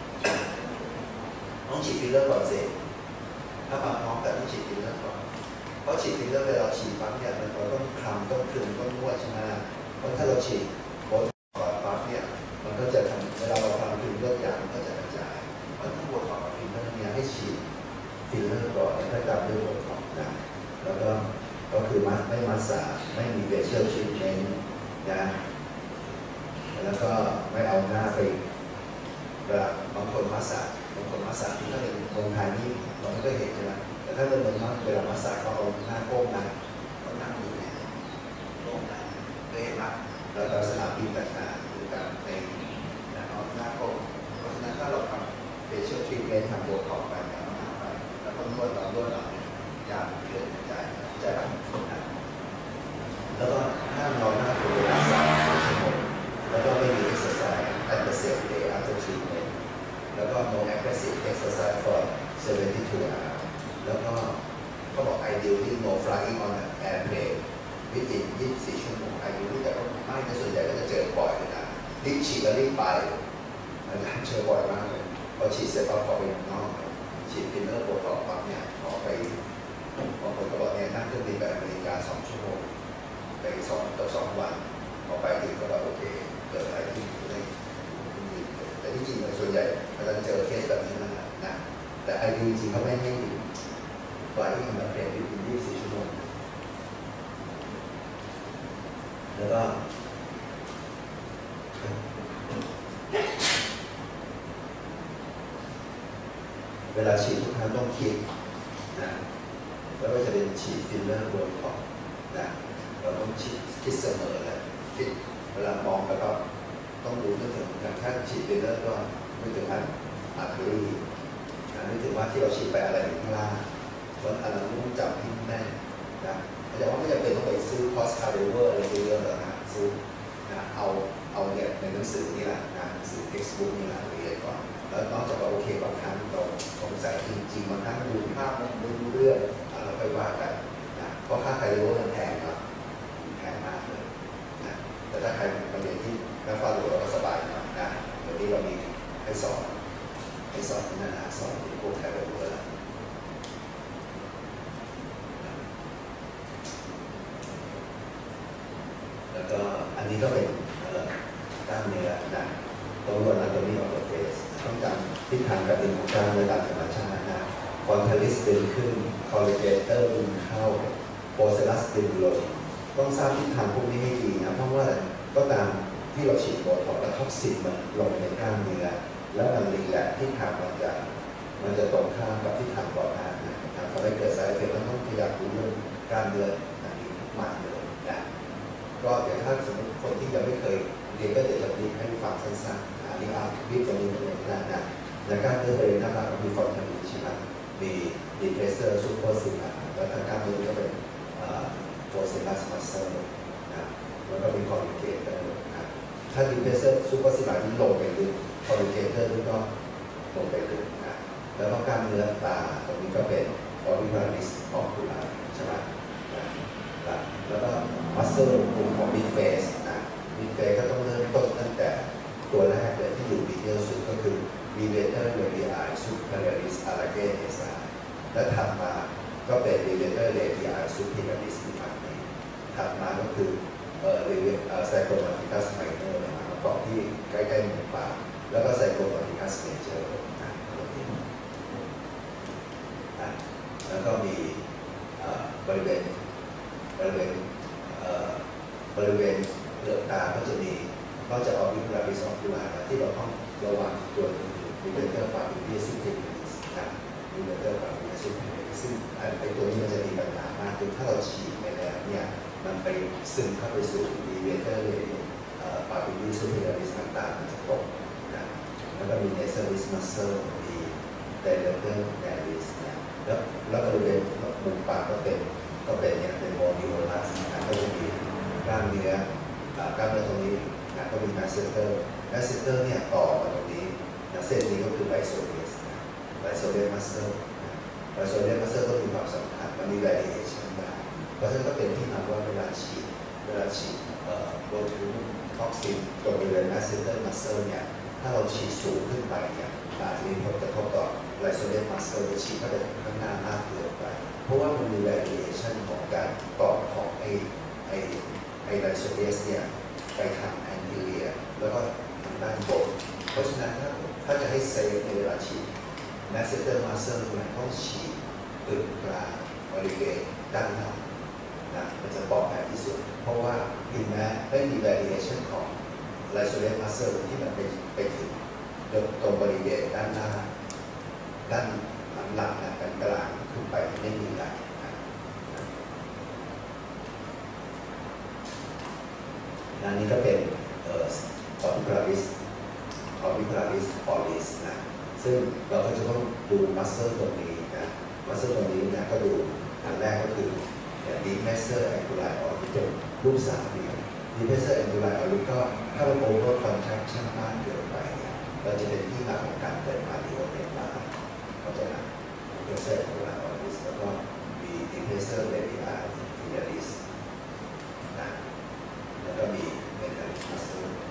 ต้องฉีดฟิลเลอร์ก่อนสิถ้ามาพร้อมกันต้องฉีดฟิลเลอร์ก่อนเพราะฉีดฟิลเลอร์เวลาฉีดปั๊บเนี่ยมันต้องคลำต้องคลึงต้องนวดใช่ไหมเพราะถ้าเราฉีดโบท็อกซ์ก่อนปั๊บเนี่ยมันก็จะทำเวลาเราทำคลึงเลือดยางมันก็จะกระจายเพราะถ้าโบท็อกซ์กับฟิลเลอร์เนี่ยให้ฉีดฟิลเลอร์ก่อนแล้วก็ตามด้วยโบท็อกซ์นะแล้วก็ก็คือมัดไม่มัดสาไม่มีเฟเชียลทรีทเมนต์นะแล้วก็ไม่เอาหน้าไปเวลาบางคนมัดสาบางคนมัดสาที่ถ้าเป็นเมืองไทยนี่เราไม่เคยเห็นใช่ไหมแต่ถ้าเป็นเมืองนอกเวลามัดสาเขาเอาหน้าโก้งนะเขานั่งอยู่เนี่ยโก้งนะเคยเห็นไหมแล้วก็สนามบินต่างๆหรือการในเอาหน้าโก้งเพราะฉะนั้นถ้าเราทำเฟเชียลทรีทเมนต์ทำโบท็อกซ์ไปทำหน้าไปแล้วก็นวดเรานวดเราเนี่ยยาเกิดใจใจแบบแล้วก็ห้ามนอนหน้าเป็นเวลาสามชั่วโมงแล้วก็ไม่มี exercise at the same day after treatment แล้วก็ no aggressive exercise for seventy-two hours แล้วก็เขาบอก ideally no flying on an airplane within ยี่สิบสี่ชั่วโมง ideally แต่ก็ไม่ในส่วนใหญ่ก็จะเจอบ่อยนะรีบฉีดแล้วรีบไปมันเจอบ่อยมากเลยพอฉีดเสร็จปั๊บพอไปนอกฉีดฟิลเลอร์โบท็อกซ์ปั๊บเนี่ยขอไปบางคนก็บอกเนี่ยนั่งเครื่องบินไปอเมริกาสองชั่วโมงไปสองต่อสองวันพอไปถึงก็แบบโอเคเกิดอะไรขึ้นเลยแต่ที่จริงส่วนใหญ่เราจะเจอเคสแบบนี้นะนะแต่ไอดีจริงเขาไม่ให้ไฟที่ทำแบบเปลี่ยนเป็นยี่สิบสี่ชั่วโมงแล้วก็เวลาฉีดทุกครั้งต้องคิดนะแล้วก็จะเป็นฉีดฟิลเลอร์โบท็อกซ์นะเราต้องฉีดคิดเสมอเลยคิดเวลามองแล้วก็ต้องดูนึกถึงการแค่ฉีดฟิลเลอร์ก็นึกถึงอันอาร์เทอรี่นะนึกถึงว่าที่เราฉีดไปอะไรอยู่ข้างล่างเพราะอันนั้นต้องจับให้แน่นนะแต่ว่าไม่จำเป็นต้องไปซื้อคอสคาร์ดิเวอร์อะไรเยอะๆหรอกนะซื้อนะเอาเอาเนี่ยในหนังสือนี่แหละนะหนังสือ textbook นี่แหละเรียนก่อนแล้วนอกจากว่าโอเคบางครั้งเราสงสัยจริงๆบางครั้งดูภาพมันไม่รู้เรื่องเราค่อยว่ากันนะเพราะค่าคาร์ดิโอมันแพงครับแพงมากเลยนะแต่ถ้าใครมาเรียนที่นักฟาโรเราก็สบายหน่อยนะเดี๋ยวนี้เรามีให้สอนให้สอนที่นั่นนะสอนที่พวกคาร์ดิโอแล้วแล้วก็อันนี้ก็เป็นกล้ามเนื้อนะตรงบนนั้นตรงนี้ออกจากเฟสต้องจำทิศทางการดึงของกล้ามเนื้อตามธรรมชาตินะคอนเทลิสดึงขึ้นคอลเลเจเตอร์ดึงเข้าโพเซลัสดึงลงต้องทราบทิศทางพวกนี้ให้ดีนะเพราะว่าก็ตามที่เราฉีดโบท็อกซ์แล้วท็อกซินมันลงในกล้ามเนื้อแล้วมันรีแลกซ์ทิศทางมันจะมันจะตรงข้ามกับทิศทางก่อนหน้านะครับทำให้เกิดสายเฟสมันต้องพยายามรู้เรื่องกล้ามเนื้ออันนี้ทุกมันเลยนะก็เดี๋ยวถ้าสมมติคนที่ยังไม่เคยเรียนก็เดี๋ยวจะรีบให้ฟังสั้นๆอันนี้อ่านรีบจะมีเป็นอย่างนั้นนะในกล้ามเนื้อบริเวณหน้าผากมีฟอร์ทันใช่ไหมมีดีเพรสเซอร์ซูเปอร์ซิลาแล้วทางกล้ามเนื้อก็เป็นโพเซลัสมัสเซอร์นะแล้วก็มีคอร์ดิเกเตอร์นะถ้าดีเพรสเซอร์ซูเปอร์ซิลาที่ลงไปลึกคอร์ดิเกเตอร์นี่ก็ลงไปลึกนะแล้วก็กล้ามเนื้อตาตรงนี้ก็เป็นออริวาริสออคูลาใช่ไหมนะแล้วก็มัสเซอร์กลุ่มของมิดเฟสนะมิดเฟสก็ต้องเริ่มต้นตั้งแต่ตัวแรกเลยที่อยู่บีเดียวสุดก็คือLevator radii superiorus aragenesa และถัดมาก็เป็น Levator radii superiorus ที่ถัดมาถัดมาก็คือเอ่อ Zygomaticus minor นะครับเกาะที่ใกล้ๆหมู่ปากแล้วก็ Zygomaticus major นะแล้วก็มีบริเวณบริเวณบริเวณเปลือกตาก็จะมีนอกจากออริคุลาริสออคูลาที่เราต้องระวังตัวมีเดนเตอร์ฟาร์มิเลียซุปเปอร์นะมีเดนเตอร์ฟาร์มิเลียซุปเปอร์ซึ่งไอตัวนี้มันจะมีปัญหามากคือถ้าเราฉีดไปแล้วเนี่ยมันไปซึมเข้าไปสู่ดีเวเตอร์เลยปาปิลิซูพิลาริสต่างๆมันจะตกนะแล้วก็มีเนเซอริสมัสเซอร์มีไดเลเตอร์แดริสนะแล้วแล้วบริเวณมุมปากก็เป็นก็เป็นเนี่ยเป็นโมนิโอลัสนะก็จะมีกล้ามเนื้อกล้ามเนื้อตรงนี้นะก็มีมาสเตอร์มาสเตอร์เนี่ยต่อมาตรงนี้นะเส้นนี้ก็คือไลโซเดียสนะไลโซเดียมัสเตอร์ไลโซเดียมัสเตอร์ก็มีความสำคัญมันมีรายละเอียดชั้นได้เพราะฉะนั้นก็เป็นที่มาว่าเวลาฉีดเวลาฉีดโบทูท็อกซินตรงบริเวณมาสเตอร์มัสเตอร์เนี่ยถ้าเราฉีดสูงขึ้นไปเนี่ยอาจจะมีผลกระทบต่อไลโซเดียมัสเตอร์จะฉีดเข้าไปข้างหน้ามากเกินไปเพราะว่ามันมีรายละเอียดชั้นของการต่อของไอไอไอไลโซเดียสเนี่ยไปทางแอนติเลียแล้วก็ทางด้านบนเพราะฉะนั้นถ้าถ้าจะให้เซฟในเวลาฉีดมาสเตอร์มัสเตอร์เนี่ยต้องฉีดตึกกลางบริเวณด้านหน้านะมันจะปลอดภัยที่สุดเพราะว่าถึงแม้ไม่มี variation ของไลโซเดียมัสเซอร์ที่มันไปไปถึงตรงบริเวณด้านหน้าด้านหลังๆนะกันกลางขึ้นไปไม่มีอะไรนะอันนี้ก็เป็นเอ่อ corpus corpus pollis นะซึ่งเราก็จะต้องดูมัสเซอร์ตรงนี้นะมัสเซอร์ตรงนี้นะก็ดูอันแรกก็คือดีเพสเซอร์แองกูลาออริเป็นรูปสามเหลี่ยมดีเพสเซอร์แองกูลาออริก็ถ้าเราโอเวอร์คอนแทคชั่นมากเกินไปเนี่ยเราจะเป็นที่มาของการเกิดมาริโอเนตาเข้าใจนะดีเพสเซอร์แองกูลาออริแล้วก็มีดีเพสเซอร์เรดิอาร์ฟิลาริสนะแล้วก็มีเมคานิมัสเซอร์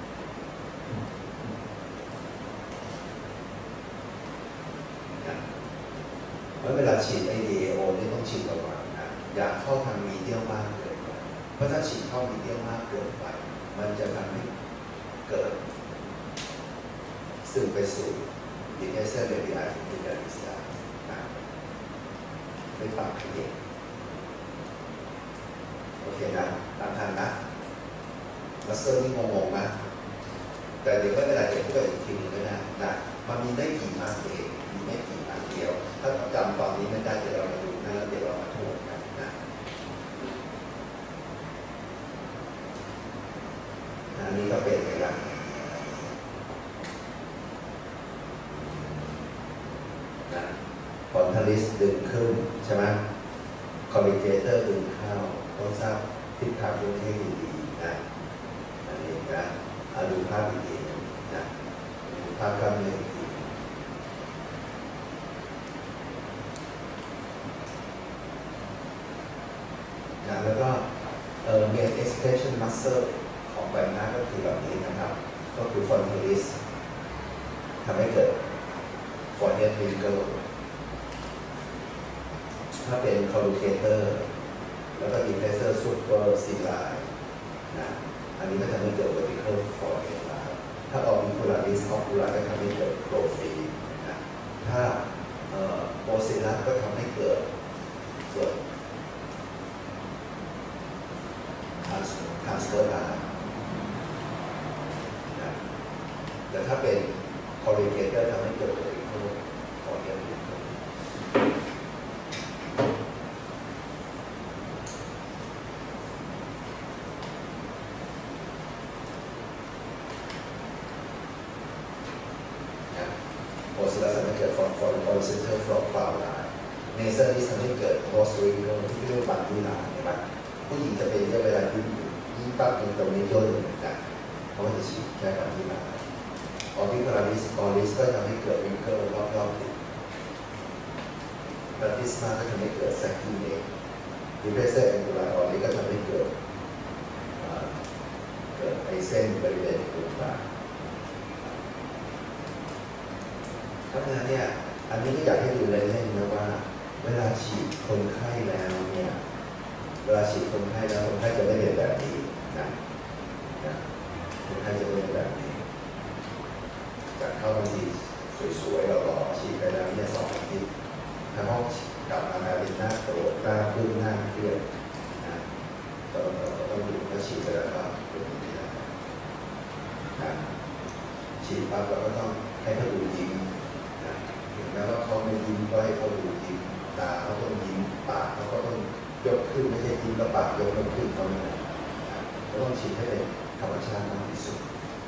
แล้วเวลาฉีดไอ ดี เอ โอ นี่ต้องฉีดระวังนะอย่าเข้าทางมีเดียลมากเกินไปเพราะถ้าฉีดเข้ามีเดียลมากเกินไปมันจะทำให้เกิดซึมไปสู่ดีเพสเซอร์เรดิอาร์ฟิลาริสได้นะไม่ปากขยิบโอเคนะตามทันนะมัสเซอร์นี่งงๆนะแต่เดี๋ยวก็เวลาจะพูดอีกทีนึงก็ได้นะมันมีไม่กี่มาเองมีไม่กี่มาเดียวถ้าจำตอนนี้ไม่ได้เดี๋ยวเรามาดูนะแล้วเดี๋ยวเรามาทวนกันนะอันนี้ก็เป็นไปแล้วนะฟอนทัลิสดึงขึ้นใช่ไหมคอมมิเกเตอร์ดึงเข้าต้องทราบทิศทางตัวที่ดีๆนะอันนี้นะเอาดูภาพอีกทีนะดูภาพกล้ามเนื้ออีกทีนะแล้วก็เอ่อ main expression muscle ของใบหน้าก็คือแบบนี้นะครับก็คือ frontalis ทำให้เกิด forehead wrinkle ถ้าเป็น collocator แล้วก็ depressor supercilii นะอันนี้ก็ทำให้เกิด vertical forehead ถ้า orbicularis ocular ก็ทำให้เกิด profile นะถ้าเอ่อ ocellus ก็ทำให้เกิดส่วนทางสเตอร์นะแต่ถ้าเป็นคอร์ริเกเตอร์ทำให้เกิดเป็นโคฟอร์เรียนโอซิลัสทำให้เกิดฟอร์ฟอร์ฟอร์เซนเตอร์ฟลอปฟาวไลน์เนเซอร์ที่ทำให้เกิดโพสต์ริงเกิลที่เรียกว่าบัตตูลาใช่ไหมผู้หญิงจะเป็นเวลายิ้มยิ้มปั๊บตรงตรงนี้ย่นเหมือนกันเขาจะฉีดแค่บัตตูลาออริคาลิสออริสก็ทำให้เกิดริงเกิลรอบๆติดบัตติสมาก็ทำให้เกิดแซกกี้เองดิเพสเซอร์แองกูลาออริก็ทำให้เกิดเกิดไอเส้นบริเวณตรงกลางเพราะฉะนั้นเนี่ยอันนี้ก็อยากให้ดูเล่นๆนะว่าเวลาฉีดคนไข้แล้วเนี่ยเวลาฉีดคนไข้แล้วคนไข้จะไม่เป็นแบบนี้นะนะคนไข้จะไม่เป็นแบบนี้จากเข้าบางทีสวยๆเราหล่อฉีดไปแล้วเนี่ยสองอาทิตย์ถ้าห้องกลับมาเป็นหน้าโตหน้าพึ่งหน้าเครียดนะต้องต้องดูว่าฉีดไปแล้วก็เป็นอย่างนี้นะฉีดปั๊บเราก็ต้องให้เขาดูยิ้มนะถึงแม้ว่าเขาไม่ยิ้มก็ให้เขาดูยิ้มตาเขาต้องยิ้มปากเขาก็ต้องยกขึ้นไม่ใช่ยิ้มแล้วปากยกขึ้นเขาไม่ได้เราต้องฉีดให้เป็นธรรมชาติมากที่สุด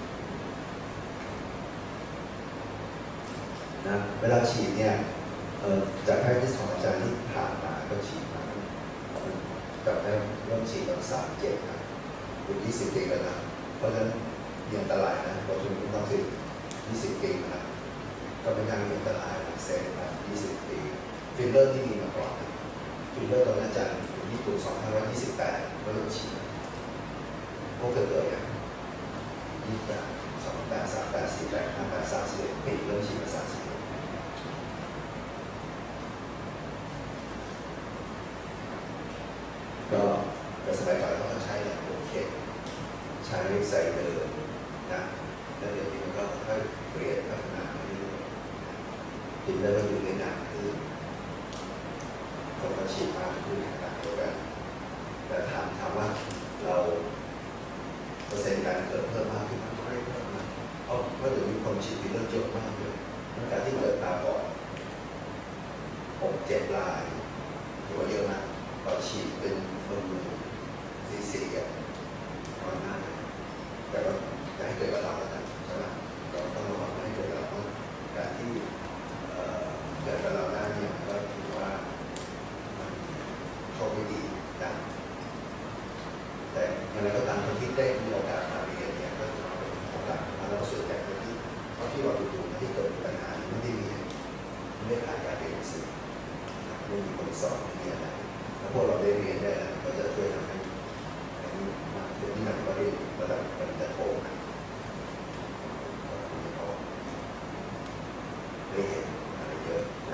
นะเวลาฉีดเนี่ยจากแพทย์ที่สอนอาจารย์ที่ผ่านมาก็ฉีดมากับแพทย์เริ่มฉีดตอนสามเจ็ดนะอยู่ยี่สิบปีแล้วนะเพราะฉะนั้นมีอันตรายนะพอถึงต้องสิบยี่สิบปีนะก็เป็นการมีอันตรายเซนนะยี่สิบปีฟิลเลอร์ที่มีมาก่อนฟิลเลอร์ตอนอาจารย์อยู่ญี่ปุ่นสองพันห้าร้อยยี่สิบแปดก็เริ่มฉีดพวกเกิดเกิดเนี่ยยี่สิบแปดสองแปดสามแปดสี่แปดห้าแปดสามสิบเอ็ดปีเริ่มฉีดมาสามสิบก็แต่สมัยก่อนเราก็ใช้เนี่ยโอเคใช้ใส่เดินนะแล้วเดี๋ยวนี้มันก็ค่อยเปลี่ยนพัฒนาไปเรื่อยๆกินแล้วก็อยู่ในหนักขึ้นคนก็ฉีดมากขึ้นขนาดเดียวกันแต่ถามถามว่าเราเปอร์เซ็นต์การเกิดเพิ่มมากขึ้นมันก็ไม่เพิ่มนะเพราะว่าเดี๋ยวมีคนฉีดฟิลเลอร์เยอะมากเลยตั้งแต่ที่เกิดตาบอดหกเจ็ดรายถือว่าเยอะมากพอฉีดเป็นคนมือที่สี่อ่ะน้อยมากแต่ก็จะให้เกิดกับเราแล้วกันใช่ไหมเราต้องระวังไม่ให้เกิดกับเราเพราะการที่เกิดกับเราได้เนี่ยก็ถือว่ามันโชคไม่ดีนะแต่อย่างไรก็ตามคนที่ได้มีโอกาสมาเรียนเนี่ยก็จะเอาโอกาสมาแล้วส่วนใหญ่คนที่เพราะที่เราดูๆที่เกิดปัญหาไม่ได้มีไม่ได้ผ่านการเรียนหนังสือไม่มีคนสอนไม่มีอะไรพวกเราได้เรียนได้ก็จะช่วยทำให้มาเรียนที่นั่นก็เรียนระดับปริญญาโทได้เห็นอะไรเยอะนะ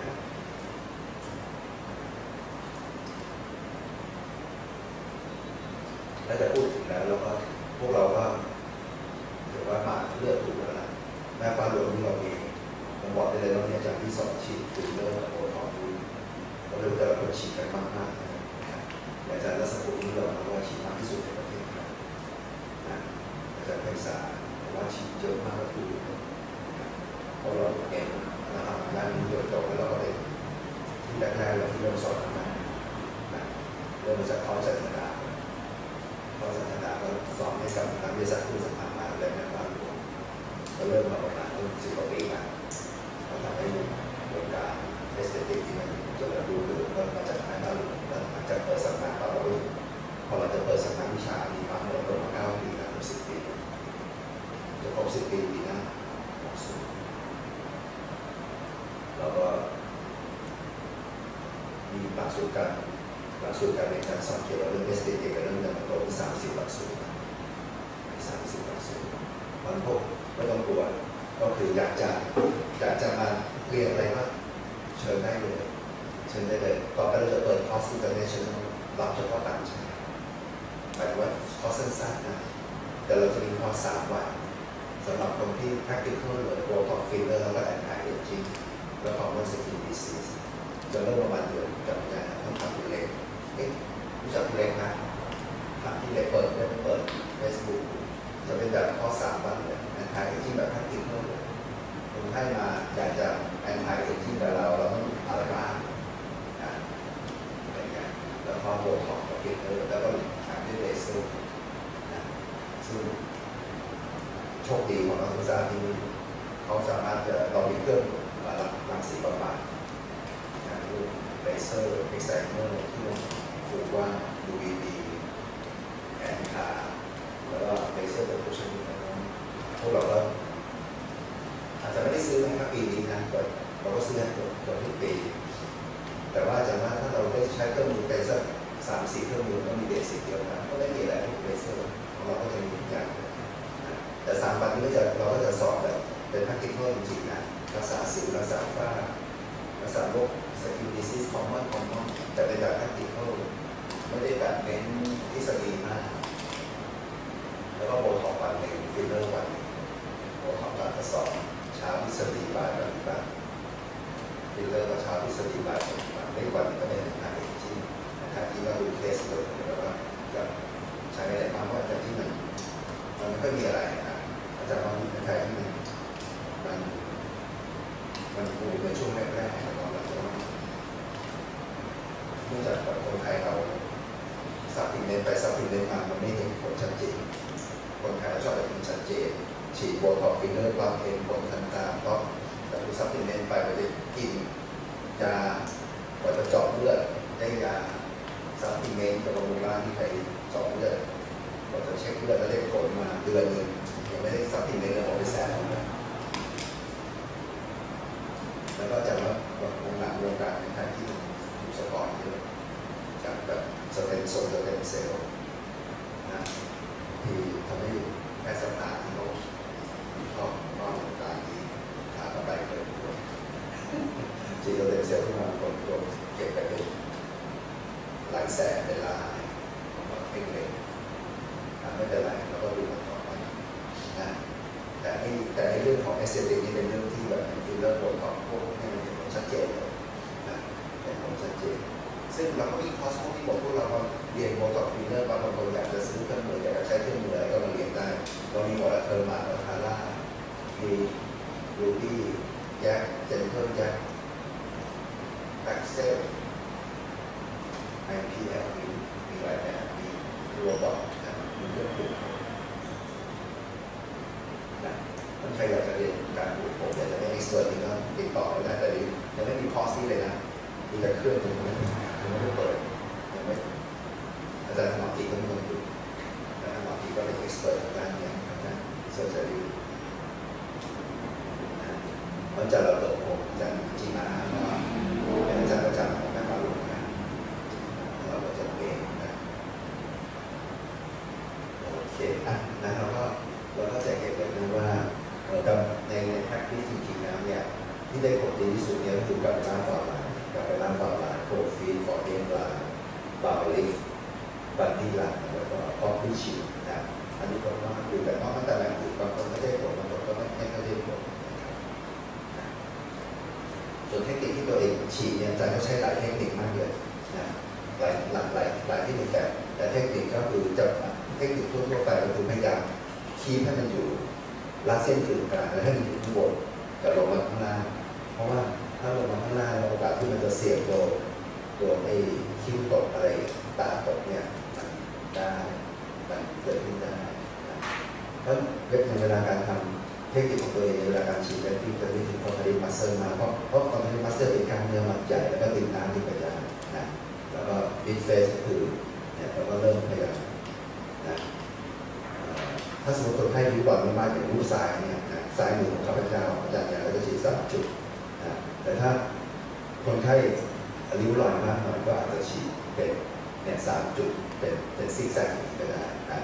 ถ้าจะพูดถึงแล้วเราก็พวกเราก็ถือว่ามาเลือกถูกแล้วนะแม่ฟ้าหลวงที่เราเองผมบอกได้เลยว่าเนี่ยจากที่สอนฉีดฟิลเลอร์โอทอดูเราเริ่มแต่ละคนฉีดกันมากๆอาจารย์รัศมีที่เราว่าฉีดมากที่สุดในประเทศไทยนะอาจารย์ไพศาลว่าฉีดเยอะมากก็คือเพราะเราเองนะครับด้านนี้เยอะจบแล้วเราก็เลยที่แรกๆเราที่เริ่มสอนมานะเริ่มมาจากข้อจัดการข้อจัดการก็สอนให้กับนักวิทยาศาสตร์ผู้สัมพันธ์มาและแม่บ้านก็เริ่มมาประมาณสิบกว่าปีแล้วก็ทำให้วงการเอสเตติกที่มันจะเริ่มดูดูก็มาจากแม่บ้านจะเปิดสำนักเราพอเราจะเปิดสำนักวิชาดีมาเราเปิดมาเก้าปีแล้วสิบปีจะครบสิบปีปีหน้าแล้วก็มีหลักสูตรการหลักสูตรการเรียนการสอนเกี่ยวกับเรื่องเอสเตติกกับเรื่องการประกอบสามสิบหลักสูตรสามสิบหลักสูตรมันพวกไม่ต้องกลัวก็คืออยากจะอยากจะมาเรียนอะไรบ้างเชิญได้เลยเชิญได้เลยต่อไปเราจะเปิดคอร์สอินเตอร์เนชั่นแนลรับเฉพาะต่างชาติหมายถึงว่าคอร์สสั้นๆนะแต่เราจะมีคอร์สสามวันสำหรับคนที่ practical หรือ work of filler แล้วก็ anti-aging แล้ว common skin disease จะเริ่มประมาณเดือนกันยายนต้องทำที่เล็กเอ๊ะรู้จักที่เล็กนะทำที่เล็กเปิดเปิด Facebook จะเป็นแบบคอร์สสามวันเลย anti-aging แบบ practical เลยคนให้มาอยากจะ anti-aging แบบเราเราต้องอะไรบ้างแล้วก็โบท็อกกับฟิลเลอร์แล้วก็ทำด้วยเลเซอร์นะซึ่งโชคดีของนักศึกษาที่เขาสามารถจะเรามีเครื่องรังสีบำบัดนะด้วยเลเซอร์เอ็กไซเมอร์ที่ถูกว่า ยู วี บี แอนคาแล้วก็เลเซอร์โปรดักชั่นพวกเราก็อาจจะไม่ได้ซื้อนะครับปีนี้นะแต่เราก็ซื้อเกือบเกือบทุกปีแต่ว่าจะว่าถ้าเราได้ใช้เครื่องมือเป็นสักสามสี่เครื่องมือก็มีเบสิกเดียวกันก็ไม่มีอะไรที่เลเซอร์ของเราก็จะมีอย่างแต่สามวันนี้ก็จะเราก็จะสอบแบบเป็นแพคติคอลจริงๆนะรักษาสิวรักษาฝ้ารักษาโรคสกินดิซิสคอมมอนคอมมอนแต่เป็นแบบแพคติคอลไม่ได้แบบเน้นทฤษฎีมากแล้วก็โบท็อกวันหนึ่งฟิลเลอร์วันโบท็อกการทดสอบเช้าทฤษฎีบ่ายปฏิบัติฟิลเลอร์ก็เช้าทฤษฎีบ่ายปฏิบัติไม่วันก็เป็นงานเองที่นะครับที่ว่าดูเคสเลยแล้วก็จะใช้อะไรบ้างว่าแต่ที่มันมันไม่ค่อยมีอะไรนะอาจารย์บางทีใครที่มันมันมันคูในช่วงแรกๆแล้วก็มันจะเนื่องจากคนไทยเราสับพิมพ์เน้นไปสับพิมพ์เน้นมามันไม่เห็นผลชัดเจนคนไทยดโบท็อกซ์ฟิลเลอร์ความเห็นผลต่างๆเพราะแต่ดูซัพพลีเมนต์ไปไปได้กินยากว่าจะเจาะเลือดได้ยาซัพพลีเมนต์กับบำรุงร่างที่ไปเจาะเลือดกว่าจะเช็คเลือดแล้วได้ผลมาเดือนหนึ่งยังไม่ได้ซัพพลีเมนต์เลยออกไปแสนเลยแล้วก็จะว่าวงการวงการในทางที่ถูกสปอร์ตเยอะจากแบบสเต็มโซลสเต็มเซลล์นะที่ทำให้แพทย์สภาที่เขาชอบนอนวงการที่ขากระไดเกิดขึ้นจีโรเต็มเซลล์ที่มาคนรวมเก็บไปเป็นหลายแสนเวลาเพ่งเล็กไม่เป็นไรเราก็ดูมันต่อไปนะแต่ไอ้แต่ไอ้เรื่องของเอสเซติกนี่เป็นเรื่องที่แบบฟิลเลอร์โบท็อกซ์พวกให้มันเห็นผลชัดเจนเลยนะเห็นผลชัดเจนซึ่งเราก็มีคอร์สพวกที่บอกพวกเราเรียนโบท็อกซ์ฟิลเลอร์บางคนอยากจะซื้อเครื่องมืออยากจะใช้เครื่องมืออะไรก็มาเรียนได้เรามีหมดเทอร์มาโนคาร่ามีรูบี้แยกเจนเทิลแยกแบ็กเซลไอพีเอลมีหลายแบบมีโรบอทมีเครื่องปรุงถ้าใครอยากจะเรียนการปลูกผมอยากจะเป็นเอ็กซ์เพรสนี่ก็ติดต่อได้แต่ยังไม่มีคอร์สนี้เลยนะมีแต่เครื่องยังไม่ยังไม่ได้เปิดยังไม่อาจารย์ธรรมติก็ไม่ต้องดูอาจารย์ธรรมติก็เป็นเอ็กซ์เพรสด้านนี้นะเซอร์เจอรี่วันจันทร์เราเติบโตอาจารย์จีมาก็เป็นอาจารย์ประจำของแม่ฟ้าหลวงนะเราก็จะเรียนนะโอเคอ่ะนะเราก็เราก็จะเห็นเลยนะว่าในในแพ็กที่จริงๆแล้วเนี่ยที่ได้ผลดีที่สุดเนี่ยคือการล้างฝ่าหลังการไปล้างฝ่าหลังโคฟีนฟอร์เดนลาบาลิฟบันดี้ลาแล้วก็พอพิชิวนะอันนี้ก็ว่าดูแต่ว่ามันแต่ละคือบางคนไม่ได้ผลบางคนก็ไม่ไม่ได้ผลส่วนเทคนิคที่ตัวเองฉีดเนี่ยอาจารย์ก็ใช้หลายเทคนิคมากเลยนะหลายหลายหลายหลายที่มีแต่แต่เทคนิคก็คือจะเทคนิคทั่วๆไปก็คือพยายามคีบให้มันอยู่ลากเส้นกึ่งกลางและให้มันอยู่ข้างบนกับลงมาข้างล่างเพราะว่าถ้าลงมาข้างล่างโอกาสที่มันจะเสี่ยงโดนโดนไอ้คิ้วตกอะไรตาตกเนี่ยมันได้มันเกิดขึ้นได้เพราะในเวลาการทำเทคนิคของตัวเองในเวลาการฉีดเป็นที่จะมีถึงคอนเทนต์มาสเตอร์มาเพราะเพราะคอนเทนต์มาสเตอร์เป็นกล้ามเนื้อมัดใหญ่แล้วก็ติดน้ำติดกระจายนะแล้วก็บิดเฟสก็คือเนี่ยเราก็เริ่มพยายามนะถ้าสมมติคนไข้ริ้วรอยมากๆอย่างรูปซ้ายเนี่ยนะซ้ายมือของข้าพเจ้าอาจารย์เนี่ยก็จะฉีดสามจุดนะแต่ถ้าคนไข้ริ้วรอยมากหน่อยก็อาจจะฉีดเป็นเนี่ยสามจุดเป็นเป็นซิกแซกก็ได้นะ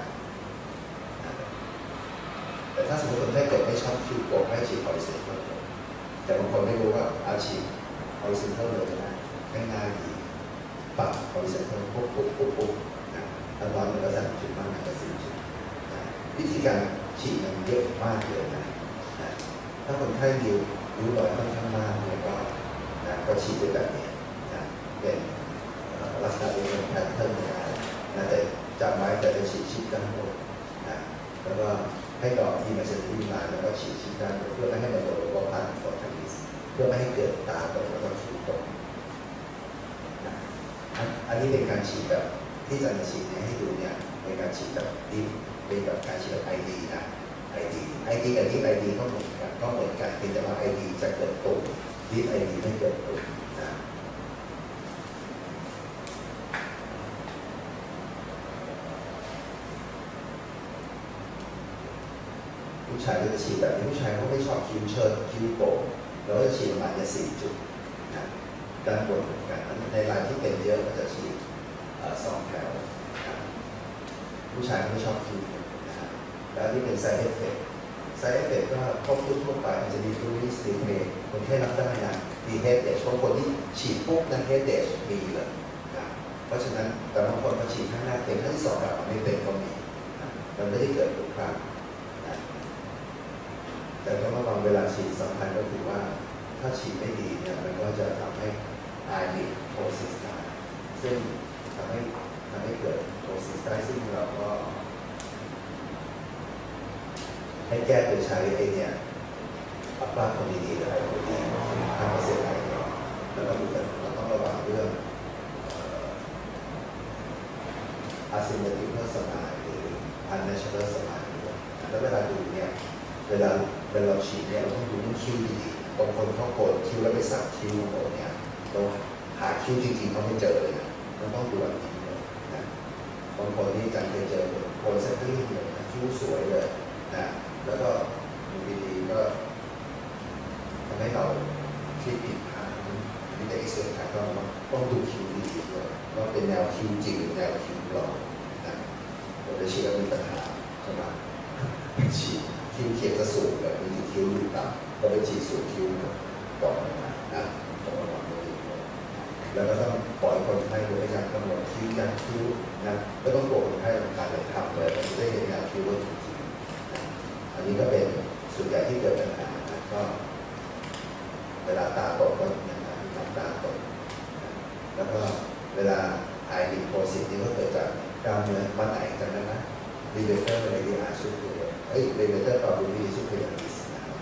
แต่ถ้าสมมติคนไข้เกิดไม่ชอบคิ้วโก่งให้ฉีดฮอริซอนทัลแต่บางคนไม่รู้ว่าอาฉีดฮอริซอนทัลเลยนะง่ายๆดีปักฮอริซอนทัลปุ๊บปุ๊บปุ๊บปุ๊บนะแล้วร้อนมันก็จะจุดมากกว่าสี่จุดวิธีการฉีดมันเยอะมากเลยนะถ้าคนไข้มีริ้วรอยค่อนข้างมากเนี่ยก็นะก็ฉีดด้วยแบบนี้นะเป็นลักษณะเป็นแพทเทิร์นนะนะแต่จำไว้แต่จะฉีดฉีดด้านบนนะแล้วก็ให้ดอกที่มันจะวิ่งมาแล้วก็ฉีดฉีดด้านบนเพื่อไม่ให้มันโดนว่าพันฟอร์ทันิสเพื่อไม่ให้เกิดตาตกแล้วก็คิ้วตกนะอันนี้เป็นการฉีดแบบที่จะมาฉีดให้ดูเนี่ยเป็นการฉีดแบบดิฟเป็นแบบการฉีดแบบไอดีนะไอดีไอดีกับดิฟไอดีก็เหมือนกันก็เหมือนกันเพียงแต่ว่าไอดีจะเกิดตุ่มดิฟไอดีไม่เกิดตุ่มนะผู้ชายก็จะฉีดแบบนี้ผู้ชายเขาไม่ชอบคิ้วเชิดคิ้วโป่งเราก็จะฉีดประมาณจะสี่จุดนะด้านบนเหมือนกันในรายที่เป็นเยอะก็จะฉีดสองแถวผู้ชายไม่ชอบคิ้วนะครับแล้วที่เป็นไซด์เอฟเฟกต์ไซด์เอฟเฟกต์ก็ครบทั่วไปมันจะมีทูริสต์เพย์คนแค่รับได้นะมีเฮดเดชบางคนที่ฉีดปุ๊บนั้นเฮดเดชมีเลยนะเพราะฉะนั้นแต่บางคนมาฉีดข้างหน้าเป็นข้างที่สองแบบไม่เป็นก็มีมันไม่ได้เกิดทุกครั้งนะแต่ต้องระวังเวลาฉีดสำคัญก็คือว่าถ้าฉีดไม่ดีเนี่ยมันก็จะทำให้ไอริสโพซิสได้ซึ่งทำให้ทำให้เกิดโพซิสได้ซึ่งเราก็ให้แก้โดยใช้ไอเนี่ยอัปราคนดีๆอะไรคนดีทำให้เสร็จอะไรแล้วก็ดูกันเราต้องระวังเรื่องอาซิมเมตริกสมายหรืออันเนชั่นแนลสมายด้วยแล้วเวลาดูเนี่ยโดเวลาเวลาเราฉีดเนี่ยเราต้องดูเรื่องคิ้วดีๆบางคนเขาโกนคิ้วแล้วไปสักคิ้วโกนเนี่ยเราหาคิ้วจริงๆเขาไม่เจอเลยนะมันต้องดูแบบนี้เลยนะบางคนที่อาจารย์เคยเจอโกนเส้นที่เลยนะคิ้วสวยเลยนะแล้วก็ดูดีๆก็ทำให้เราคิดผิดพลาดนี่ได้เอ็กซ์เพรสก็ต้องดูคิ้วดีๆด้วยว่าเป็นแนวคิ้วจริงหรือแนวคิ้วปลอมนะเราจะเชื่อมีปัญหาใช่ไหมฉีดคิ้วเขียนจะสูงเลยมีคิ้วอยู่ต่ำก็ไปฉีดสูงคิ้วก่อนนะนะต้องระวังตัวเองแล้วก็ต้องปล่อยคนไข้โดยการกำหนดคิ้วยันคิ้วนะไม่ต้องกลัวคนไข้ทำการเลยทำเลยมันจะได้เห็นแนวคิ้วว่าจริงๆนะอันนี้ก็เป็นส่วนใหญ่ที่เกิดปัญหานะก็เวลาตาตกก็อย่างนั้นน้ำตาตกแล้วก็เวลาไอริโพซิสนี่ก็เกิดจากกล้ามเนื้อมัดไหนจำได้ไหมรีเวเตอร์อะไรดีอาร์ซูเปอร์เอ้ยรีเวเตอร์ต่อบูรีซูเปอร์ลิส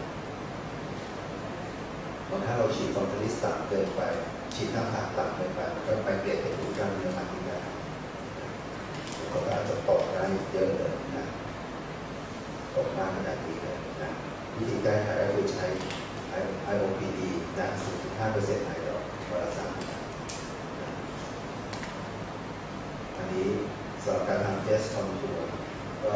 บางครั้งเราฉีดฟอนเทลิสต่ำเกินไปฉีดหน้าผากต่ำเกินไปก็ไปเปลี่ยนเป็นกล้ามเนื้อมันได้ก็อาจจะตกได้เยอะเลยนะตกมากขนาดนี้เลยนะวิธีการหาคือใช้ ไอ โอ พี ดี นะ ศูนย์จุดห้าเปอร์เซ็นต์ ไอดอลวันละสามอันนี้สำหรับการทำเทสคอนทัวร์ก็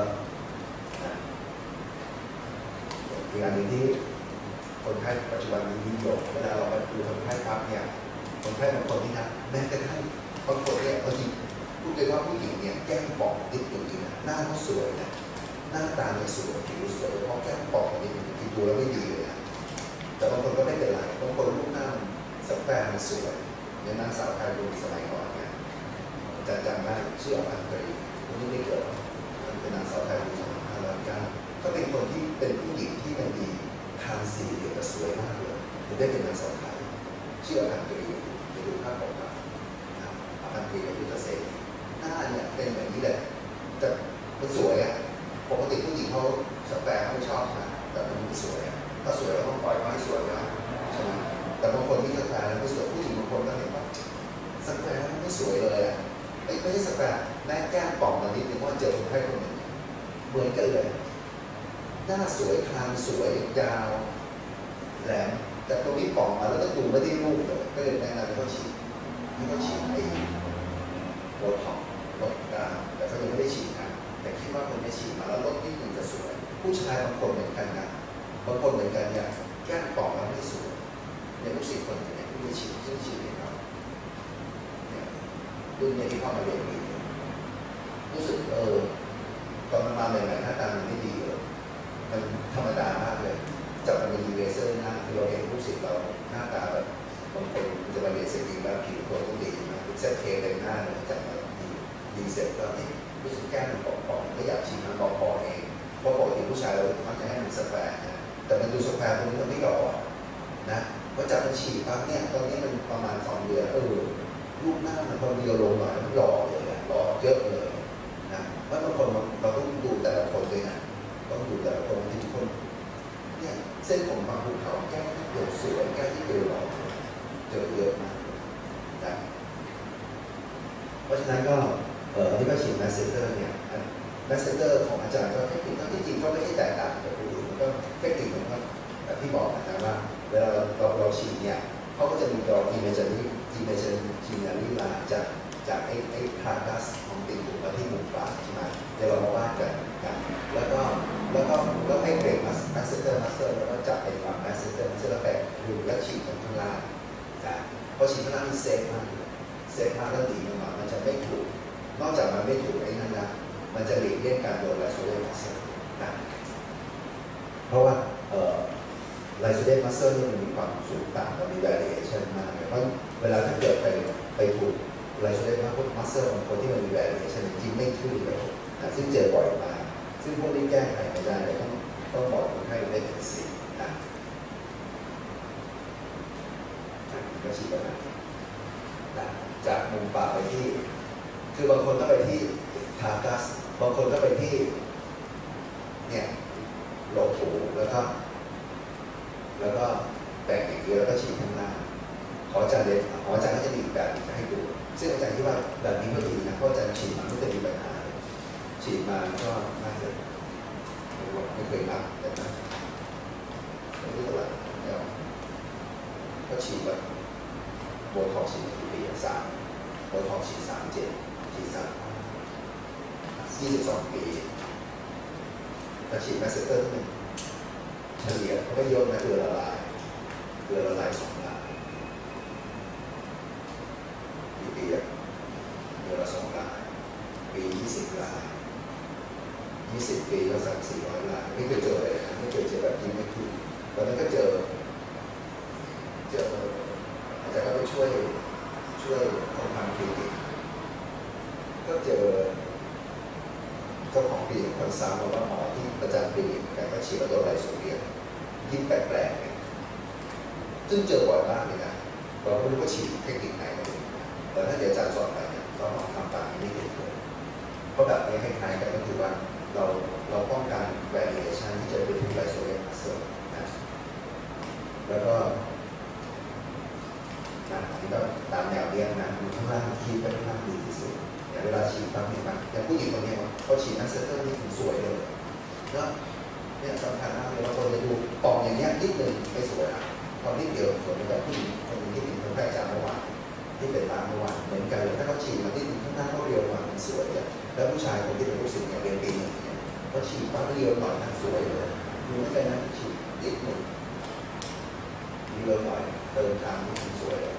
อีกอันหนึ่งที่คนไข้ปัจจุบันนี้นิยมเวลาเราไปดูคนไข้ปั๊บเนี่ยคนไข้บางคนที่นะแม้กระทั่งบางคนเนี่ยบางทีพูดเลยว่าผู้หญิงเนี่ยแก้มป่องนิดหนึ่งนะหน้าเขาสวยนะหน้าตาเนี่ยสวยผิวสวยเพราะแก้มป่องนิดหนึ่งที่ดูแล้วไม่ดีเลยนะแต่บางคนก็ไม่เป็นไรบางคนรูปหน้าสักแปรมันสวยในนางสาวไทยดูสมัยก่อนเนี่ยจะจำได้เชื่อมันเคยคนที่ไม่เกิดเป็นนางสาวไทยดูสมัยห้าร้อยเก้าก็เป็นคนที่เป็นผู้หญิงที่มันดีทานสีเดียวแต่สวยมากเลยถึงได้เป็นนางสาวไทยเชื่ออันตรีไปดูภาพของเราอันตรีกับยุทธเสนาหน้าเนี่ยเป็นแบบนี้เลยแต่มันสวยอ่ะปกติผู้หญิงเขาสแปร์เขาชอบนะแต่มันไม่สวยถ้าสวยเราต้องปล่อยไว้สวยนะใช่ไหมแต่บางคนที่สแปร์แล้วไม่สวยผู้หญิงบางคนก็เห็นว่าสแปร์มันไม่สวยเลยอ่ะไม่ไม่ใช่สแปร์แม่แก้มป่องตอนนี้ถึงว่าเจอคนไข้คนหนึ่งเหมือนกันเลยหน้าสวยคางสวยยาวแหลมแต่ตรงนี้ป่องมาแล้วก็ดูไม่ได้รูปเลยก็เลยแนะนำให้เขาฉีดให้เขาฉีดไอ้โบท็อกซ์ลดกล้ามแต่เขายังไม่ได้ฉีดนะแต่คิดว่าคนนี้ฉีดมาแล้วลดนิดนึงจะสวยผู้ชายบางคนเหมือนกันนะบางคนเหมือนกันเนี่ยแก้มป่องแล้วไม่สวยเนี่ยลูกศิษย์คนนี้ที่ไม่ฉีดซึ่งฉีดให้เขาเนี่ยรุ่นนี้ที่เข้ามาเรียนมีรู้สึกเออตอนมาใหม่ๆหน้าตามันไม่ดีเลยมันธรรมดามากเลยจับมันเป็นเลเซอร์หน้าคือเราเห็นผู้ศิษย์เราหน้าตาแบบบางคนจะมาเรียนเสร็จดีแล้วผิวคนต้องดีนะเซ็ตเคเลยหน้าเลยจับมาดีดีเสร็จก็นี่รู้สึกแก้มมันปองๆไม่อยากฉีดมันปองๆเองเพราะปกติผู้ชายเรามักจะให้มันสแปร์นะแต่มันดูสแปร์ตรงนี้มันไม่หล่อนะเพราะจับมันฉีดปั๊บเนี่ยตอนนี้มันประมาณสองเดือนเออรูปหน้ามันพอเดียวลงหน่อยมันหล่อเลยหล่อเยอะเลยนะเพราะบางคนเราต้องดูแต่ละคนด้วยนะต้องดูแต่ละคนที่ทุกคนเนี่ยเส้นผมบางภูเขาแก้ที่เดียวสวยแก้ที่เดียวหล่อเจอเยอะมากนะเพราะฉะนั้นก็เออที่ก็ฉีดแมสเซนเตอร์เนี่ยแมสเซนเตอร์ของอาจารย์ก็เทคนิคที่จริงก็ไม่ใช่แตกต่างจากคนอื่นมันก็เทคนิคมันก็แบบที่บอกนะว่าเวลาเราเราเราฉีดเนี่ยเขาก็จะมีดอกอีเมจนี่อีเมจจีนาลีลาจากจากไอ้ไอ้พาร์กัสของติ่งหูมาที่มุมปากใช่ไหมเดี๋ยวเรามาวาดกันกันแล้วก็แล้วก็แล้วให้เบรกมาแมสเซนเตอร์มาสเตอร์แล้วก็จับไอ้ฝั่งแมสเซนเตอร์มาสเตอร์แล้วแบกดูแล้วฉีดตรงข้างล่างนะพอฉีดข้างล่างนี่เซฟมากเซฟมากแล้วดีมากมันจะไม่ถูกนอกจากมันไม่ถูกไอ้นั่นนะมันจะหลีกเลี่ยงการโดนไลโซเดมัสเซอร์นะเพราะว่าเอ่อไลโซเดมัสเซอร์นี่มันมีความสูงต่างกับมี variation มากเพราะเวลาถ้าเกิดไปไปถูกไลโซเดมัสเซอร์บางคนที่มันมี variation จริงไม่ขึ้นเลยนะซึ่งเจอบ่อยมากซึ่งพวกนี้แก้ไขไม่ได้เลยต้องต้องบอกคนให้ได้ถึงสินะก็ฉีดประมาณนะจากมุมปากไปที่คือบางคนก็ไปที่ทากัสบางคนก็ไปที่เนี่ยโหลกหูแล้วก็แล้วก็แบ่งอีกเยอะแล้วก็ฉีดข้างหน้าขออาจารย์เด็ดขออาจารย์ก็จะมีแบบจะให้ดูซึ่งอาจารย์ที่ว่าแบบนี้พอดีนะเพราะอาจารย์ฉีดมันไม่จะมีปัญหาฉีดมาก็น่าจะไม่เคยนับแต่นะก็ฉีดแบบโบท็อกซ์ฉีดกี่ปีสามโบท็อกซ์ฉีดสามเจ็ดฉีดสามยี่สิบสองปีแต่ฉีดแมสเซเตอร์หนึ่งเฉลี่ยเขาไม่เยอะนะเดือนละลายเดือนละลายสองลายกี่ปีอะเดือนละสองลายปียี่สิบลายยี่สิบปีก็สักสี่ร้อยลายไม่เคยเจอเลยนะไม่เคยเจอแบบนี้ไม่คือตอนนั้นก็เจอเจออาจารย์ก็ไปช่วยช่วยคนทำคลินิกก็เจอเจ้าของคลินิกคนซ้ำว่าหมอที่ประจำคลินิกแกก็ฉีดตัวไรโซเดียมยิ่งแปลกๆเนี่ยซึ่งเจอบ่อยมากเลยนะเราไม่รู้ว่าฉีดเทคนิคไหนเลยแต่ถ้าเดี๋ยวอาจารย์สอนไปเนี่ยเราลองทำตามนี้ได้เลยเพราะแบบนี้คล้ายๆกันก็คือว่าเราเราป้องกัน variation ที่จะเป็นไรโซเดียมเสริมนะแล้วก็นะนี่ก็ตามแนวเรียงนะอยู่ข้างล่างคีบไปข้างล่างดีที่สุดอย่างเวลาฉีดปั๊บเนี่ยมันอย่างผู้หญิงคนนี้เขาฉีดนักเซอร์เตอร์นี่ถึงสวยเลยนะเนี่ยสำคัญมากเลยว่าเราจะดูปองอย่างเงี้ยนิดนึงไม่สวยอ่ะพอนิดเดียวสวยแบบผู้หญิงคนนึงที่เป็นคนแพทย์จามเมื่อวานที่เป็นตามเมื่อวานเหมือนกันเลยถ้าเขาฉีดมาที่ข้างหน้าเขาเรียวมามันสวยเลยแล้วผู้ชายคนที่เป็นผู้สูงอายุเรียนปีหนึ่งเนี่ยเขาฉีดปั๊บเรียวหน่อยนะสวยเลยดูไม่ได้นะฉีดนิดหนึ่งเรียวหน่อยเติมทางที่สวยเลย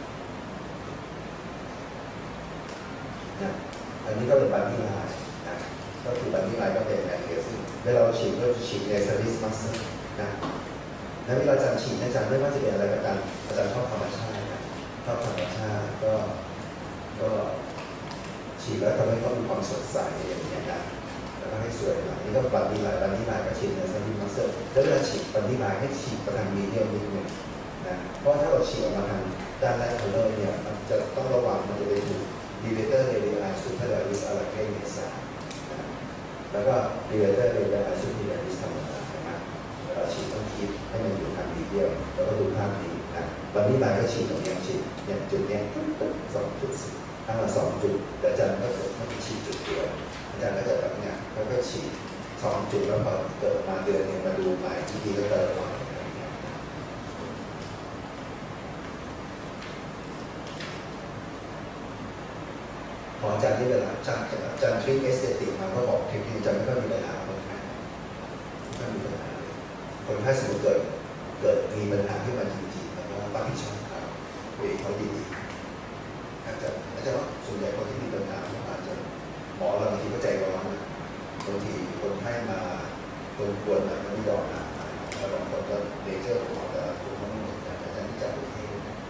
นะอันนี้ก็เป็นบันที่ลายนะก็คือบันที่ลายก็เป็นแอนเดียซึ่งเวลาเราฉีดก็จะฉีดในสลิสมัสเซอร์นะแล้วเวลาอาจารย์ฉีดอาจารย์ไม่ว่าจะเป็นอะไรก็ตามอาจารย์ชอบธรรมชาตินะชอบธรรมชาติก็ก็ฉีดแล้วทำให้เขามีความสดใสอย่างนี้นะแล้วก็ให้สวยนะนี่ก็บันที่ลายบันที่ลายก็ฉีดในสลิสมัสเซอร์แล้วเวลาฉีดบันที่ลายให้ฉีดประทางมีเดียมนิดนึงนะเพราะถ้าเราฉีดออกมาทางด้านแรกของเราเนี่ยมันจะต้องระวังมันจะไปถูกดีเวเตอร์เรเดียลซูเปอร์ลิสอะไรแค่เมษาแล้วก็ดีเวเตอร์เรเดียลซูเปอร์ลิสธรรมดานะเราฉีดต้องคิดให้มันอยู่ทางดีเดียวแล้วก็ดูภาพดีนะวันนี้มาก็ฉีดตรงนี้ฉีดอย่างจุดเนี้ยสองจุดสิถ้ามาสองจุดแต่อาจารย์ก็เกิดไม่ฉีดจุดเดียวอาจารย์ก็จะแบบเนี้ยแล้วก็ฉีดสองจุดแล้วพอเกิดมาเดือนนึงมาดูใหม่ทีทีก็เติมมาพออาจารย์ที่เวลาอาจารย์อาจารย์ทรีตเอสเตติกมาก็บอกเทคนิคอาจารย์ไม่ค่อยมีปัญหาคนไข้ไม่ค่อยมีปัญหาคนไข้สมมติเกิดเกิดมีปัญหาที่มาจริงๆแล้วก็รับผิดชอบเขาเวทเขาดีๆอาจจะอาจจะว่าส่วนใหญ่คนที่มีปัญหาอาจจะหมอเราบางทีก็ใจร้อนนะบางทีคนไข้มาคนควรแบบไม่ยอมนะแล้วบางคนก็เลเจอร์ของหมอแต่ถูกเขาไม่เหมือนกันอาจารย์ที่จับโอเค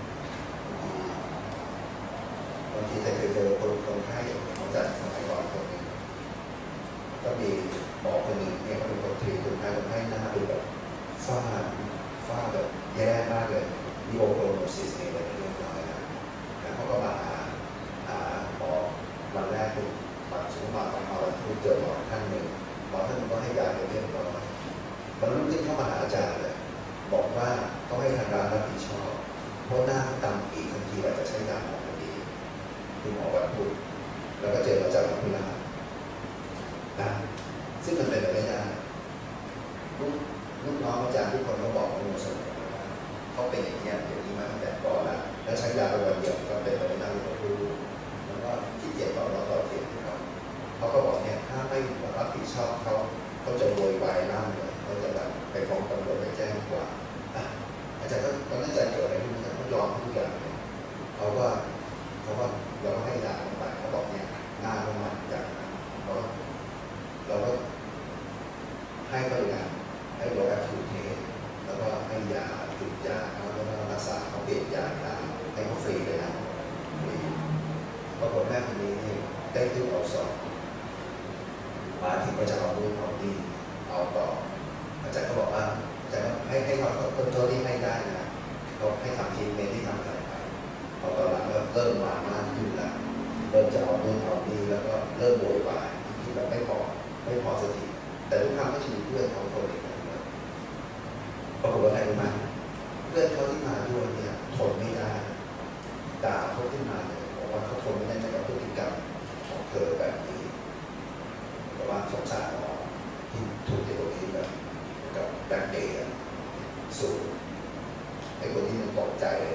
บางทีจะเคยเจอคนคนไข้ของจัดสมัยก่อนคนนึงก็มีหมอคนหนึ่งเนี่ยเขาเป็นคนทีคนไข้คนไข้หน้าเป็นแบบฝ้าฝ้าแบบแย่มากเลยนิโอโครโนซิสเนี่ยเลยเรียบร้อยนะแล้วเขาก็มาหาหาหมอวันแรกคือมาสมมติมาของเราคือเจอหมอท่านหนึ่งหมอท่านหนึ่งก็ให้ยาเรียบร้อยมันรุ่งขึ้นเข้ามาหาอาจารย์เลยบอกว่าต้องให้ทางร้านรับผิดชอบเพราะหน้าตำอีกทันทีอาจจะใช้ยาหมอดีคือหมอวันพุธแล้วก็เจออาจารย์วันพฤหัสนะซึ่งมันเป็นไปไม่ได้ลูกลูกน้องอาจารย์ทุกคนก็บอกว่าเสมอว่าเขาเป็นอย่างนี้อย่างนี้มาตั้งแต่ก่อนแล้วแล้วใช้ยาไปวันเดียวก็เป็นไปไม่ได้เลยดูแล้วก็ขี้เกียจต่อเราต่อเทียนเขาเขาก็บอกเนี่ยถ้าไม่รับผิดชอบเขาเขาจะโวยวายร่างเลยเขาจะแบบไปฟ้องตำรวจไปแจ้งกว่าอาจารย์ก็ตอนนั้นอาจารย์เกิดอะไรขึ้นอาจารย์ก็ยอมทุกอย่างเลยเขาว่าเขาว่าเราก็ให้ยาลงไปเขาบอกเนี่ยหน้าลงมาจากเราเราก็ให้บริการให้โรคแอคทีฟเทสแล้วก็ให้ยาจุดยาแล้วก็รักษาเขาเปลี่ยนยาตามให้เขาฟรีเลยนะฟรีปรากฏแม่คนนี้เนี่ยได้ขึ้นเอาสอบมาถึงก็จะเอาด้วยเอาดีเอาต่ออาจารย์ก็บอกว่าอาจารย์ให้ให้เขาต้นต้นที่ให้ได้นะเขาให้ทำทีมเมนที่ทำอะไรไปพอตอนหลังก็เริ่มมามากขึ้นแล้วเริ่มจะเอาด้วยเอาดีแล้วก็เริ่มโวยวายที่แบบไม่พอไม่พอสติแต่ทุกครั้งก็จะมีเพื่อนเขาคนหนึ่งนะปรากฏว่าไงรู้ไหมเพื่อนเขาที่มาด้วยเนี่ยทนไม่ได้ด่าเขาขึ้นมาเลยบอกว่าเขาทนไม่ได้กับพฤติกรรมของเธอแบบนี้แต่ว่าสงสารหมอที่ถูกเทโรทีแบบกับแบงเดย์สูงไอ้คนที่มันตกใจ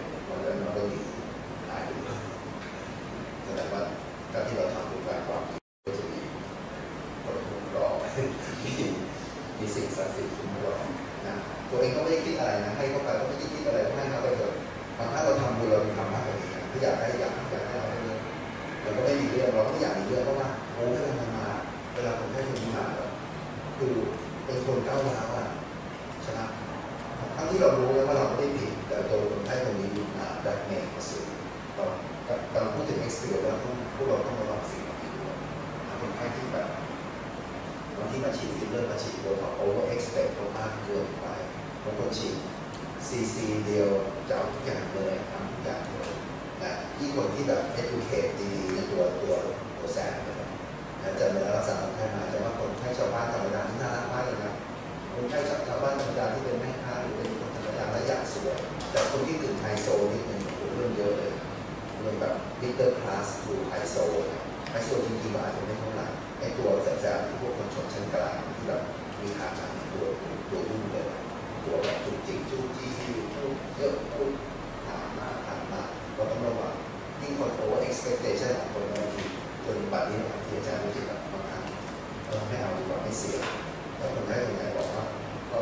มีมีสิ่งศักดิ์สิทธิ์คุ้มครองนะตัวเองก็ไม่ได้คิดอะไรนะให้เข้าไปก็ไม่ได้คิดอะไรก็ให้เข้าไปเถอะบางครั้งเราทำบุญเราทำมากกว่านี้ถ้าอยากได้อยากอยากให้เราได้เรื่องเราก็ไม่มีเรื่องเราก็ไม่อยากมีเรื่องเพราะว่าโอ้เวลามันมาเวลาคนให้คนนี้มาคือเป็นคนก้าวร้าวอ่ะใช่ไหมทั้งที่เรารู้แล้วว่าเราไม่ได้ผิดแต่ตัวคนให้คนนี้มาดักเมย์มาสื่อเรากำลังพูดถึง experience แล้วพวกเราต้องระวังสิ่งนี้ด้วยคนไข้ที่แบบบางที่มาฉีดฟิลเลอร์มาฉีดโบท็อกซ์ over expect มากเกินไปบางคนฉีดซีซีเดียวจะเอาทุกอย่างเลยทำทุกอย่างเลยนะที่คนที่แบบ educate ดีๆในตัวตัวตัวแสบเลยนะจะมารักษาคนไข้มาจะว่าคนไข้ชาวบ้านธรรมดาที่น่ารักมากเลยนะคนไข้ชาวบ้านธรรมดาที่เป็นแม่ค้าหรือเป็นคนธรรมดาและอยากสวยแต่คนที่ตื่นไฮโซนี่เป็นเรื่องเยอะเลยเรื่องแบบมิเตอร์คลาสดูไฮโซไฮโซจริงๆอาจจะไม่เท่าไหร่ไอตัวแสบๆที่พวกคนชนชั้นกลางที่แบบมีฐานะตัวตัวรุ่งเลยตัวแบบจุกจิกจุกจี้พูดเยอะพูดถามมาถามมาก็ต้องระวังยิ่งคนโอเวอร์ expectation ของคนบางทีจนบัดนี้บางทีอาจารย์รู้สึกแบบบางครั้งเออไม่เอาดีกว่าไม่เสียแล้วคนได้คนไหนบอกว่าก็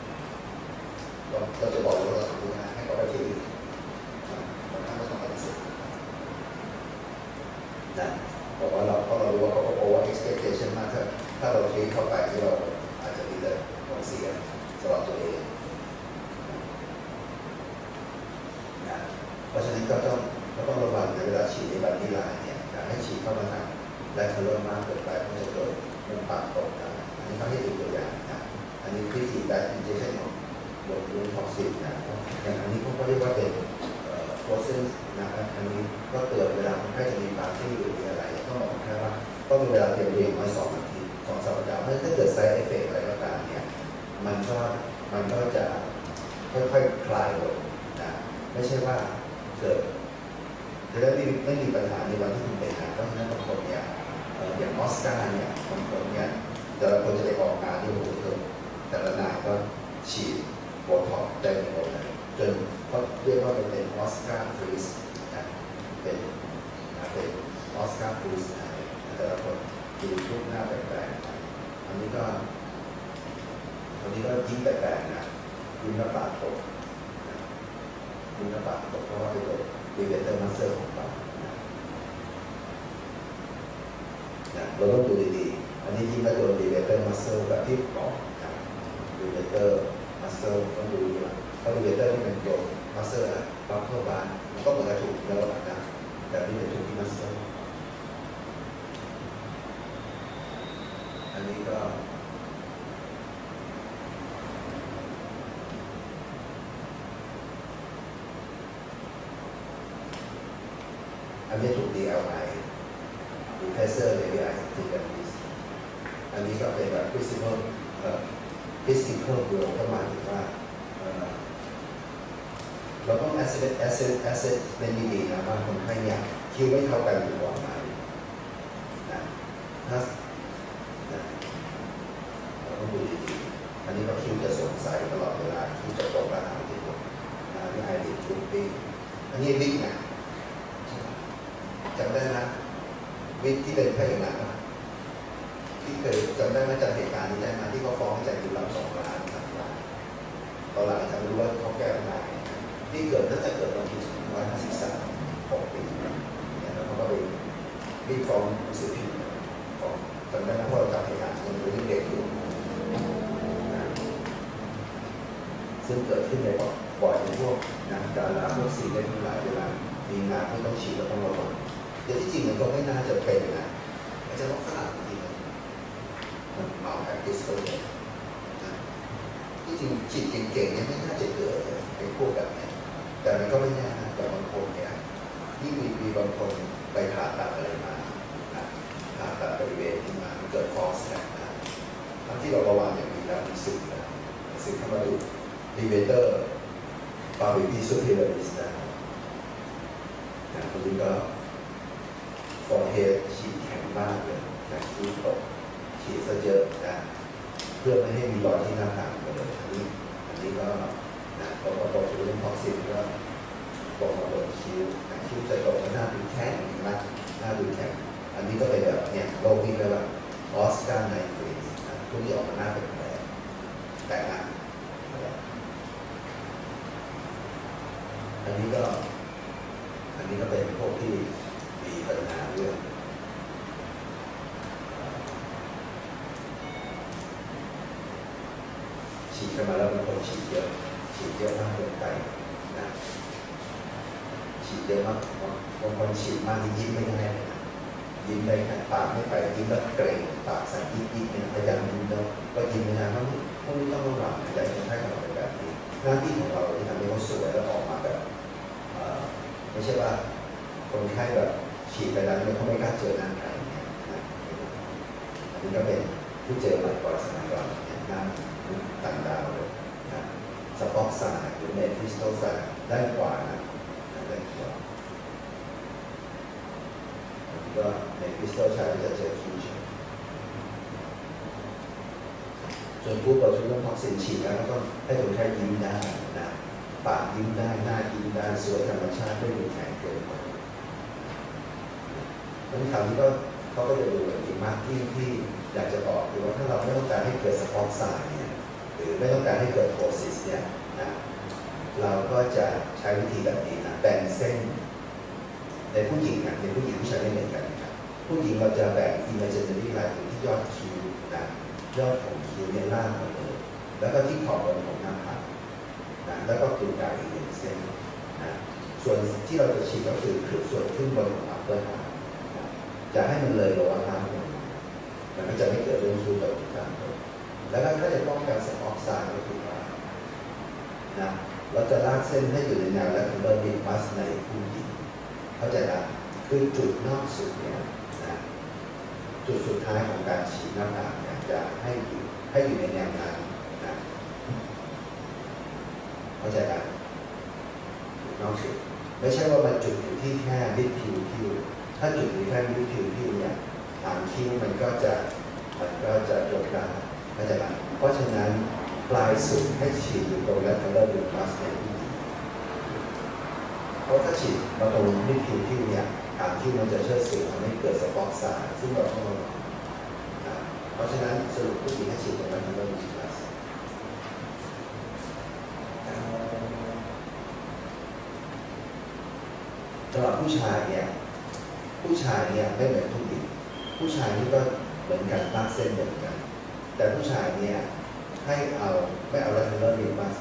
เราจะบอกว่าเราทำดีนะให้เขาไปที่อื่นบางครั้งก็ต้องปฏิเสธนะบอกว่าเราเพราะเรารู้ว่าเขาโอเวอร์ expectation มากถ้าถ้าเราเทเข้าไปที่เราอาจจะมีแต่ของเสียสำหรับตัวเองนะเพราะฉะนั้นก็ต้องก็ต้องระวังในเวลาฉีดในบัตรที่ลายเนี่ยอย่าให้ฉีดเข้ามาทางและทะลุมากเกินไปมันจะเกิดมุมปากตกกันอันนี้เขาให้ดูตัวอย่างนะอันนี้คือฉีดแบบอินเจคชั่นของโดยรุ่นท็อกซิกนะอย่างอันนี้เขาเรียกว่าเป็นโฟรเซนนะครับอันนี้ก็เกิดเวลาคนไข้จะมีปาร์ตี้หรือมีอะไรต้องบอกแค่ว่าต้องมีเวลาเตรียมเรียนน้อยสองนาทีสองสัปดาห์เมื่อถ้าเกิดไซด์เอฟเฟกต์อะไรก็ตามเนี่ยมันก็มันก็จะค่อยๆคลายลงนะไม่ใช่ว่าเกิดจะได้ไม่ไม่มีปัญหาในวันที่คุณเป็นนะเพราะฉะนั้นบางคนเนี่ยอย่างออสการ์เนี่ยบางคนเนี่ยแต่ละคนจะได้ออกงานที่โอ้โหเกิดแต่ละนายก็ฉีดโบท็อกซ์ได้หมดเลยจนเขาเรียกว่าเป็นออสการ์ฟรีสนะเป็นเป็นออสการ์ฟรีสนะแต่ละคนดูรูปหน้าแปลกๆอันนี้ก็อันนี้ก็ยิ้มแปลกๆนะยิ้มหน้าปากตกยิ้มหน้าปากตกเพราะว่าเป็นตัวดีเวเตอร์มาสเตอร์ของเราเราต้องดูดีๆอันนี้ยิ้มแล้วโดนดีเวเตอร์มาสเตอร์แบบที่บอกนะดีเวเตอร์มาสเตอร์ต้องดูดีเพราะดีเวเตอร์ที่เป็นตัวมาสเตอร์อะปั๊บเข้าบ้านมันก็เหมือนกับถูกแล้วนะแต่นี่เป็นถูกที่มาสเตอร์อันนี้ก็อันนี้ถูก ดี แอล ไอ หรือ Pressure Area Activity อันนี้ก็เป็นแบบ Physical Physical Growth ก็หมายถึงว่าเราต้อง Asset Asset Asset เป็นดีๆนะว่าคนไข้เนี่ยคิวไม่เท่ากันอยู่ก่อนไหมนะถ้าเราต้องดูดีๆอันนี้ก็คิวจะสงสัยตลอดเวลาคิวจะตกปัญหาที่ตกนะนี่ไอริสลูปปิ้งอันนี้บิ๊กนะจำได้นะวิทย์ที่เป็นพระเอกหนังที่เคยจำได้ไหมจำเหตุการณ์นี้ได้ไหมที่เขาฟ้องใจคุณรับสองล้านสามล้านตอนหลังอาจารย์รู้ว่าเขาแก้ปัญหาที่เกิดน่าจะเกิดตอนปีสองพันห้าร้อยห้าสิบสามหกปีเนี่ยแล้วเขาก็ไปรีบฟ้องสื่อพิมพ์ฟ้องจำได้ไหมเพราะเราจำเหตุการณ์มันเป็นเด็กอยู่ซึ่งเกิดขึ้นในบ่อยในพวกนักดาราพวกซีเรียสทั้งหลายเวลามีงานที่ต้องฉีดแล้วต้องระวังแต่ที่จริงมันก็ไม่น่าจะเป็นนะอาจจะต้องฝรั่งจริงมันเมาแอคทิสต์เลยที่จริงฉีดเก่งๆเนี่ยไม่น่าจะเกิดไอ้พวกแบบนี้แต่มันก็ไม่แน่นะแต่บางคนเนี่ยยิ่งมีมีบางคนไปผ่าตัดอะไรมาผ่าตัดบริเวณที่มาเกิดฟอสแลกนะทั้งที่เราระวังอย่างดีแล้วมันสึกนะสึกเข้ามาดูดีเวเตอร์ปาบิพีซูเพอร์ลิสนะนะคนนี้ก็ฟอร์เฮดฉีดแข็งมากเลยนะฉีดตกฉีดซะเยอะนะเพื่อไม่ให้มีรอยที่หน้าผากเลยอันนี้อันนี้ก็นะพอพอตกถึงเรื่องท็อกซินก็บอกมาบนคิ้วนะคิ้วจะตกหน้าดูแข็งนะหน้าดูแข็งอันนี้ก็เป็นแบบเนี่ยโรคนี้เลยว่าออสการ์ไนฟรีสนะพวกนี้ออกมาหน้าเป็นแผลแต่หน้าอันนี้ก็อันนี้ก็เป็นพวกที่มีปัญหาเรื่องฉีดเข้ามาแล้วบางคนฉีดเยอะฉีดเยอะมากเกินไปนะฉีดเยอะมากบางคนฉีดมากที่ยิ้มไม่ได้ยิ้มได้แค่ปากไม่ไปยิ้มแล้วเกร็งปากสั่นยิ้มยิ้มเนี่ยพยายามยิ้มแล้วก็ยิ้มนะเพราะพวกนี้ต้องระวังใจคนไข้ของเราเป็นแบบนี้หน้าที่ของเราที่ทำให้เขาสวยแล้วออกมาแบบไม่ใช่ว่าคนไข้แบบฉีดไปแล้วเขาไม่กล้าเจอหน้าใครเนี่ยนะอันนี้ก็เป็นที่เจอมาก่อนสมัยก่อนหน้าต่างดาวเลยนะสปอกซาหรือเมทิสโตซาด้านขวานะด้านขวาก็ในคริสตัลชาจะเจอคิวเชนส่วนผู้ป่วยที่ต้องท็อกซินฉีดแล้วก็ให้คนไข้ยิ้มได้นะปากยิ้มได้หน้ายิ้มได้สวยธรรมชาติไม่ดูแข็งเกินไปเพราะฉะนั้นคำนี้ก็เขาก็จะดูอย่างดีมากที่ที่อยากจะบอกคือว่าถ้าเราไม่ต้องการให้เกิดสปอตไซน์เนี่ยหรือไม่ต้องการให้เกิดโทซิสเนี่ยนะเราก็จะใช้วิธีแบบนี้นะแบ่งเส้นในผู้หญิงนะในผู้หญิงผู้ชายไม่เหมือนกันครับผู้หญิงเราจะแบ่ง imaginary line ที่ยอดคิ้วนะยอดของคิ้วเนี่ยล่างมาเลยแล้วก็ที่ขอบบนของหน้าผากนะแล้วก็กึ่งกลางอีกหนึ่งเส้นนะส่วนที่เราจะฉีดก็คือคือส่วนขึ้นบนของอัปเปอร์ฮาร์นะจะให้มันเลยโลว์ฮาร์ดมันก็จะไม่เกิดเรื่องคิ้วตกกลางแล้วก็ถ้าจะป้องกันสปอตไซน์ก็คือว่านะเราจะลากเส้นให้อยู่ในแนวและเริ่มมีมัสในผู้หญิงเข้าใจนะคือจุดนอกสุดเนี่ยนะจุดสุดท้ายของการฉีดหน้าผากเนี่ยจะให้อยู่ให้อยู่ในแนวนั้นนะเข้าใจนะจุดนอกสุดไม่ใช่ว่ามันจุดอยู่ที่แค่ลิดผิวคิ้วถ้าจุดอยู่แค่ลิดผิวคิ้วเนี่ยหางคิ้วมันก็จะมันก็จะยกได้เข้าใจนะเพราะฉะนั้นปลายสุดให้ฉีดอยู่ตรงและเริ่มดูมัสในผู้หญิงเพราะถ้าฉีดมาตรงที่ผิวที่เนี่ยหางคิ้วมันจะเชื่อสื่อทำให้เกิดสปอตไซน์ซึ่งเราต้องระวังนะเพราะฉะนั้นสรุปผู้หญิงให้ฉีดตรงนั้นเริ่มดูมัสสำหรับผู้ชายเนี่ยผู้ชายเนี่ยไม่เหมือนผู้หญิงผู้ชายนี่ก็เหมือนกันตั้งเส้นเหมือนกันแต่ผู้ชายเนี่ยให้เอาไม่เอา lateral limb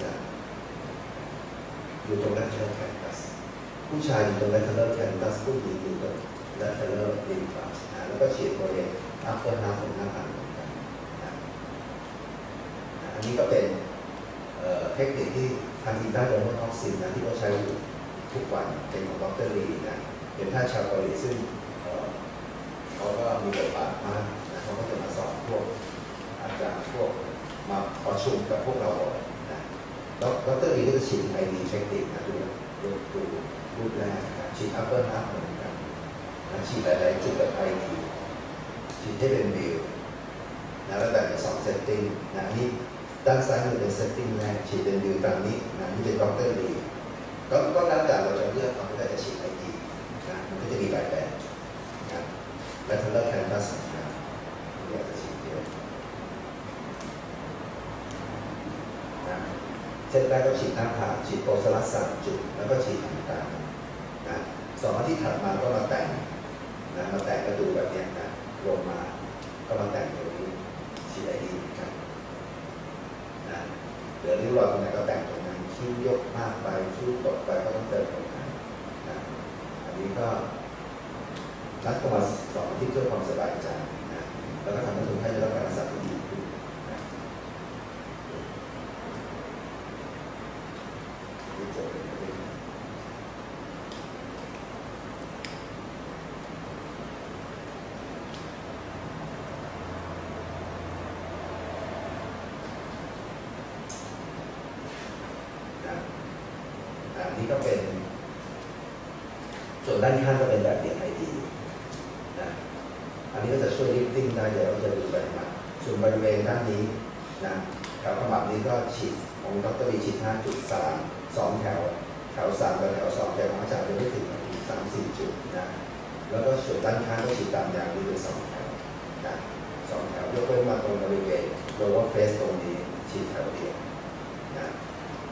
อยู่ตรง lateral canthus ผู้ชายอยู่ตรง lateral canthus ผู้หญิงอยู่ตรง lateral limb นะแล้วก็ฉีดบริเวณ upper half ของหน้าผากเหมือนกันนะอันนี้ก็เป็นเทคนิคที่ทางอินเตอร์โดโมท็อกซินนะที่เขาใช้อยู่ทุกวันเป็นของดร.ลีนะเป็นท่านชาวเกาหลีซึ่งเขาก็มีบทบาทมากนะเขาก็จะมาสอนพวกอาจารย์พวกมาประชุมกับพวกเราบ่อยนะแล้วดร.ลีก็จะฉีดไอดีเช็คติกนะดูดูดูรูปแรกนะฉีดอัปเปอร์ฮาร์ทเหมือนกันนะฉีดหลายๆจุดแบบไอดีฉีดให้เป็นวิวนะแล้วแบ่งเป็นสองเซตติ้งนะนี่ด้านซ้ายมือเป็นเซตติ้งแรกฉีดเป็นวิวตามนี้นะนี่เป็นดร.ลีก็ก็แล้วแต่เราจะเลือกเอาแต่จะฉีดไอดีนะมันก็จะมีหลายแบบนะและทั้งเลือกแคนวาสนะเรียกจะฉีดเยอะเส้นแรกก็ฉีดหน้าผากฉีดโพสลัสสามจุดแล้วก็ฉีดทางกลางนะสองอาทิตย์ถัดมาก็มาแต่งนะมาแต่งกระดูกแบบนี้นะลงมาก็มาแต่งตรงนี้ฉีดไอดีเหมือนกันนะเหลือริ้วรอยตรงไหนก็แต่งตรงนั้นคิ้วยกมากไปคิ้วตกไปก็ต้องเติมตรงนั้นนะอันนี้ก็นัดเข้ามาสองอาทิตย์เพื่อความสบายใจนะแล้วก็ทำให้คนไข้ได้รับการรักษาที่ดีขึ้นนะอันนี้ก็เป็นส่วนด้านข้างก็เป็นแบบเดียวไอดีนะอันนี้ก็จะช่วยลิฟติ้งได้เดี๋ยวเราจะดูไปมาส่วนบริเวณด้านนี้นะแถวขมับนี้ก็ฉีดของดร.ลีฉีด ห้าจุดสาม สองแถวแถวสามกับแถวสองแถวของอาจารย์จะไม่ถึงอีก สามสี่ จุดนะแล้วก็ส่วนด้านข้างก็ฉีดตามยาวนี้เป็นสองแถวนะสองแถวยกเว้นมาตรงบริเวณ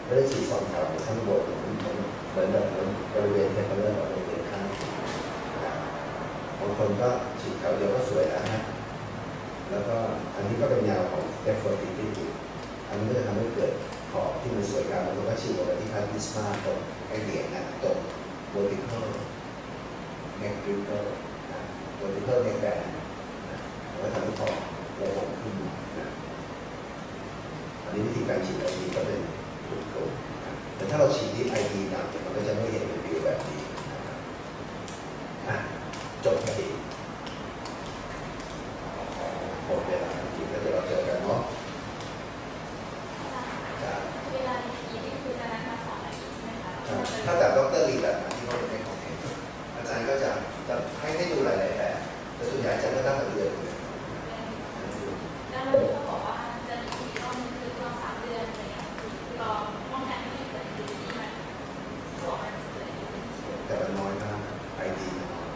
ไม่ได้ฉีดสองแถวข้างบนเหมือนแบบบริเวณเทมเพลอร์บริเวณข้างบางคนก็ฉีดแถวเดียวก็สวยแล้วนะแล้วก็อันนี้ก็เป็นแนวของ เอฟ โฟร์ ที ที่อยู่อันนี้ก็จะทำให้เกิดขอบที่มันสวยงามแล้วก็ฉีดลงไปที่พาร์ติสมาตรงไอเหรียญนะตรง vertical neck wrinkle vertical neck band แล้วก็ทำให้ขอบเราลงขึ้นนะอันนี้วิธีการฉีดไอดีก็เป็นถูกตรงแต่ถ้าเราฉีดที่ไอดีหนักมันก็จะไม่เห็นเป็นวิวแบบนี้นะครับจบพอดีหมดเวลาจริงๆแล้วเดี๋ยวเราเจอกันเนาะเวลาที่นี่คือจะนัดมาสอนอะไรใช่ไหมคะถ้าจากดรลีแบบที่เขาเป็นของเองอาจารย์ก็จะจะให้ให้ดูหลายๆแบบแต่ส่วนใหญ่อาจารย์ก็ตั้งแต่เดือนเลยแล้วเราเขาบอกว่าจะมีรอบนึงคือรอสามเดือนอะไรเงี้ยรอป้องกันไม่ให้เกิดดีที่มันตัวมันเกิดแต่มันน้อยมากไอดี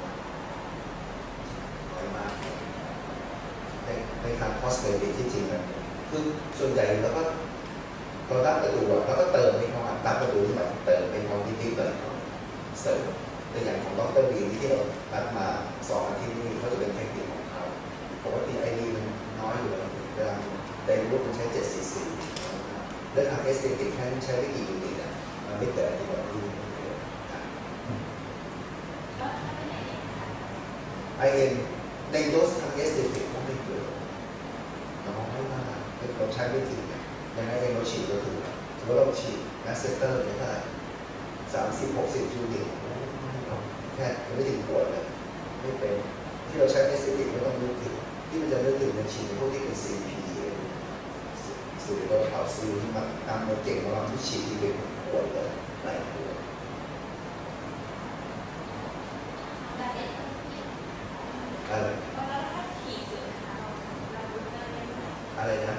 น้อยมากในในทางคอสเมติกที่จริงมันคือส่วนใหญ่เราก็เราตั้งประตูแล้วก็เติมให้เขาตั้งประตูที่แบบเติมเป็นของที่ที่เติมเสริมแต่อย่างของดรบีที่เราตัดมาสองอาทิตย์นี้เขาจะเป็นเทคนิคของเขาปกติไอดีมันน้อยอยู่แล้วเวลาแต่รูปมันใช้เจ็ดสี่สี่แล้วทางเอสเตติกแค่ใช้ไม่กี่ยูนิตอ่ะมันไม่เกิดอะไรแบบนี้ไอเอ็นในโดสทางเอสเตติกก็ไม่เกิดน้อยมากเราใช้ไม่ถึงยังไงเองเราฉีดก็ถือถือว่าเราฉีดแมสเซเตอร์เนี่ยเท่าไหร่สามสิบหกสิบยูนิตแค่ไม่ถึงขวดเลยไม่เป็นที่เราใช้เอสเตติกไม่ต้องนึกถึงที่มันจะนึกถึงเป็นฉีดพวกที่เป็น ซี พี สูตรเราเอาซื้อที่มันตามเราเก่งเราที่ฉีดที่เป็นขวดเลยหลายขวดอะไรอะไรนะ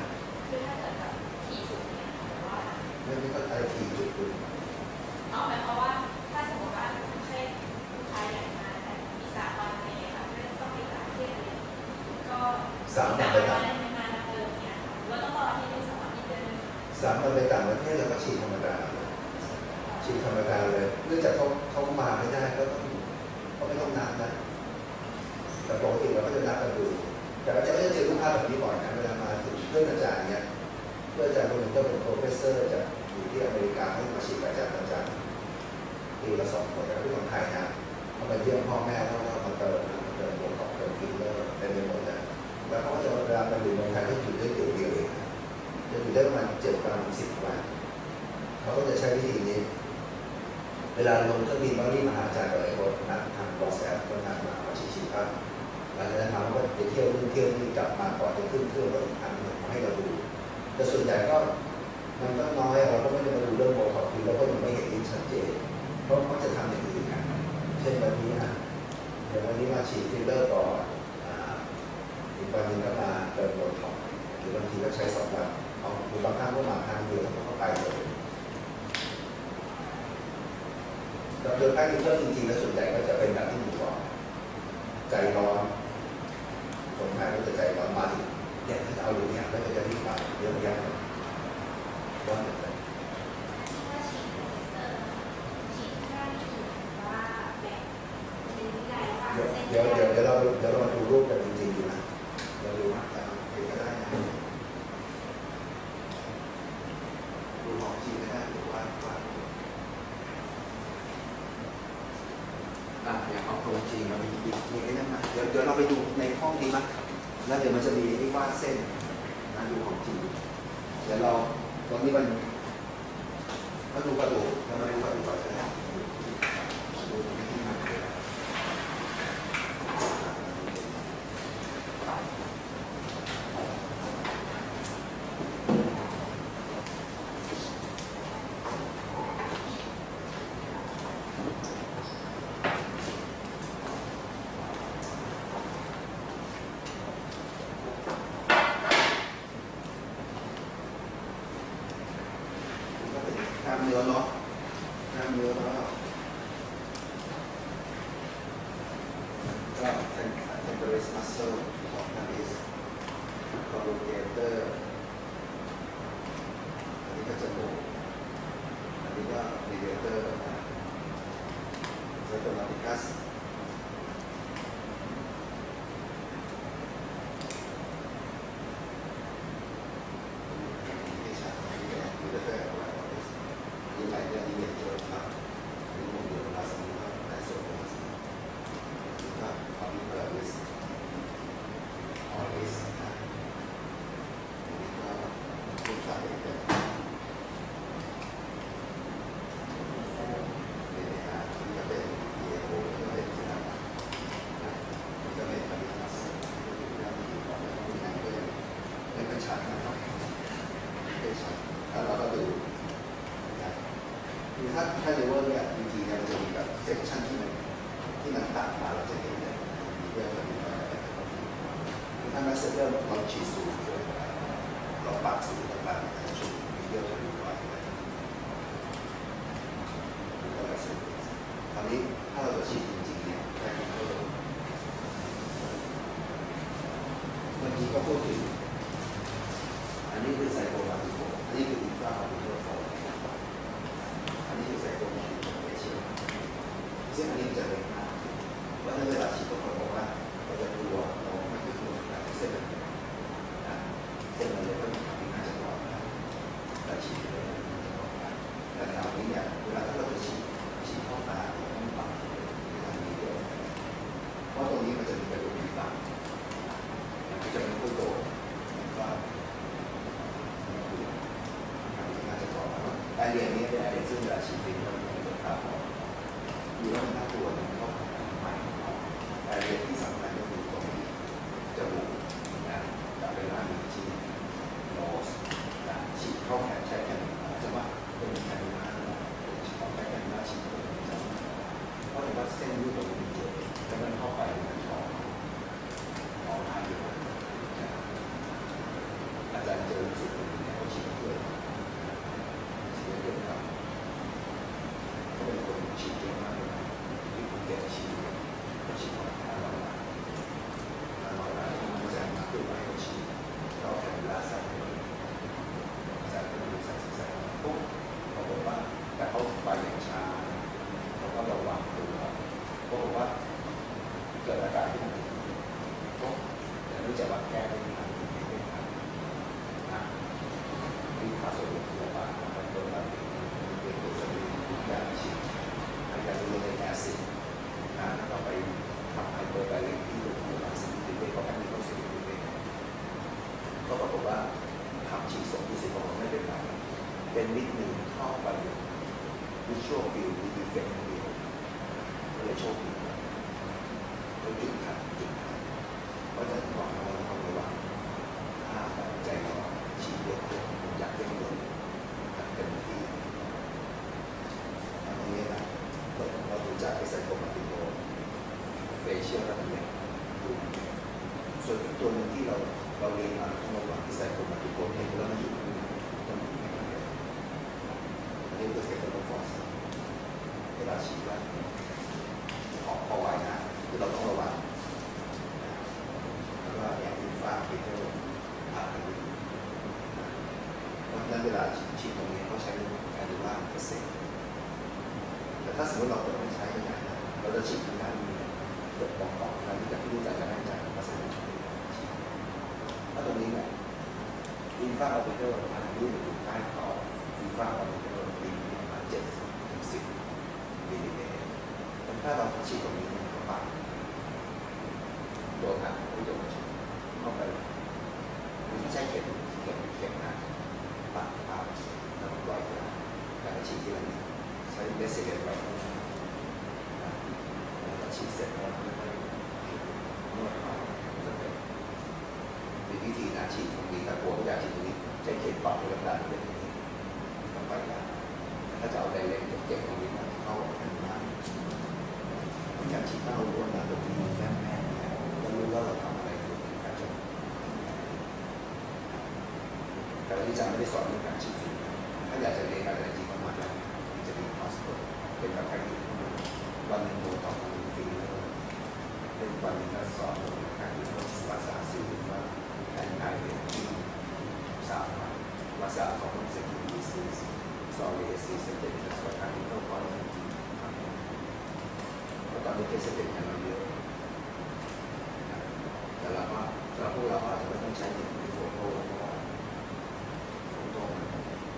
ไม่ไม่ก็อะไรทีจุดคุณเอาหมายความว่าถ้าสมมติว่าผู้ใช้ลูกค้าอยากมาแต่มีสามวันอะไรอย่างเงี้ยค่ะไม่ต้องไปต่างประเทศเลยก็สามวันไปต่างประเทศมาเติมเนี่ยหรือว่าต้องรอที่เป็นสองอาทิตย์เดือนนึงสามวันไปต่างประเทศแล้วก็ฉีดธรรมดาฉีดธรรมดาเลยเนื่องจากเขาเขามาไม่ได้ก็ต้องเขาไม่ต้องนัดนะแต่ปกติเราก็จะนัดกันดูแต่อาจารย์ก็จะเจอลูกค้าแบบนี้บ่อยนะเวลามาถึงเพื่อนอาจารย์เนี่ยเพื่อนอาจารย์คนหนึ่งก็เป็นโปรเฟสเซอร์จากอยู่ที่อเมริกาให้มาฉีดอาจารย์อาจารย์ปีละสองคนแล้วที่คนไทยนะเขาไปเยี่ยมพ่อแม่แล้วก็มาเติมมาเติมโบท็อกเติมฟิลเลอร์เต็มไปหมดเลยแล้วเขาก็จะเวลามาอยู่เมืองไทยก็อยู่ได้เดียวเดียวเองจะอยู่ได้ประมาณเจ็ดวันสิบวันเขาก็จะใช้วิธีนี้เวลาลงเครื่องบินมารีมาหาอาจารย์กับไอ้คนนัดทางบอสแอปก็นัดมามาชี้ๆครับหลังจากนั้นมาก็ไปเที่ยวนู่นเที่ยวนี่กลับมาก่อนจะขึ้นเครื่องก็อีกครั้งหนึ่งมาให้เราดูแต่ส่วนใหญ่ก็มันก็น้อยเราก็ไม่ได้มาดูเรื่องโบท็อกซ์เราก็ยังไม่เห็นอินชัดเจนเพราะเขาจะทำอย่างอื่นกันเช่นวันนี้นะเดี๋ยววันนี้มาฉีดฟิลเลอร์ก่อนอีกวันนึงก็มาเติมโบท็อกซ์หรือบางทีก็ใช้สองวันเอาหรือบางครั้งก็มาครั้งเดียวแล้วก็ไปเลยแต่โดยภาคนี้ก็จริงๆแล้วส่วนใหญ่ก็จะเป็นแบบที่ผมบอกใจร้อนคนไทยก็จะใจร้อนมาถึงเนี่ยถ้าจะเอาอยู่เนี่ยก็จะรีบไปเยอะแยะร้อนเลยเดี๋ยวเดี๋ยวเดี๋ยวเราเดี๋ยวเรามาดูรูปกันจริงๆดูนะเราดูนะแต่เห็นก็ได้นะดูของจริงก็ได้หรือว่าว่าอ่ะอย่างเอาตรงจริงเรามีอีกมีอะไรนั่นนะเดี๋ยวเดี๋ยวเราไปดูในห้องดีมั้ยแล้วเดี๋ยวมันจะมีไอ้วาดเส้นนะดูของจริงเดี๋ยวเราตรงนี้มันมาดูกระดูกแล้วมาดูกระดูกก่อนก็ได้ดูตรงนี้ที่มันเลยกล้ามเนื้อเนาะกล้ามเนื้อแล้วก็เป็นเป็นบริสมัสเซลของนาริสคอร์รูเกเตอร์อันนี้ก็จะโดนเวเตอร์ต่างๆไซโตมาติกัสที่ชัดที่แรกที่จะได้อะไรที่ไหนเนี่ยที่เรียนเจอครับที่ผมเรียนภาษาอังกฤษในส่วนของภาษาที่ว่าคำนี้เปิดวิสออริสนะอันนี้ก็พูดภาษาอังกฤษถ้าเราก็ดูนะคือถ้าถ้าเลเวลเนี่ยจริงๆเนี่ยมันจะมีแบบเซกชันที่มันที่มันต่างมาเราจะเห็นเลยมีเรื่องมีอะไรคือถ้าแมสเซจเริ่มเราฉีดสูงเลยเราปรับสูงต่างๆในช่วงมีเรื่องจะมีอะไรก็แมสเซจตอนนี้ถ้าเราจะฉีดจริงๆเนี่ยแค่นี้ก็เมื่อกี้ก็พูดถึงอันนี้คือไซโคมาติโกอันนี้คืออินฟรามาติโกฟอร์อันนี้คือไซโคมาติโกเฟเชียลซึ่งอันนี้จะเล็กมากเพราะฉะนั้นเวลาฉีดบางคนบอกว่าเราจะกลัวเราไม่คือกลัวการเส้นมันนะเส้นมันเลยก็มีความน่าจะปลอดภัยแต่ฉีดเลยมันจะปลอดภัยแต่คราวนี้เนี่ยเวลาที่เราจะฉีดฉีดเข้าตาเราต้องปรับในทางนี้ด้วยเพราะตรงนี้มันจะมีกระดูกที่ต่ำมันจะเป็นผู้โตว่าไอเดียนี้เป็นไอเดียซึ่งเวลาฉีดฟิล์มเราไม่ได้ภาพออกอยู่แล้วมันน่ากลัวมันก็ใหม่ไอเดียที่สำคัญก็คือตรงนี้จมูกนะกับเวลามีฉีดโนสนะฉีดเข้าแขนใช้แขนจะว่าเป็นแขนหน้าฉีดเข้าแขนหน้าฉีดเข้าแขนจะเพราะว่าเส้นยืดตรงนี้เยอะแล้วมันเข้าไปมันออกออกมาเยอะอาจารย์เจอสุดเนี่ยเขาฉีดเยอะฉีดเยอะครับเขาเป็นคนฉีดเยอะมากเลยที่ภูเก็ตฉีดเขาฉีดมาห้าร้อยล้านห้าร้อยล้านมันจะมาขึ้นไปเขาฉีดเขาแข่งเวลาใส่ใส่เป็นใส่ใส่ปุ๊บเขาบอกว่าแต่เขาไปอย่างช้าเขาก็ระวังตัวเขาบอกว่าเกิดอาการที่มันปุ๊บแต่รู้จักว่าแก้ไม่ทันที่ขาสุดหัวปากมันโดนแบบเป็นตัวสลิงยาฉีดยาดูโรแอซิดนะแล้วก็ไปทำไฮเปอร์ไบเลนที่ตัวหลังสลิงเด็กเขาแค่มีตัวสลิงเด็กก็ปรากฏว่าทำฉีดส่งที่สิบของไม่เป็นไรเป็นนิดนึงเข้าไปวิชวลฟิลด์ดีเฟกต์เดียวก็เลยโชคดีก็จุดขัดจุดขัดก็จะบอกเราต้องระวังถ้าแบบใจร้อนฉีดเยอะอยากเล่นเลยเต็มที่อันนี้นะเราดูจากไอไซโคมาติโกเฟเชียลระเบียบดูส่วนอีกตัวหนึ่งที่เราเราเรียนมาต้องระวังไอไซโคมาติโกเองแล้วมันอยู่ตรงนี้ตรงนี้อันนี้คือเทคโนโลยีฟอร์สเวลาฉีดว่าออกเข้าไว้นะคือเราต้องระวังแล้วก็อย่างอินฟราเรดผ่านไปเพราะฉะนั้นเวลาฉีดตรงนี้เขาใช้การดูว่าเปอร์เซ็นต์แต่ถ้าสมมติเราเปิดไม่ใช้ก็ได้เราจะฉีดทางด้านนี้เปิดบอกต่อการที่จะรู้จักกันได้จากภาษาอังกฤษแล้วตรงนี้เนี่ยอินฟราออปติคอลอันนี้อยู่ใต้คออินฟราออปติคอลดีประมาณเจ็ดถึงสิบมิลลิเมตรถ้าเราฉีดตรงนี้มันก็ปัดโดนหักผู้โดนเข้าไปไม่ใช่เข็มเข็มเข็มนะปัดปัดแล้วก็ปล่อยนะแล้วก็ฉีดที่มันใช้เบสเซอร์ไปแล้วก็ฉีดเสร็จแล้วก็ค่อยๆนวดเอาจะเป็นมีวิธีนะฉีดตรงนี้ถ้ากลัวไม่อยากฉีดตรงนี้ใช้เข็มปัดไปด้านนี้ต้องไปนะถ้าจะเอาไดเรกเก็บตรงนี้มาเข้าแค่นั้นอยากฉีดเข้าล้วนนะตรงนี้แน่แน่แล้วรู้ว่าเราทำอะไรอยู่ในการจบแต่วันนี้จะไม่ได้สอนเรื่องการฉีดฟิล์มถ้าอยากจะเรียนอะไรจริงมากๆแล้วจะมีคอร์สเป็นแบบแพ็กเกจวันหนึ่งโดนต่อวันหนึ่งฟรีแล้วเป็นวันหนึ่งก็สอนเรื่องการเรียนภาษาสื่อว่าการอ่านเรียนที่สามภาษาของสิ่งที่มีสื่อส sorry เอส ซี Setting และสวัสดิการที่ต้องการจริงๆครับเพราะตอนนี้เป็น Setting กันมาเยอะแต่เราก็สำหรับพวกเราอาจจะไม่ต้องใช้ในโฟโต้เพราะว่าโฟโต้มัน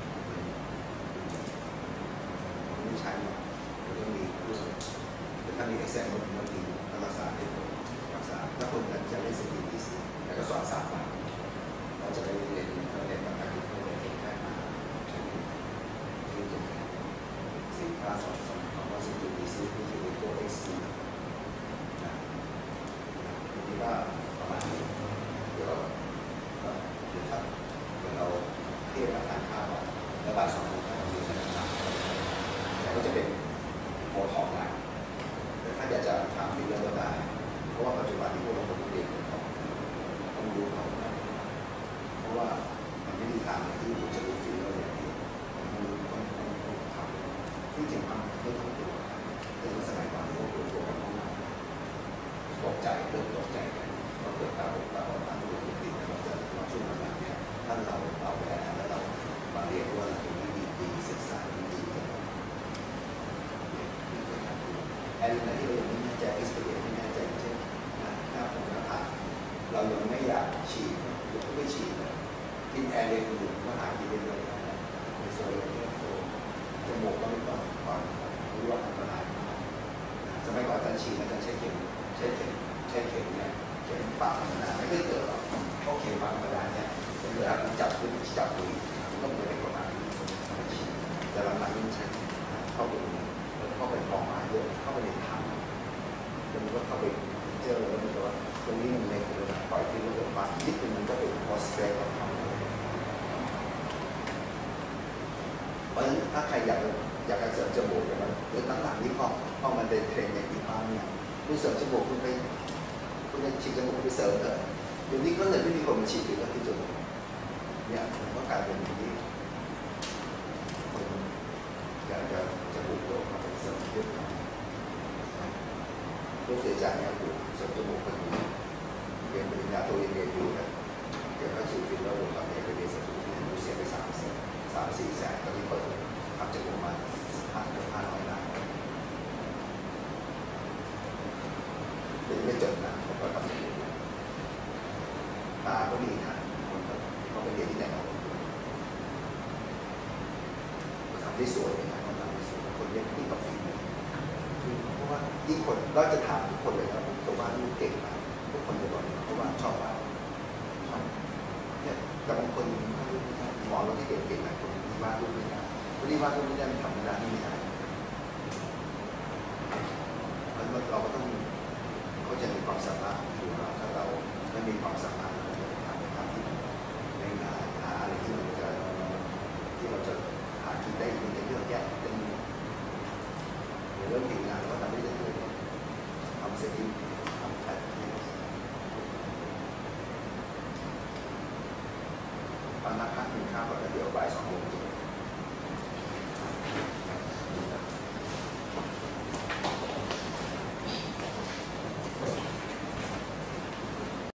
ไม่ใช้หรอกมันต้องมีเครื่องแต่ถ้ามี Excel มันต้องมีรักษาให้คนรักษาถ้าคนนั้นจะไม่สกิลดีสิแล้วก็สอนสามวันเราจะได้เรียนเราเรียนต่างๆที่เราเรียนแค่มาที่จะสินค้าสอนสอนคำว่าสกิลดีสิที่คือตัว X นะทีนี้ก็ประมาณนี้เดี๋ยวก็เดี๋ยวถ้าเดี๋ยวเราเที่ยวกับทานข้าวแล้วบ่ายสองโมงก็จะมีนะครับแต่ก็จะเป็นโมทองนะแต่ถ้าอยากจะถามฟิลเลอร์ก็ได้เพราะว่าปัจจุบันที่พวกเราคนเรียนต้องต้องดูเขาเพราะว่ามันไม่มีทางที่คุณจะรู้ฟิลเลอร์อย่างเดียวต้องรู้ต้องต้องต้องทำที่จริงมันไม่ต้องตัวแต่ในสมัยก่อนที่เราตัวตัวกันมากตกใจเริ่มตกใจกันเราเกิดตาบอดตาบอดตาบอดติดแล้วเราจะมาช่วงหลังเนี่ยถ้าเราเอาแผลแล้วเรามาเรียนว่าเราตรงนี้ดีดีศึกษาดีดีแอนนาที่เรายังไม่แน่ใจเอ็กซ์เพรียนไม่แน่ใจเช่นหน้าผมหน้าผากเรายังไม่อยากฉีดหรือไม่ฉีดกินแอร์เรนอยู่ก็หากินเรื่อยๆในโซนนี้โซนจมูกก็ไม่ต้องก่อนรู้ว่าอันตรายสมัยก่อนอาจารย์ฉีดอาจารย์ใช้เข็มใช้เข็มใช้เข็มเนี่ยเข็มปากธรรมดาไม่เคยเกิดหรอกเพราะเข็มปากธรรมดาเนี่ยเวลามันจับปืนจับปืนต้องเป็นประมาณนี้แต่หลังๆมันใช้เข้าไปเข้าไปกองมาเยอะเข้าไปในถ้ำแล้วมันก็เข้าไปเจอแล้วมันก็ว่าตรงนี้มันเล็กเลยนะปล่อยที่มันเกิดมานิดนึงมันก็เป็นพอสเตรทของเขาเพราะฉะนั้นถ้าใครอยากอยากจะเสริมจมูกอย่างนั้นหรือหลังๆนี้พอพอมันเป็นเทรนด์อย่างนี้บ้างเนี่ยคุณเสริมจมูกคุณไปคุณจะฉีดจมูกไปเสริมเถอะเดี๋ยวนี้ก็เลยไม่มีคนมาฉีดถึงที่จมูกเนี่ยมันก็กลายเป็นอย่างนี้คนอยากจะจมูกโด่งมาเป็นเสริมเยอะมากรู้เสียใจเนี่ยคุณเสริมจมูกคนนี้เรียนปริญญาโทเรียนอยู่นะเดี๋ยวเขาฉีดฟิลเลอร์ตอนนี้ไปเรียนเสริมจมูกที่รู้เสียไปสามแสนสามสี่แสนตอนนี้เปิดทำจมูกมาห้าห้าร้อยล้านเดี๋ยวไม่จบนะผมก็ทำจมูกตาก็มีนะคนเขาไปเรียนที่ไหนเขาทำได้สวยนะเขาทำได้สวยคนเรียนที่กับฟิล์มเพราะว่ายิ่งคนก็จะถามทุกคนเลยนะผมตัวว่าลูกเก่งนะทุกคนจะบอกเพราะว่าชอบว่าชอบเนี่ยแต่บางคนหมอเราที่เก่งๆนะคนที่วาดรูปไม่ได้คนที่วาดรูปไม่ได้มันทำไม่ได้ไม่ได้แล้วเราก็ต้องเขาจะมีความสามารถอยู่เราถ้าเราไม่มีความสามารถเราจะทำในทางที่ไม่ง่ายหาอะไรที่มันจะที่เราจะหากินได้มันจะเยอะแยะเป็นเรื่องผิวงานก็ทำได้เรื่อยๆทำเสร็จทำแผ่นตอนนักพักกินข้าวก่อนแล้วเดี๋ยวบ่ายสองโมง